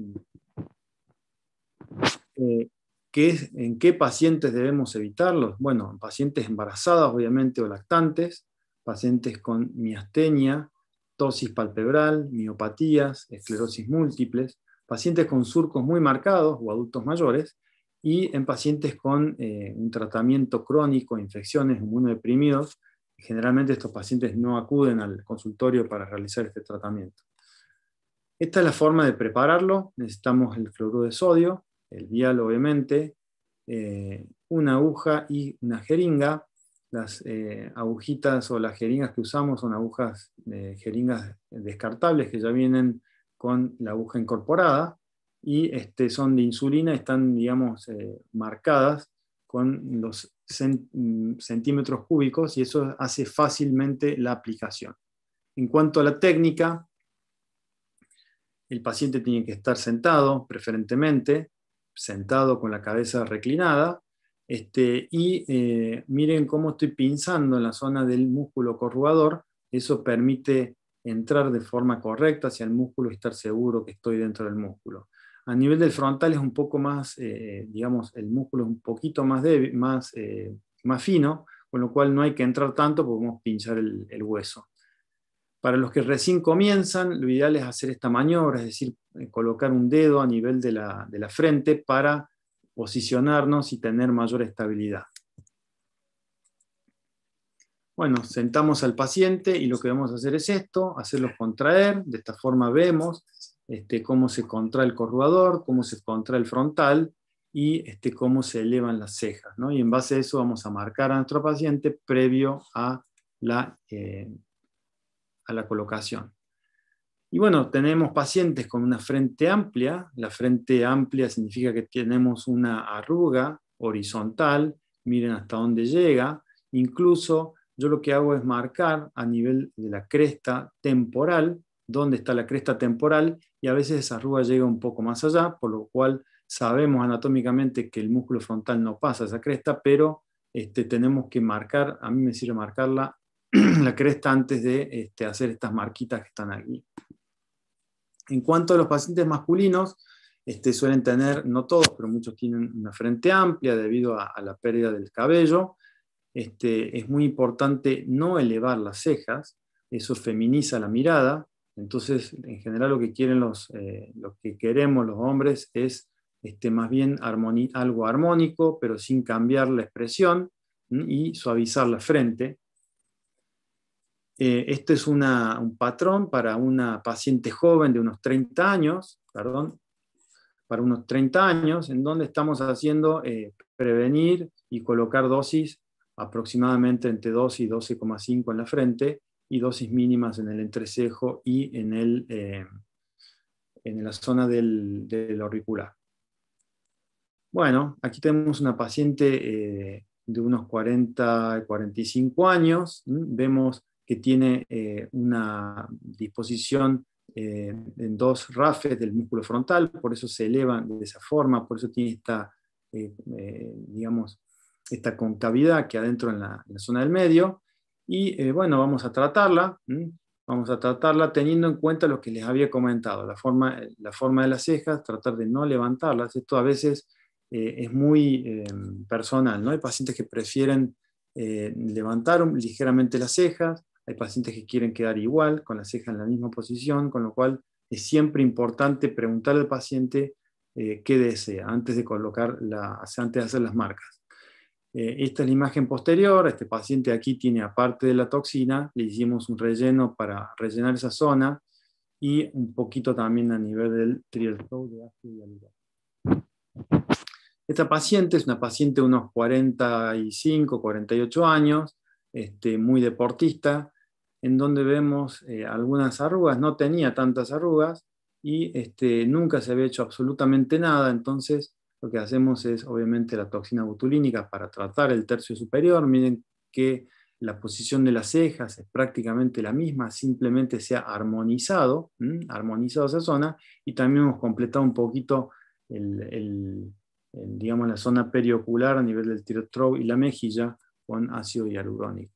eh, ¿qué es, ¿En qué pacientes debemos evitarlos? Bueno, en pacientes embarazadas, obviamente, o lactantes, pacientes con miastenia, ptosis palpebral, miopatías, esclerosis múltiples, pacientes con surcos muy marcados o adultos mayores, y en pacientes con eh, un tratamiento crónico, infecciones, inmunodeprimidos. Generalmente estos pacientes no acuden al consultorio para realizar este tratamiento. Esta es la forma de prepararlo. Necesitamos el fluoruro de sodio, el vial obviamente, eh, una aguja y una jeringa. las eh, agujitas o las jeringas que usamos son agujas, eh, jeringas descartables que ya vienen con la aguja incorporada y este, son de insulina, están, digamos, eh, marcadas con los centímetros cúbicos y eso hace fácilmente la aplicación. En cuanto a la técnica, el paciente tiene que estar sentado, preferentemente, sentado con la cabeza reclinada, este, y eh, miren cómo estoy pinzando en la zona del músculo corrugador, eso permite entrar de forma correcta hacia el músculo y estar seguro que estoy dentro del músculo. A nivel del frontal es un poco más, eh, digamos, el músculo es un poquito más débil, más, eh, más fino, con lo cual no hay que entrar tanto, podemos pinchar el, el hueso. Para los que recién comienzan, lo ideal es hacer esta maniobra, es decir, eh, colocar un dedo a nivel de la, de la frente para posicionarnos y tener mayor estabilidad. Bueno, sentamos al paciente y lo que vamos a hacer es esto, hacerlo contraer, de esta forma vemos este, cómo se contrae el corrugador, cómo se contrae el frontal y este, cómo se elevan las cejas, ¿no? Y en base a eso vamos a marcar a nuestro paciente previo a la, eh, a la colocación. Y bueno, tenemos pacientes con una frente amplia, la frente amplia significa que tenemos una arruga horizontal, miren hasta dónde llega, incluso yo lo que hago es marcar a nivel de la cresta temporal, dónde está la cresta temporal, y a veces esa arruga llega un poco más allá, por lo cual sabemos anatómicamente que el músculo frontal no pasa esa cresta, pero este, tenemos que marcar, a mí me sirve marcarla, la cresta antes de este, hacer estas marquitas que están aquí. En cuanto a los pacientes masculinos, este, suelen tener, no todos, pero muchos tienen una frente amplia debido a, a la pérdida del cabello. Este, es muy importante no elevar las cejas, eso feminiza la mirada. Entonces, en general lo que quieren los, eh, lo que queremos los hombres es este, más bien armoni- algo armónico, pero sin cambiar la expresión y suavizar la frente. Eh, este es una, un patrón para una paciente joven de unos treinta años, perdón, para unos treinta años, en donde estamos haciendo eh, prevenir y colocar dosis aproximadamente entre dos y doce coma cinco en la frente y dosis mínimas en el entrecejo y en, el, eh, en la zona del, del auricular. Bueno, aquí tenemos una paciente eh, de unos cuarenta, cuarenta y cinco años, ¿m? Vemos que tiene eh, una disposición eh, en dos rafes del músculo frontal, por eso se elevan de esa forma, por eso tiene esta, eh, eh, digamos, esta concavidad que adentro en la, en la zona del medio, y eh, bueno, vamos a tratarla, ¿m? Vamos a tratarla teniendo en cuenta lo que les había comentado, la forma, la forma de las cejas, tratar de no levantarlas. Esto a veces eh, es muy eh, personal, ¿no? Hay pacientes que prefieren eh, levantar ligeramente las cejas, hay pacientes que quieren quedar igual, con la ceja en la misma posición, con lo cual es siempre importante preguntarle al paciente eh, qué desea antes de, colocar la, antes de hacer las marcas. Eh, esta es la imagen posterior, este paciente aquí tiene, aparte de la toxina, le hicimos un relleno para rellenar esa zona y un poquito también a nivel del trieltow de ácido hialurónico. Esta paciente es una paciente de unos cuarenta y cinco, cuarenta y ocho años, este, muy deportista, en donde vemos eh, algunas arrugas, no tenía tantas arrugas y este, nunca se había hecho absolutamente nada, entonces lo que hacemos es obviamente la toxina botulínica para tratar el tercio superior. Miren que la posición de las cejas es prácticamente la misma, simplemente se ha armonizado, ¿m? armonizado esa zona, y también hemos completado un poquito el, el, el, digamos, la zona periocular a nivel del tirotrow y la mejilla con ácido hialurónico.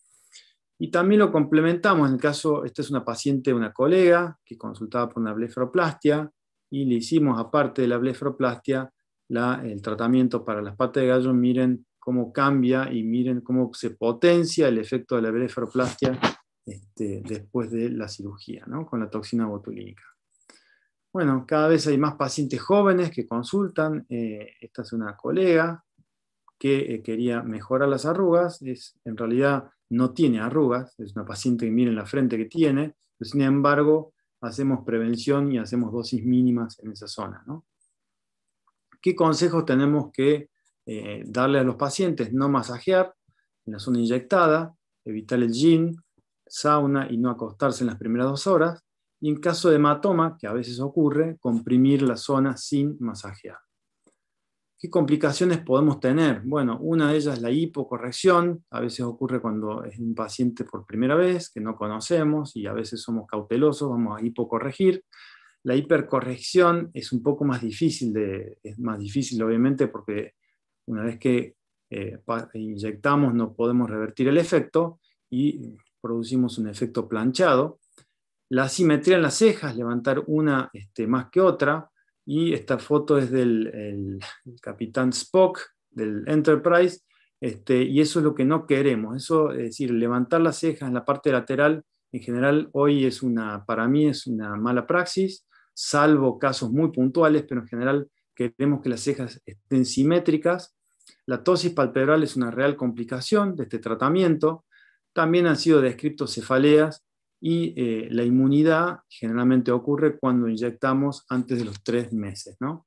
Y también lo complementamos, en el caso, esta es una paciente, una colega, que consultaba por una blefaroplastia, y le hicimos, aparte de la blefaroplastia, la, el tratamiento para las patas de gallo. Miren cómo cambia y miren cómo se potencia el efecto de la blefaroplastia este, después de la cirugía, ¿no? Con la toxina botulínica. Bueno, cada vez hay más pacientes jóvenes que consultan. Eh, esta es una colega que eh, quería mejorar las arrugas. Es, en realidad no tiene arrugas, es una paciente que miren la frente que tiene, pero sin embargo hacemos prevención y hacemos dosis mínimas en esa zona, ¿no? ¿Qué consejos tenemos que eh, darle a los pacientes? No masajear, en la zona inyectada, evitar el gym, sauna y no acostarse en las primeras dos horas, y en caso de hematoma, que a veces ocurre, comprimir la zona sin masajear. ¿Qué complicaciones podemos tener? Bueno, una de ellas es la hipocorrección, a veces ocurre cuando es un paciente por primera vez, que no conocemos y a veces somos cautelosos, vamos a hipocorregir. La hipercorrección es un poco más difícil, de, es más difícil obviamente porque una vez que eh, inyectamos no podemos revertir el efecto y producimos un efecto planchado. La asimetría en las cejas, levantar una este, más que otra, y esta foto es del el, el capitán Spock del Enterprise, este, y eso es lo que no queremos. Eso, es decir, levantar las cejas en la parte lateral, en general hoy es una, para mí es una mala praxis, salvo casos muy puntuales, pero en general queremos que las cejas estén simétricas. La ptosis palpebral es una real complicación de este tratamiento. También han sido descritos cefaleas, y eh, la inmunidad generalmente ocurre cuando inyectamos antes de los tres meses, ¿no?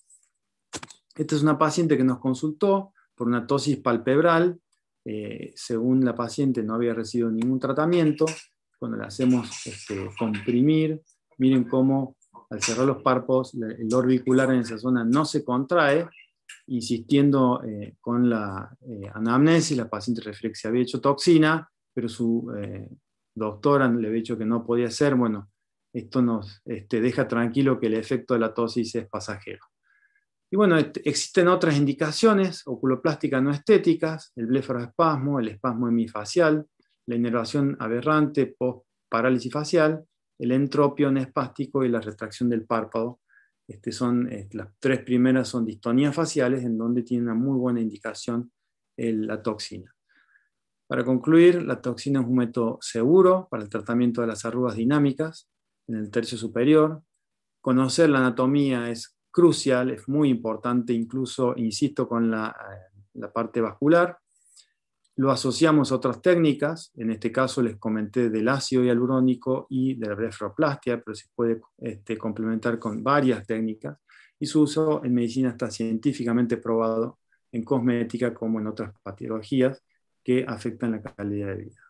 Esta es una paciente que nos consultó por una ptosis palpebral. Eh, según la paciente no había recibido ningún tratamiento. Cuando le hacemos este, comprimir, miren cómo al cerrar los párpados el orbicular en esa zona no se contrae. Insistiendo eh, con la eh, anamnesis, la paciente refiere que se había hecho toxina, pero su eh, doctora le había dicho que no podía ser. Bueno, esto nos este, deja tranquilo que el efecto de la ptosis es pasajero. Y bueno, existen otras indicaciones oculoplásticas no estéticas, el blefaroespasmo, el espasmo hemifacial, la inervación aberrante post-parálisis facial, el entropio nespástico y la retracción del párpado. Este son, eh, las tres primeras son distonías faciales, en donde tiene una muy buena indicación el, la toxina. Para concluir, la toxina es un método seguro para el tratamiento de las arrugas dinámicas en el tercio superior. Conocer la anatomía es crucial, es muy importante, incluso, insisto, con la, la parte vascular. Lo asociamos a otras técnicas, en este caso les comenté del ácido hialurónico y de la blefaroplastia, pero se puede este, complementar con varias técnicas, y su uso en medicina está científicamente probado en cosmética como en otras patologías que afectan la calidad de vida.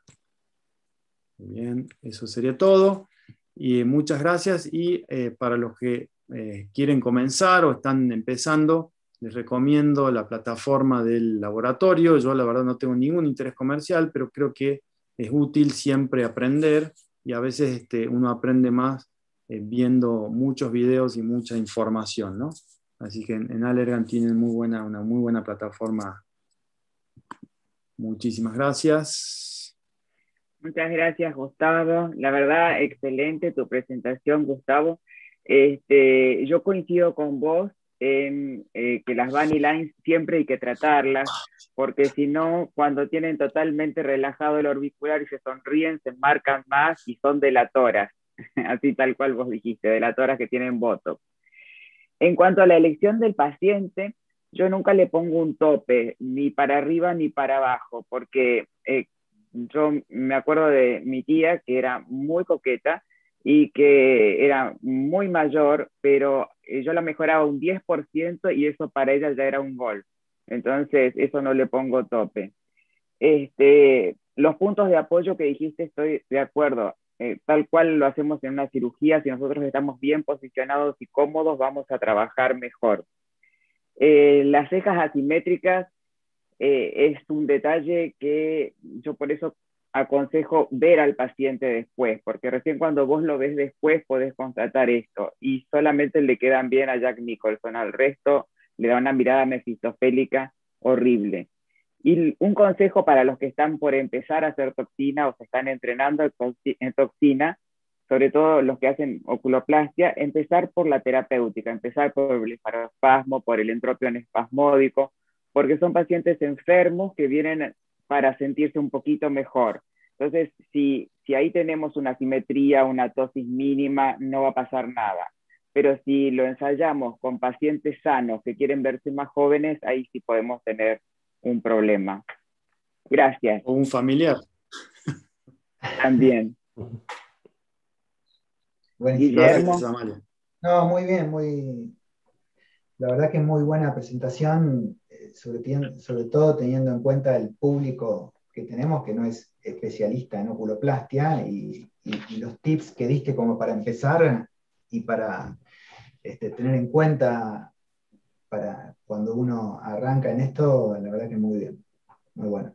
Muy bien, eso sería todo, y muchas gracias, y eh, para los que eh, quieren comenzar o están empezando, les recomiendo la plataforma del laboratorio. Yo la verdad no tengo ningún interés comercial, pero creo que es útil siempre aprender, y a veces este, uno aprende más eh, viendo muchos videos y mucha información, ¿no? Así que en, en Allergan tienen muy buena, una muy buena plataforma. Muchísimas gracias. Muchas gracias, Gustavo. La verdad, excelente tu presentación, Gustavo. Este, yo coincido con vos en eh, que las bunny lines siempre hay que tratarlas, porque si no, cuando tienen totalmente relajado el orbicular y se sonríen, se marcan más y son delatoras, así tal cual vos dijiste, delatoras que tienen botox. En cuanto a la elección del paciente, yo nunca le pongo un tope, ni para arriba ni para abajo, porque eh, yo me acuerdo de mi tía, que era muy coqueta, y que era muy mayor, pero yo la mejoraba un diez por ciento y eso para ella ya era un gol. Entonces, eso no le pongo tope. Este, los puntos de apoyo que dijiste, estoy de acuerdo. Eh, tal cual lo hacemos en una cirugía, si nosotros estamos bien posicionados y cómodos, vamos a trabajar mejor. Eh, las cejas asimétricas eh, es un detalle que yo por eso aconsejo ver al paciente después, porque recién cuando vos lo ves después podés constatar esto, y solamente le quedan bien a Jack Nicholson, al resto le da una mirada mefistofélica horrible. Y un consejo para los que están por empezar a hacer toxina o se están entrenando en toxina, sobre todo los que hacen oculoplastia, empezar por la terapéutica, empezar por el blefaroespasmo, por el entropio espasmódico, porque son pacientes enfermos que vienen para sentirse un poquito mejor. Entonces, si, si ahí tenemos una simetría, una ptosis mínima, no va a pasar nada. Pero si lo ensayamos con pacientes sanos que quieren verse más jóvenes, ahí sí podemos tener un problema. Gracias. O un familiar. También. Guillermo. No, muy bien, muy... La verdad que es muy buena presentación, sobre, sobre todo teniendo en cuenta el público que tenemos, que no es especialista en oculoplastia, y, y, y los tips que diste como para empezar y para este, tener en cuenta para cuando uno arranca en esto, la verdad que muy bien, muy bueno.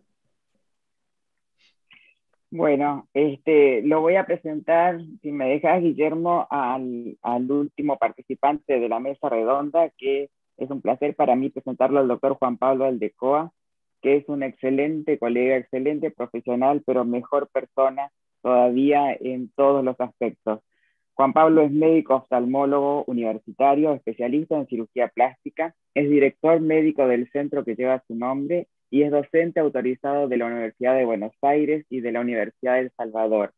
Bueno, este, lo voy a presentar, si me dejas, Guillermo, al, al último participante de la mesa redonda, que es un placer para mí presentarlo al doctor Juan Pablo Aldecoa, que es un excelente colega, excelente profesional, pero mejor persona todavía en todos los aspectos. Juan Pablo es médico oftalmólogo universitario, especialista en cirugía plástica, es director médico del centro que lleva su nombre y es docente autorizado de la Universidad de Buenos Aires y de la Universidad de El Salvador.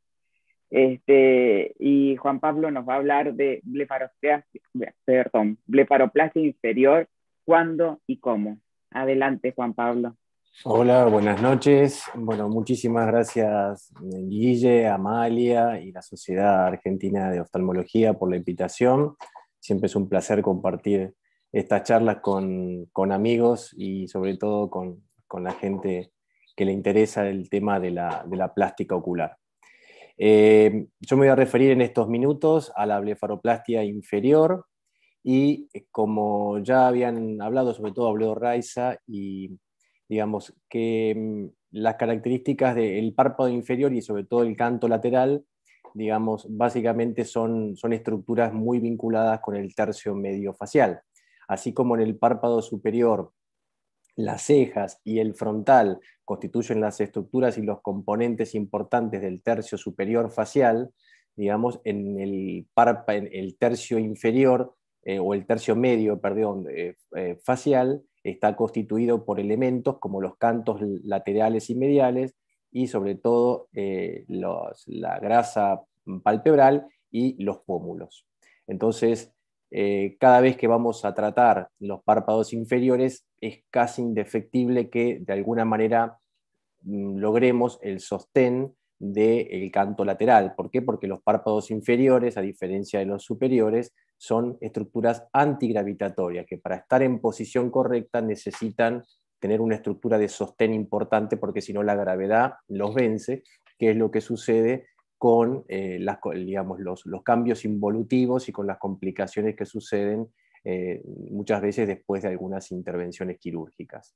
Este, y Juan Pablo nos va a hablar de blefaroplastia, perdón, blefaroplastia inferior, cuándo y cómo. Adelante, Juan Pablo. Hola, buenas noches. Bueno, muchísimas gracias, Guille, Amalia y la Sociedad Argentina de Oftalmología por la invitación. Siempre es un placer compartir estas charlas con, con amigos y sobre todo con, con la gente que le interesa el tema de la, de la plástica ocular. Eh, yo me voy a referir en estos minutos a la blefaroplastia inferior y como ya habían hablado, sobre todo habló Raiza, y digamos que las características del párpado inferior y sobre todo el canto lateral, digamos, básicamente son, son estructuras muy vinculadas con el tercio medio facial. Así como en el párpado superior las cejas y el frontal constituyen las estructuras y los componentes importantes del tercio superior facial, digamos, en el, parpa, en el tercio inferior, eh, o el tercio medio, perdón, eh, eh, facial, está constituido por elementos como los cantos laterales y mediales y sobre todo eh, los, la grasa palpebral y los pómulos. Entonces, eh, cada vez que vamos a tratar los párpados inferiores es casi indefectible que de alguna manera mm, logremos el sostén del canto lateral. ¿Por qué? Porque los párpados inferiores, a diferencia de los superiores, son estructuras antigravitatorias, que para estar en posición correcta necesitan tener una estructura de sostén importante, porque si no la gravedad los vence, que es lo que sucede con eh, las, digamos, los, los cambios involutivos y con las complicaciones que suceden eh, muchas veces después de algunas intervenciones quirúrgicas.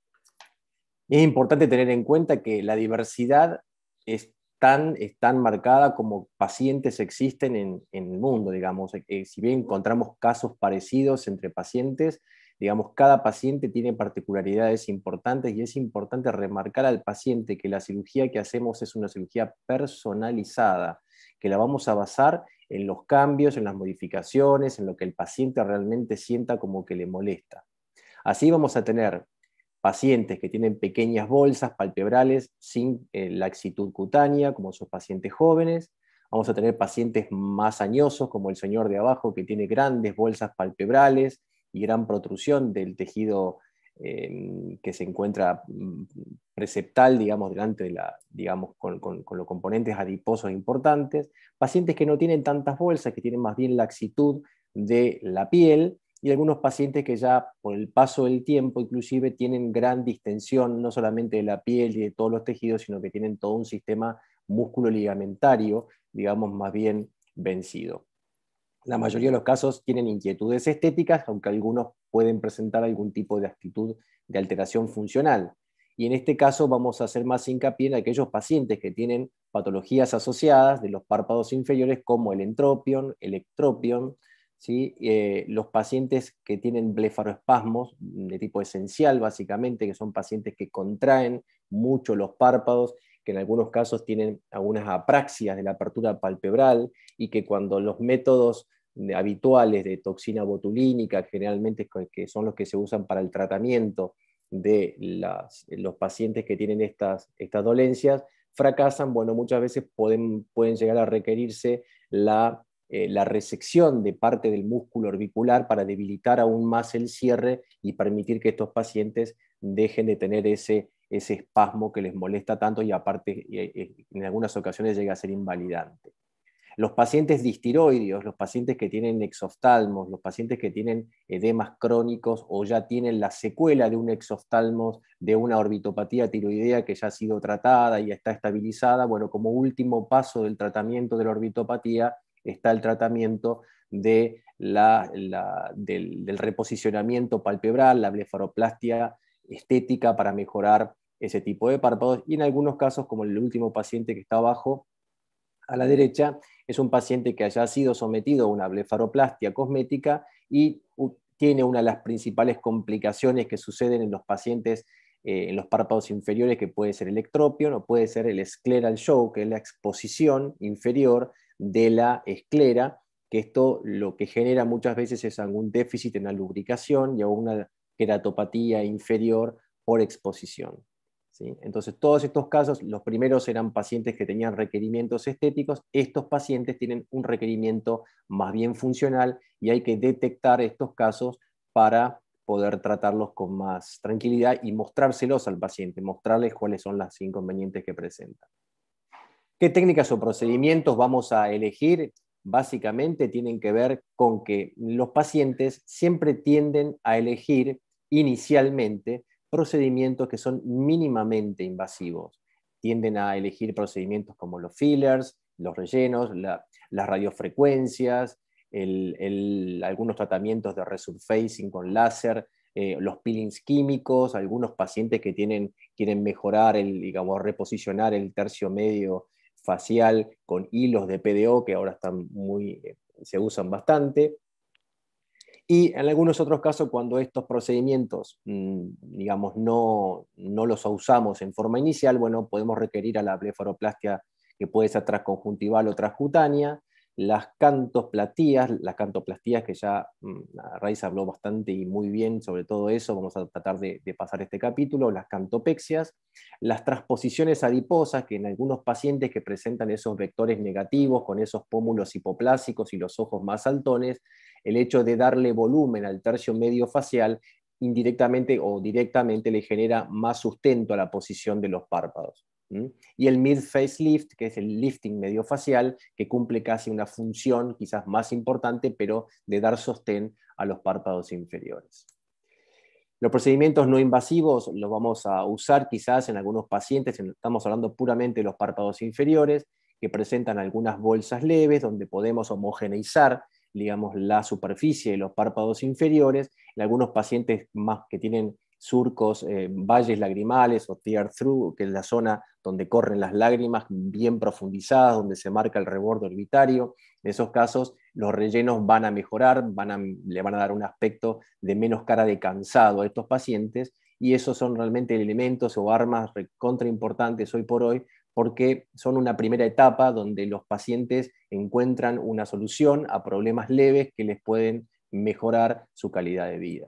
Es importante tener en cuenta que la diversidad es tan, es tan marcada como pacientes existen en, en el mundo, digamos. Eh, si bien encontramos casos parecidos entre pacientes, digamos, cada paciente tiene particularidades importantes y es importante remarcar al paciente que la cirugía que hacemos es una cirugía personalizada, que la vamos a basar en los cambios, en las modificaciones, en lo que el paciente realmente sienta como que le molesta. Así vamos a tener pacientes que tienen pequeñas bolsas palpebrales sin eh, laxitud cutánea, como son pacientes jóvenes. Vamos a tener pacientes más añosos, como el señor de abajo, que tiene grandes bolsas palpebrales y gran protrusión del tejido eh, que se encuentra preceptal, digamos, delante de la, digamos, con, con, con los componentes adiposos importantes. Pacientes que no tienen tantas bolsas, que tienen más bien laxitud de la piel, y algunos pacientes que ya por el paso del tiempo inclusive tienen gran distensión, no solamente de la piel y de todos los tejidos, sino que tienen todo un sistema músculo-ligamentario, digamos, más bien vencido. La mayoría de los casos tienen inquietudes estéticas, aunque algunos pueden presentar algún tipo de actitud de alteración funcional. Y en este caso vamos a hacer más hincapié en aquellos pacientes que tienen patologías asociadas de los párpados inferiores, como el entropion, el ectropion, ¿sí? Eh, los pacientes que tienen blefaroespasmos de tipo esencial, básicamente, que son pacientes que contraen mucho los párpados, que en algunos casos tienen algunas apraxias de la apertura palpebral, y que cuando los métodos habituales de toxina botulínica, generalmente que son los que se usan para el tratamiento de las, los pacientes que tienen estas, estas dolencias, fracasan, bueno, muchas veces pueden, pueden llegar a requerirse la Eh, la resección de parte del músculo orbicular para debilitar aún más el cierre y permitir que estos pacientes dejen de tener ese, ese espasmo que les molesta tanto y aparte eh, en algunas ocasiones llega a ser invalidante. Los pacientes distiroideos, los pacientes que tienen exoftalmos, los pacientes que tienen edemas crónicos o ya tienen la secuela de un exoftalmos, de una orbitopatía tiroidea que ya ha sido tratada y está estabilizada, bueno, como último paso del tratamiento de la orbitopatía está el tratamiento de la, la, del, del reposicionamiento palpebral, la blefaroplastia estética para mejorar ese tipo de párpados, y en algunos casos, como el último paciente que está abajo a la derecha, es un paciente que haya sido sometido a una blefaroplastia cosmética y tiene una de las principales complicaciones que suceden en los pacientes eh, en los párpados inferiores, que puede ser el ectropion o puede ser el scleral show, que es la exposición inferior de la esclera, que esto lo que genera muchas veces es algún déficit en la lubricación y una queratopatía inferior por exposición. ¿Sí? Entonces, todos estos casos, los primeros eran pacientes que tenían requerimientos estéticos, estos pacientes tienen un requerimiento más bien funcional y hay que detectar estos casos para poder tratarlos con más tranquilidad y mostrárselos al paciente, mostrarles cuáles son los inconvenientes que presentan. ¿Qué técnicas o procedimientos vamos a elegir? Básicamente tienen que ver con que los pacientes siempre tienden a elegir inicialmente procedimientos que son mínimamente invasivos. Tienden a elegir procedimientos como los fillers, los rellenos, la, las radiofrecuencias, el, el, algunos tratamientos de resurfacing con láser, eh, los peelings químicos, algunos pacientes que tienen, quieren mejorar, el, digamos, reposicionar el tercio medio facial con hilos de P D O, que ahora están muy, eh, se usan bastante. Y en algunos otros casos, cuando estos procedimientos, digamos, no, no los usamos en forma inicial, bueno, podemos requerir a la blefaroplastia, que puede ser transconjuntival o transcutánea, las cantoplastías, las cantoplastías que ya Raiza habló bastante y muy bien sobre todo eso, vamos a tratar de, de pasar este capítulo, las cantopexias, las transposiciones adiposas, que en algunos pacientes que presentan esos vectores negativos, con esos pómulos hipoplásicos y los ojos más saltones, el hecho de darle volumen al tercio medio facial indirectamente o directamente le genera más sustento a la posición de los párpados. ¿Mm? Y el mid-face lift, que es el lifting medio facial, que cumple casi una función quizás más importante, pero de dar sostén a los párpados inferiores. Los procedimientos no invasivos los vamos a usar quizás en algunos pacientes, estamos hablando puramente de los párpados inferiores, que presentan algunas bolsas leves, donde podemos homogeneizar, digamos, la superficie de los párpados inferiores. En algunos pacientes más que tienen surcos, eh, valles lagrimales o tear-through, que es la zona donde corren las lágrimas bien profundizadas, donde se marca el reborde orbitario. En esos casos los rellenos van a mejorar, van a, le van a dar un aspecto de menos cara de cansado a estos pacientes, y esos son realmente elementos o armas contra importantes hoy por hoy, porque son una primera etapa donde los pacientes encuentran una solución a problemas leves que les pueden mejorar su calidad de vida.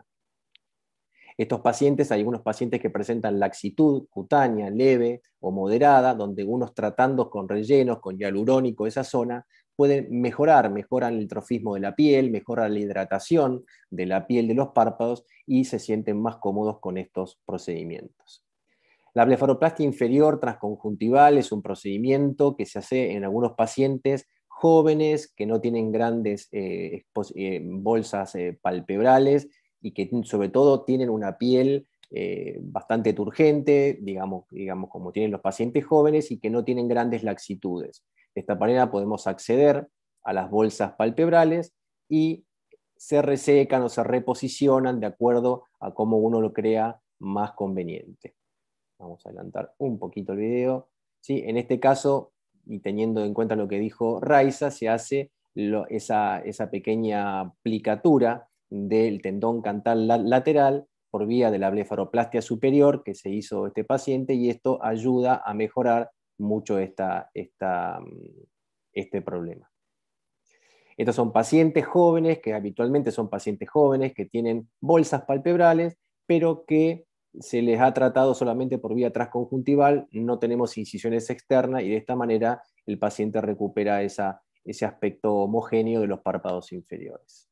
Estos pacientes, hay algunos pacientes que presentan laxitud cutánea leve o moderada, donde unos tratando con rellenos, con hialurónico, esa zona, pueden mejorar, mejoran el trofismo de la piel, mejoran la hidratación de la piel de los párpados y se sienten más cómodos con estos procedimientos. La blefaroplastia inferior transconjuntival es un procedimiento que se hace en algunos pacientes jóvenes que no tienen grandes eh, eh, bolsas eh, palpebrales y que sobre todo tienen una piel eh, bastante turgente, digamos, digamos como tienen los pacientes jóvenes, y que no tienen grandes laxitudes. De esta manera podemos acceder a las bolsas palpebrales y se resecan o se reposicionan de acuerdo a cómo uno lo crea más conveniente. Vamos a adelantar un poquito el video. ¿Sí? En este caso, y teniendo en cuenta lo que dijo Raiza, se hace lo, esa, esa pequeña aplicatura del tendón cantal lateral por vía de la blefaroplastia superior que se hizo este paciente, y esto ayuda a mejorar mucho esta, esta, este problema. Estos son pacientes jóvenes, que habitualmente son pacientes jóvenes que tienen bolsas palpebrales, pero que se les ha tratado solamente por vía transconjuntival, no tenemos incisiones externas, y de esta manera el paciente recupera esa, ese aspecto homogéneo de los párpados inferiores.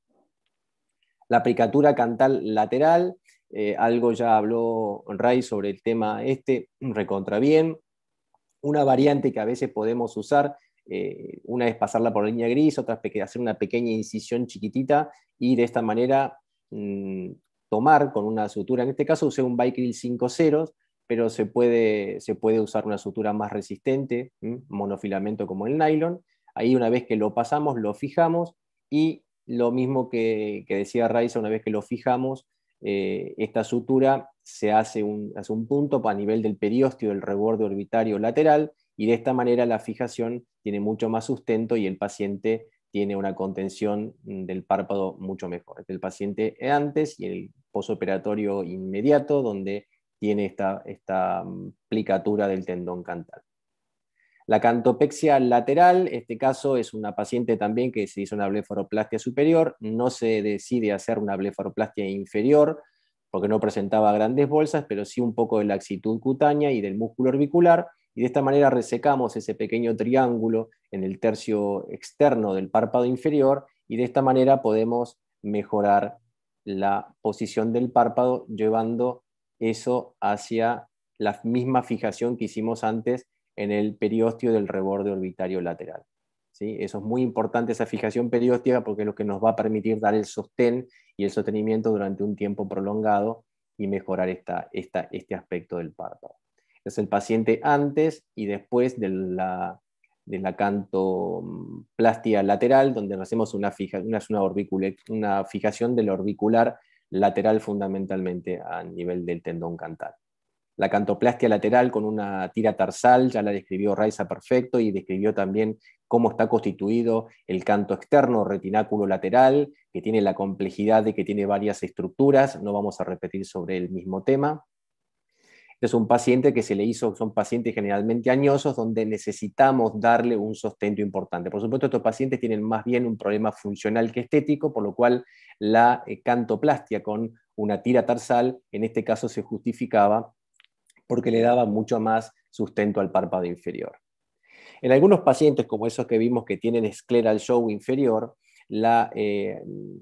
La aplicatura cantal lateral, eh, algo ya habló Ray sobre el tema este, recontra bien. Una variante que a veces podemos usar eh, una es pasarla por la línea gris, otra es hacer una pequeña incisión chiquitita y de esta manera mmm, tomar con una sutura. En este caso usé un Vicryl cinco ceros, pero se puede, se puede usar una sutura más resistente, ¿m? monofilamento como el nylon. Ahí una vez que lo pasamos, lo fijamos y lo mismo que, que decía Raiza, una vez que lo fijamos, eh, esta sutura se hace un, hace un punto a nivel del periósteo del reborde orbitario lateral y de esta manera la fijación tiene mucho más sustento y el paciente tiene una contención del párpado mucho mejor. Este es el paciente antes y el posoperatorio inmediato, donde tiene esta, esta plicatura del tendón cantal. La cantopexia lateral, este caso es una paciente también que se hizo una blefaroplastia superior, no se decide hacer una blefaroplastia inferior, porque no presentaba grandes bolsas, pero sí un poco de laxitud cutánea y del músculo orbicular, y de esta manera resecamos ese pequeño triángulo en el tercio externo del párpado inferior, y de esta manera podemos mejorar la posición del párpado, llevando eso hacia la misma fijación que hicimos antes en el periósteo del reborde orbitario lateral. ¿Sí? Eso es muy importante, esa fijación perióstica, porque es lo que nos va a permitir dar el sostén y el sostenimiento durante un tiempo prolongado y mejorar esta, esta, este aspecto del párpado. Es el paciente antes y después de la, de la cantoplastia lateral, donde hacemos una, fija, una, una, orbicula, una fijación del orbicular lateral fundamentalmente a nivel del tendón cantal. La cantoplastia lateral con una tira tarsal, ya la describió Raiza perfecto, y describió también cómo está constituido el canto externo retináculo lateral, que tiene la complejidad de que tiene varias estructuras, no vamos a repetir sobre el mismo tema. Este es un paciente que se le hizo, son pacientes generalmente añosos, donde necesitamos darle un sostento importante. Por supuesto, estos pacientes tienen más bien un problema funcional que estético, por lo cual la eh, cantoplastia con una tira tarsal, en este caso se justificaba porque le daba mucho más sustento al párpado inferior. En algunos pacientes, como esos que vimos que tienen scleral show inferior, la, eh,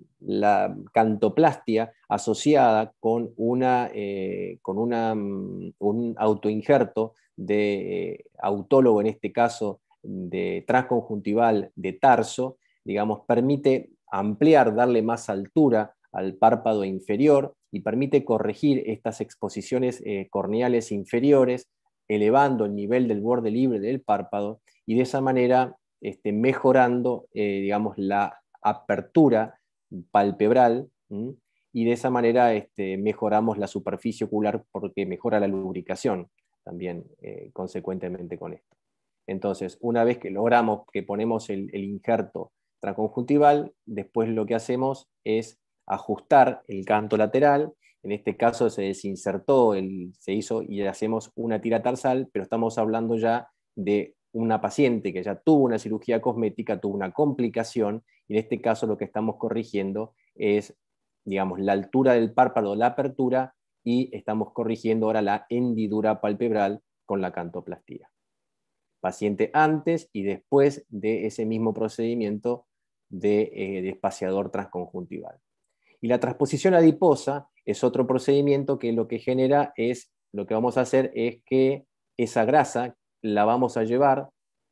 la cantoplastia asociada con, una, eh, con una, un autoinjerto de eh, autólogo, en este caso de transconjuntival de tarso, digamos, permite ampliar, darle más altura al párpado inferior y permite corregir estas exposiciones eh, corneales inferiores, elevando el nivel del borde libre del párpado y de esa manera este, mejorando eh, digamos, la apertura palpebral, ¿m? Y de esa manera este, mejoramos la superficie ocular porque mejora la lubricación también eh, consecuentemente con esto. Entonces, una vez que logramos que ponemos el, el injerto transconjuntival, después lo que hacemos es ajustar el canto lateral. En este caso se desinsertó, el, se hizo y hacemos una tira tarsal, pero estamos hablando ya de una paciente que ya tuvo una cirugía cosmética, tuvo una complicación, y en este caso lo que estamos corrigiendo es, digamos, la altura del párpado, la apertura, y estamos corrigiendo ahora la hendidura palpebral con la cantoplastía. Paciente antes y después de ese mismo procedimiento de, eh, de espaciador transconjuntival. Y la transposición adiposa es otro procedimiento que lo que genera es, lo que vamos a hacer es que esa grasa la vamos a llevar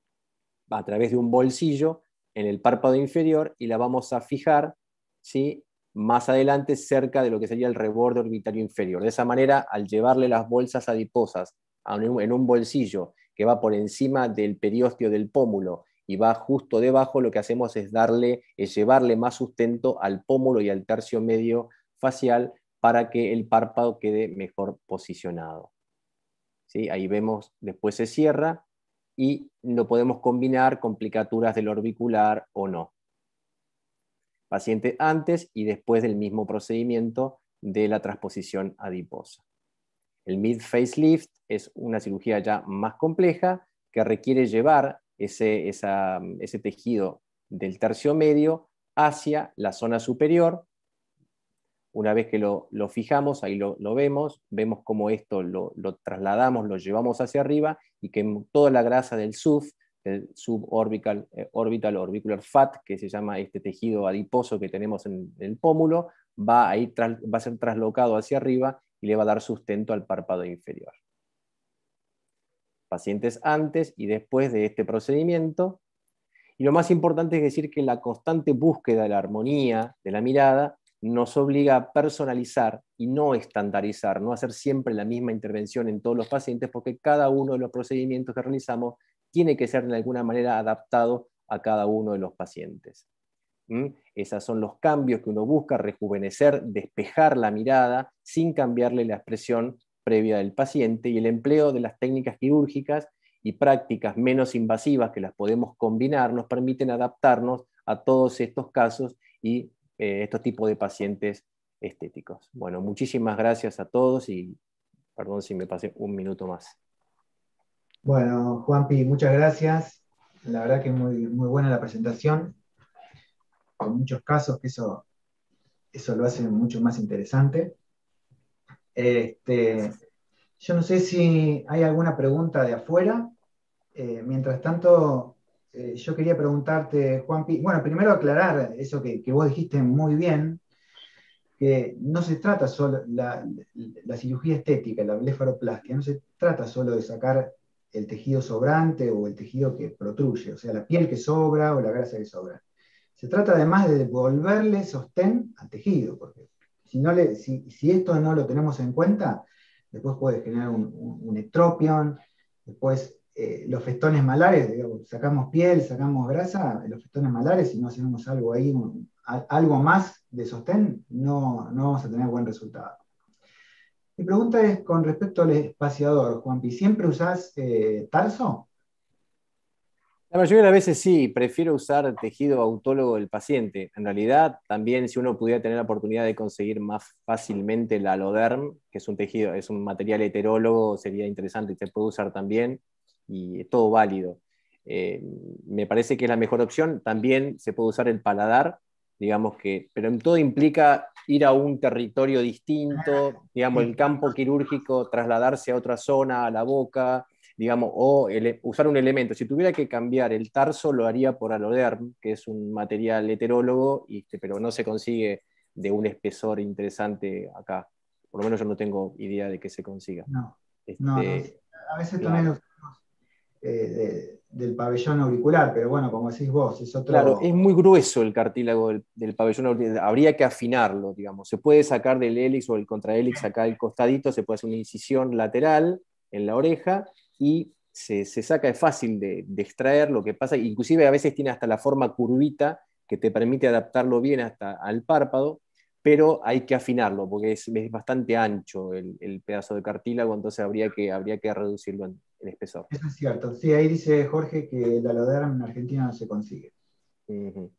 a través de un bolsillo en el párpado inferior y la vamos a fijar, ¿sí?, más adelante cerca de lo que sería el reborde orbitario inferior. De esa manera, al llevarle las bolsas adiposas en un bolsillo que va por encima del periósteo del pómulo y va justo debajo, lo que hacemos es darle, es llevarle más sustento al pómulo y al tercio medio facial para que el párpado quede mejor posicionado. ¿Sí? Ahí vemos, después se cierra y lo podemos combinar con plicaturas del orbicular o no. Paciente antes y después del mismo procedimiento de la transposición adiposa. El mid-facelift es una cirugía ya más compleja que requiere llevar ese, esa, ese tejido del tercio medio hacia la zona superior. Una vez que lo, lo fijamos, ahí lo, lo vemos, vemos cómo esto lo, lo trasladamos, lo llevamos hacia arriba y que toda la grasa del S U F, el suborbital eh, orbital orbicular fat, que se llama este tejido adiposo que tenemos en el pómulo, va a, ir tras, va a ser traslocado hacia arriba y le va a dar sustento al párpado inferior. Pacientes antes y después de este procedimiento, Y lo más importante es decir que la constante búsqueda de la armonía de la mirada nos obliga a personalizar y no estandarizar, no hacer siempre la misma intervención en todos los pacientes, porque cada uno de los procedimientos que realizamos tiene que ser de alguna manera adaptado a cada uno de los pacientes. ¿Mm? Esos son los cambios que uno busca, rejuvenecer, despejar la mirada sin cambiarle la expresión previa del paciente, y el empleo de las técnicas quirúrgicas y prácticas menos invasivas que las podemos combinar nos permiten adaptarnos a todos estos casos y eh, estos tipos de pacientes estéticos. Bueno, muchísimas gracias a todos y perdón si me pasé un minuto más. Bueno, Juanpi, muchas gracias. La verdad que muy, muy buena la presentación, con muchos casos, que eso, eso lo hace mucho más interesante. Este, yo no sé si hay alguna pregunta de afuera. Eh, mientras tanto, eh, yo quería preguntarte, Juanpi, bueno, primero aclarar eso que, que vos dijiste muy bien, que no se trata solo, la, la cirugía estética, la blefaroplastia, no se trata solo de sacar el tejido sobrante o el tejido que protruye, o sea, la piel que sobra o la grasa que sobra. Se trata además de devolverle sostén al tejido, porque si, no le, si, si esto no lo tenemos en cuenta, después puede generar un, un, un ectropion, después eh, los festones malares, digamos, sacamos piel, sacamos grasa, los festones malares, si no hacemos algo ahí, un, a, algo más de sostén, no, no vamos a tener buen resultado. Mi pregunta es con respecto al espaciador, Juanpi, ¿siempre usás eh, tarso? La mayoría de las veces sí, prefiero usar tejido autólogo del paciente. En realidad, también si uno pudiera tener la oportunidad de conseguir más fácilmente el aloderm, que es un tejido, es un material heterólogo, sería interesante y se puede usar también, y es todo válido. Eh, me parece que es la mejor opción. También se puede usar el paladar, digamos que, pero en todo implica ir a un territorio distinto, digamos, el campo quirúrgico, trasladarse a otra zona, a la boca, digamos, o ele, usar un elemento. Si tuviera que cambiar el tarso, lo haría por aloderm, que es un material heterólogo, y, pero no se consigue de un espesor interesante acá. Por lo menos yo no tengo idea de que se consiga. No, este, no, no. A veces claro. también lo usamos eh, de, del pabellón auricular, pero bueno, como decís vos, es otro... Claro, es muy grueso el cartílago del, del pabellón auricular, habría que afinarlo, digamos. Se puede sacar del hélix o el contrahélix acá al costadito, se puede hacer una incisión lateral en la oreja, y se, se saca, es fácil de, de extraer. Lo que pasa, inclusive a veces tiene hasta la forma curvita que te permite adaptarlo bien hasta al párpado, pero hay que afinarlo porque es, es bastante ancho el, el pedazo de cartílago, entonces habría que, habría que reducirlo en, en espesor. Eso es cierto. Sí, ahí dice Jorge que el aloderm en Argentina no se consigue. Uh-huh.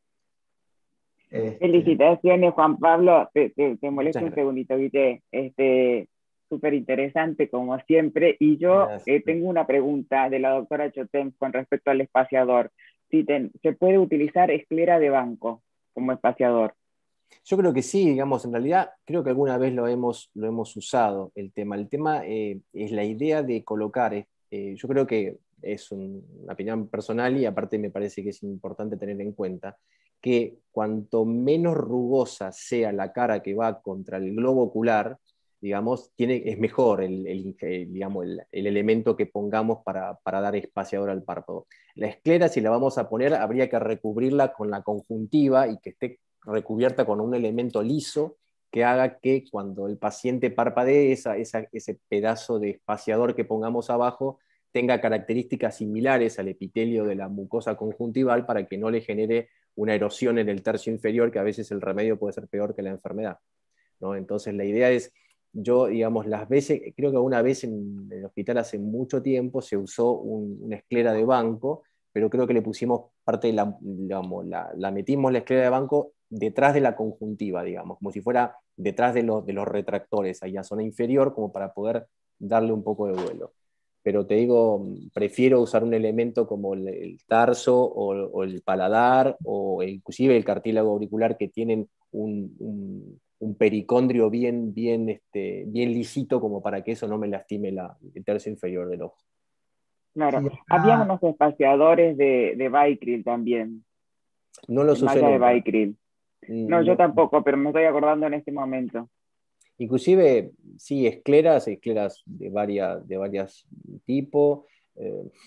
Este... Felicitaciones, Juan Pablo. Te, te, te molesto un segundito, ¿viste? Este... Súper interesante, como siempre. Y yo eh, tengo una pregunta de la doctora Chotem con respecto al espaciador. Si te, ¿se puede utilizar esclera de banco como espaciador? Yo creo que sí, digamos, en realidad creo que alguna vez lo hemos, lo hemos usado el tema. El tema eh, es la idea de colocar, eh, yo creo que es un, una opinión personal y aparte me parece que es importante tener en cuenta que cuanto menos rugosa sea la cara que va contra el globo ocular, digamos, tiene, es mejor el, el, el, digamos, el, el elemento que pongamos para, para dar espaciador al párpado. La esclera, si la vamos a poner, habría que recubrirla con la conjuntiva y que esté recubierta con un elemento liso que haga que cuando el paciente parpadee, esa, esa, ese pedazo de espaciador que pongamos abajo tenga características similares al epitelio de la mucosa conjuntival para que no le genere una erosión en el tercio inferior, que a veces el remedio puede ser peor que la enfermedad, ¿no? Entonces la idea es, yo, digamos, las veces, creo que una vez en el hospital hace mucho tiempo se usó un, una esclera de banco, pero creo que le pusimos parte de la, digamos, la, la metimos la esclera de banco detrás de la conjuntiva, digamos, como si fuera detrás de los, de los retractores, ahí a zona inferior, como para poder darle un poco de vuelo. Pero te digo, prefiero usar un elemento como el, el tarso o, o el paladar, o inclusive el cartílago auricular, que tienen un, un un pericondrio bien, bien, este, bien lisito, como para que eso no me lastime la, el tercio inferior del ojo. Claro, sí, había unos espaciadores de, de Vicryl también. No los usé nunca. de Vicryl. No, no, yo tampoco, pero me estoy acordando en este momento. Inclusive, sí, escleras, escleras de varias, de varias tipos. Eh,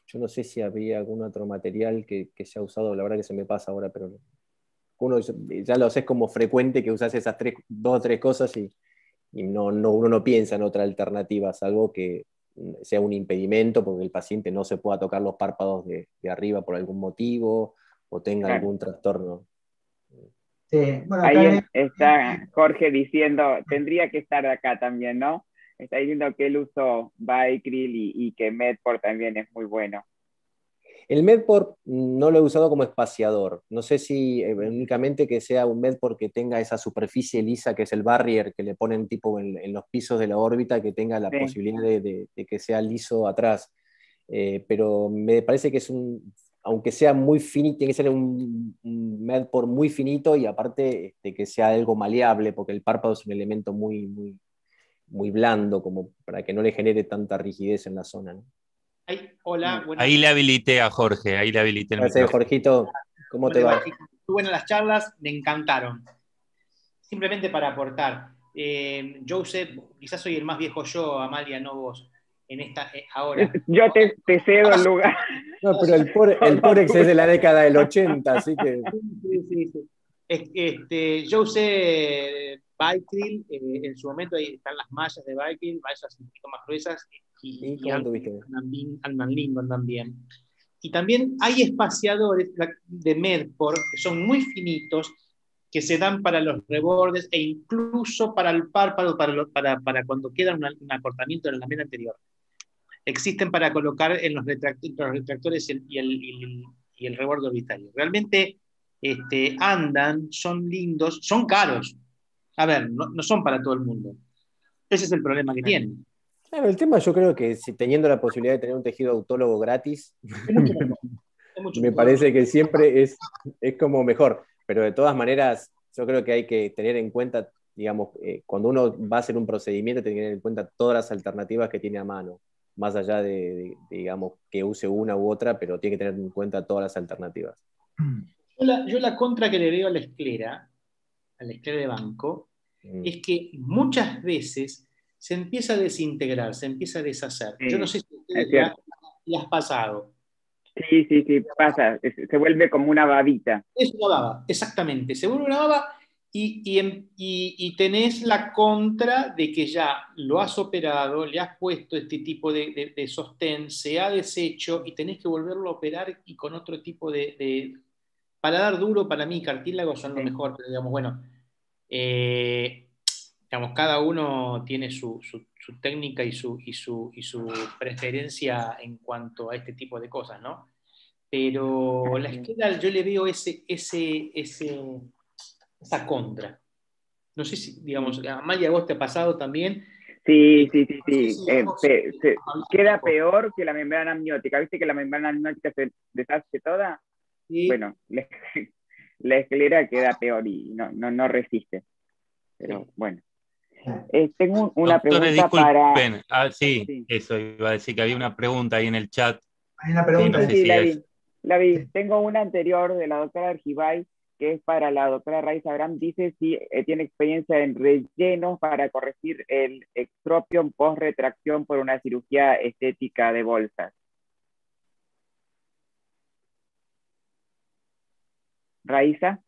yo no sé si había algún otro material que, que se ha usado, la verdad que se me pasa ahora, pero uno ya lo sé, es como frecuente que usas esas tres, dos o tres cosas y, y no, no, uno no piensa en otra alternativa, salvo que sea un impedimento porque el paciente no se pueda tocar los párpados de, de arriba por algún motivo o tenga Claro. algún trastorno. Sí, bueno, Ahí acá es- está Jorge diciendo, tendría que estar acá también, ¿no? Está diciendo que él usó Bicryl y, y que Medport también es muy bueno. El Medport no lo he usado como espaciador. No sé si eh, únicamente que sea un Medport que tenga esa superficie lisa que es el barrier que le ponen tipo en, en los pisos de la órbita, que tenga la Sí. posibilidad de, de- de que sea liso atrás. Eh, pero me parece que es un, aunque sea muy finito, tiene que ser un, un Medport muy finito y aparte este, que sea algo maleable, porque el párpado es un elemento muy, muy, muy blando, como para que no le genere tanta rigidez en la zona, ¿no? Ay, hola, buenas Ahí le habilité a Jorge, ahí le habilité el Gracias, micrófono. Jorgito. ¿Cómo te le va? Muy buenas las charlas, me encantaron. Simplemente para aportar, eh, Joseph, quizás soy el más viejo yo, Amalia, no vos, en esta, eh, ahora. Yo te, te cedo el lugar. No, pero el, por, el Porex es de la década del ochenta, así que... Sí, sí, sí. Es- Este, yo usé Bicryl, eh, en su momento ahí están las mallas de Bicryl, mallas un poquito más gruesas, y, ¿Y y cómo tuviste? Alman Lincoln también. Y también hay espaciadores de Medport que son muy finitos, que se dan para los rebordes e incluso para el párpado, para, lo- para, para cuando queda una- un acortamiento en la lamela anterior. Existen para colocar en los, retract- los retractores y el, y el, y el, y el reborde orbitario. Realmente este, andan, son lindos, son caros. A ver, no, no son para todo el mundo. Ese es el problema que tienen. Claro, el tema yo creo que si teniendo la posibilidad de tener un tejido autólogo gratis, Es mucho mejor. Es mucho me mejor. parece que siempre es, es como mejor. Pero de todas maneras, yo creo que hay que tener en cuenta, digamos, eh, cuando uno va a hacer un procedimiento, tiene que tener en cuenta todas las alternativas que tiene a mano, más allá de, de, digamos, que use una u otra, pero tiene que tener en cuenta todas las alternativas. Yo la, yo la contra que le veo a la esclera, a la esclera de banco, Mm. es que muchas veces se empieza a desintegrar, se empieza a deshacer. Sí, Yo no sé si es ustedes le cierto. has pasado. Sí, sí, sí, pasa. Es- Se vuelve como una babita. Es una baba, exactamente. Se vuelve una baba y, y, em- y- y tenés la contra de que ya lo has operado, le has puesto este tipo de, de- de sostén, se ha deshecho y tenés que volverlo a operar y con otro tipo de... de paladar duro para mí, cartílagos son lo mejor, pero digamos, bueno, eh, digamos, cada uno tiene su, su- su técnica y su, y, su, y su preferencia en cuanto a este tipo de cosas, ¿no? Pero la esquela yo le veo ese, ese, ese, esa contra. No sé si, digamos, a Amalia, ¿a vos te ha pasado también? Sí, sí, sí, sí. Eh, pe- se- queda peor que la membrana amniótica. ¿Viste que la membrana amniótica se deshace toda? Sí. Bueno, la, la esclera queda peor y no, no, no resiste. Pero bueno. Eh, tengo un- una Doctores, pregunta para... disculpen. Ah, sí, eso, iba a decir que había una pregunta ahí en el chat. Hay una Sí, pregunta. no sé Sí, si la es. vi. La vi. Tengo una anterior de la doctora Argibay, que es para la doctora Raiza Abraham. Dice si eh, tiene experiencia en rellenos para corregir el extropion post-retracción por una cirugía estética de bolsas. Raiza.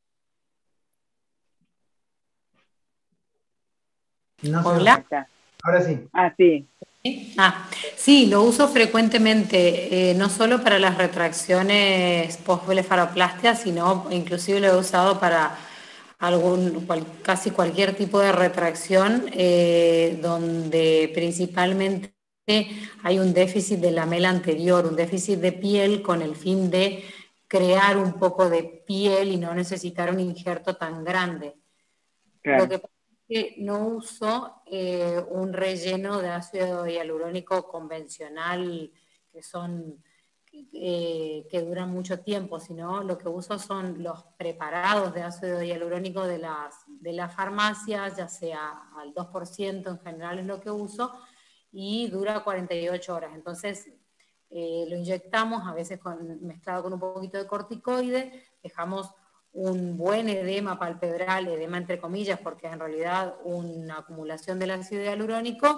No sé. Hola. Ahora sí. Ah, sí. Ah, sí, lo uso frecuentemente, eh, no solo para las retracciones post-blefaroplastia, sino inclusive lo he usado para algún, cual- casi cualquier tipo de retracción, eh, donde principalmente hay un déficit de la lamela anterior, un déficit de piel con el fin de crear un poco de piel y no necesitar un injerto tan grande. Claro. Lo que pasa es que no uso eh, un relleno de ácido hialurónico convencional que son eh, que duran mucho tiempo, sino lo que uso son los preparados de ácido hialurónico de las, de las farmacias, ya sea al dos por ciento en general es lo que uso, y dura cuarenta y ocho horas. Entonces eh, lo inyectamos, a veces con, mezclado con un poquito de corticoide, dejamos un buen edema palpebral, edema entre comillas, porque es en realidad una acumulación del ácido hialurónico,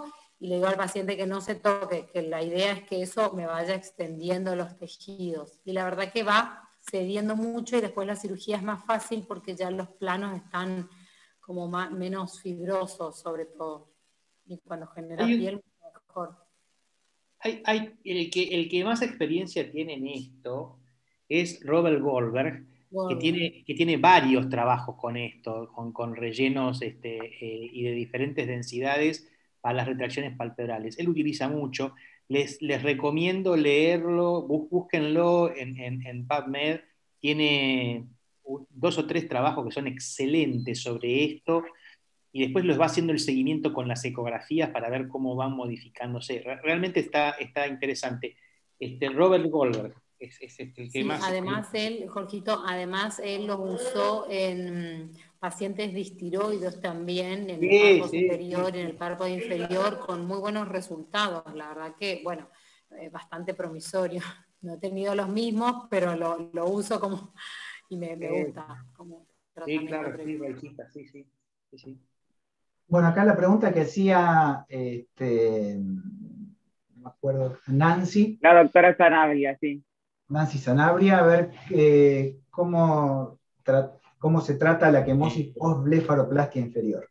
y le digo al paciente que no se toque, que la idea es que eso me vaya extendiendo los tejidos. Y la verdad que va cediendo mucho y después la cirugía es más fácil porque ya los planos están como más, menos fibrosos sobre todo. Y cuando genera Hay un- piel, mejor. Hay, hay- el, que, el que más experiencia tiene en esto es Robert Goldberg, que Goldberg. tiene, que tiene varios trabajos con esto, con, con rellenos este, eh, y de diferentes densidades para las retracciones palpebrales. Él utiliza mucho, les, les recomiendo leerlo, bú- búsquenlo en, en, en PubMed, tiene u- dos o tres trabajos que son excelentes sobre esto, y después los va haciendo el seguimiento con las ecografías para ver cómo van modificándose. Re- Realmente está, está interesante. Este, Robert Goldberg es, es este, el que Sí, más... además él, Jorgito, además él lo usó en pacientes distiroides también, en el Sí, párpado sí, superior, sí. en el párpado inferior, con muy buenos resultados. La verdad que, bueno, eh, bastante promisorio. No he tenido los mismos, pero lo, lo uso como, y me, me Eh, gusta como sí, tratamiento. claro, sí, preventivo. Raicita, sí, sí, sí, sí. Bueno, acá la pregunta que hacía, este, no me acuerdo, Nancy, La doctora Sanabria, sí. Nancy Sanabria, a ver eh, cómo, tra- cómo se trata la quemosis post-blefaroplastia inferior.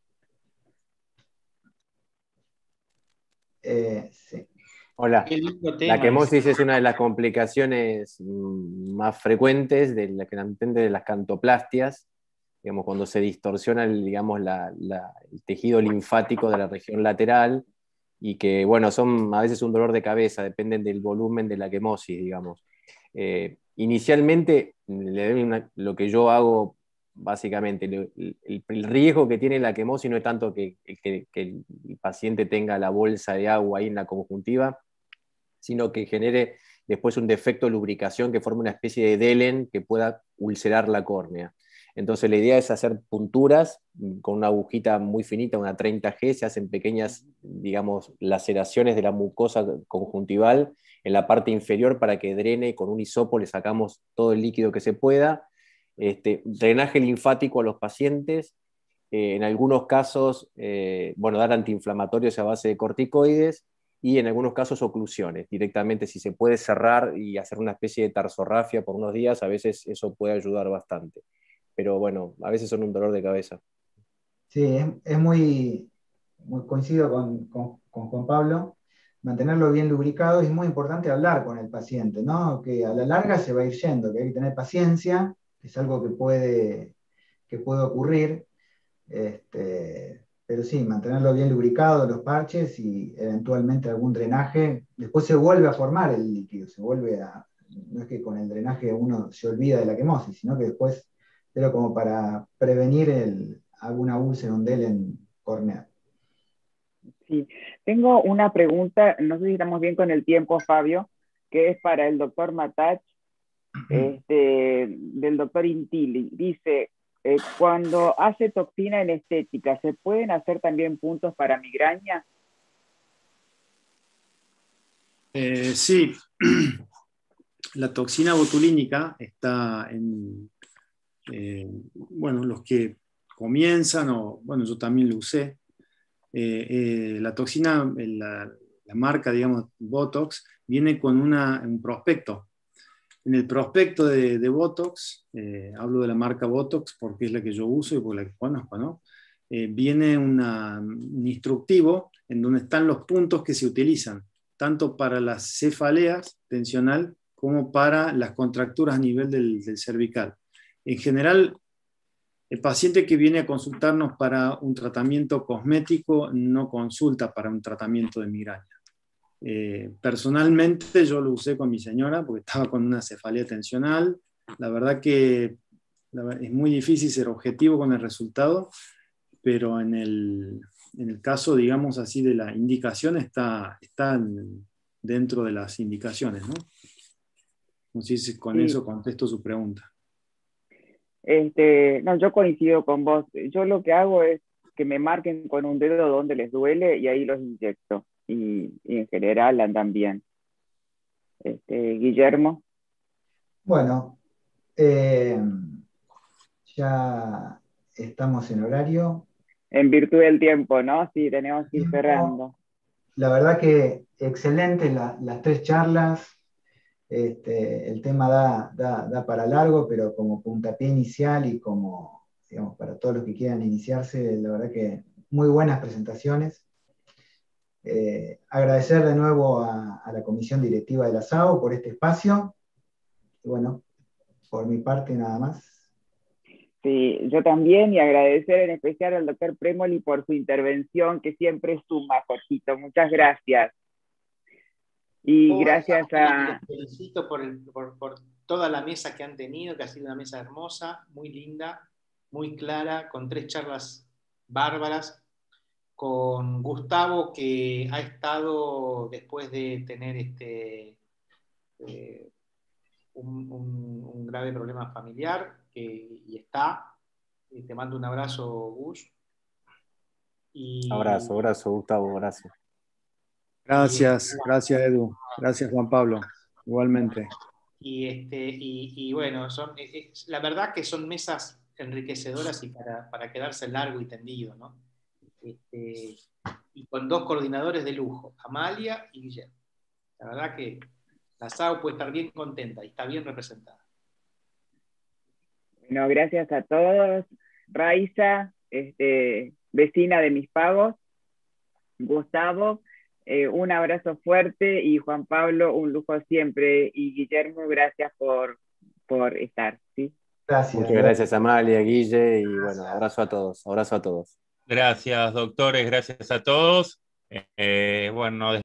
Eh, sí. Hola. Qué lindo La tema quemosis ese. es una de las complicaciones mm, más frecuentes de la que de las cantoplastias, digamos, cuando se distorsiona el, digamos, la- la- el tejido linfático de la región lateral, y que, bueno, son a veces un dolor de cabeza, dependen del volumen de la quemosis, digamos. Eh, inicialmente, le doy una- lo que yo hago, básicamente, el, el- el riesgo que tiene la quemosis no es tanto que, que- que el paciente tenga la bolsa de agua ahí en la conjuntiva, sino que genere después un defecto de lubricación que forme una especie de delen que pueda ulcerar la córnea. Entonces la idea es hacer punturas con una agujita muy finita, una treinta G, se hacen pequeñas, digamos, laceraciones de la mucosa conjuntival en la parte inferior para que drene, y con un hisopo le sacamos todo el líquido que se pueda. Este, drenaje linfático a los pacientes, eh, en algunos casos, eh, bueno, dar antiinflamatorios a base de corticoides, y en algunos casos oclusiones. Directamente, si se puede cerrar y hacer una especie de tarsorrafia por unos días, a veces eso puede ayudar bastante. Pero bueno, a veces son un dolor de cabeza. Sí, es, es muy, muy coincido con, con, con Juan Pablo. Mantenerlo bien lubricado, y es muy importante hablar con el paciente, ¿no? Que a la larga se va a ir yendo, que hay que tener paciencia, que es algo que puede, que puede ocurrir. Este, pero sí, mantenerlo bien lubricado, los parches y eventualmente algún drenaje. Después se vuelve a formar el líquido, se vuelve a. No es que con el drenaje uno se olvida de la quemosis, sino que después, pero como para prevenir el, alguna úlcera, un delen corneal. Sí, tengo una pregunta, no sé si estamos bien con el tiempo, Fabio, que es para el doctor Matach, este, del doctor Intilli. Dice, eh, cuando hace toxina en estética, ¿se pueden hacer también puntos para migraña? Eh, sí, la toxina botulínica está en, eh, bueno, los que comienzan, o bueno, yo también lo usé. Eh, eh, la toxina, la, la marca, digamos, Botox, viene con una, un prospecto. En el prospecto de, de Botox, eh, hablo de la marca Botox porque es la que yo uso y por la que conozco, ¿no? Eh, viene una, un instructivo en donde están los puntos que se utilizan, tanto para las cefaleas tensional como para las contracturas a nivel del, del cervical. En general, el paciente que viene a consultarnos para un tratamiento cosmético no consulta para un tratamiento de migraña. Eh, personalmente yo lo usé con mi señora porque estaba con una cefalea tensional. La verdad que la verdad, es muy difícil ser objetivo con el resultado, pero en el, en el caso, digamos así, de la indicación está, está dentro de las indicaciones, ¿no? No sé si con Sí. eso contesto su pregunta. Este, no, yo coincido con vos. Yo lo que hago es que me marquen con un dedo donde les duele y ahí los inyecto. Y, y en general andan bien. Este, Guillermo. Bueno, eh, ya estamos en horario. En virtud del tiempo, ¿no? Sí, tenemos que ir cerrando. la verdad que excelente la, las tres charlas. Este, el tema da, da, da para largo, pero como puntapié inicial y como, digamos, para todos los que quieran iniciarse, la verdad que muy buenas presentaciones. Eh, agradecer de nuevo a, a la comisión directiva de la S A O por este espacio. Y bueno, por mi parte nada más. Sí, yo también, y agradecer en especial al doctor Premoli por su intervención, que siempre suma, Jorgito. Muchas gracias. Y Oh, gracias a... Les felicito por, el, por, por toda la mesa que han tenido, que ha sido una mesa hermosa, muy linda, muy clara, con tres charlas bárbaras, con Gustavo, que ha estado, después de tener este, eh, un, un, un grave problema familiar, que, y está. Y te mando un abrazo, Gus. Y, abrazo, abrazo, Gustavo, gracias. Gracias, gracias Edu, gracias Juan Pablo, igualmente. Y, este, y, y bueno, son, es, la verdad que son mesas enriquecedoras y para, para quedarse largo y tendido, ¿no? Este, y con dos coordinadores de lujo, Amalia y Guillermo. La verdad que la S A O puede estar bien contenta y está bien representada. Bueno, gracias a todos. Raiza, este, vecina de mis pagos, Gustavo, eh, un abrazo fuerte, y Juan Pablo, un lujo siempre, y Guillermo, gracias por, por estar. ¿sí? Gracias. Muchas gracias, Amalia, Guille, y bueno, abrazo a todos, abrazo a todos. Gracias, doctores, gracias a todos. Eh, bueno,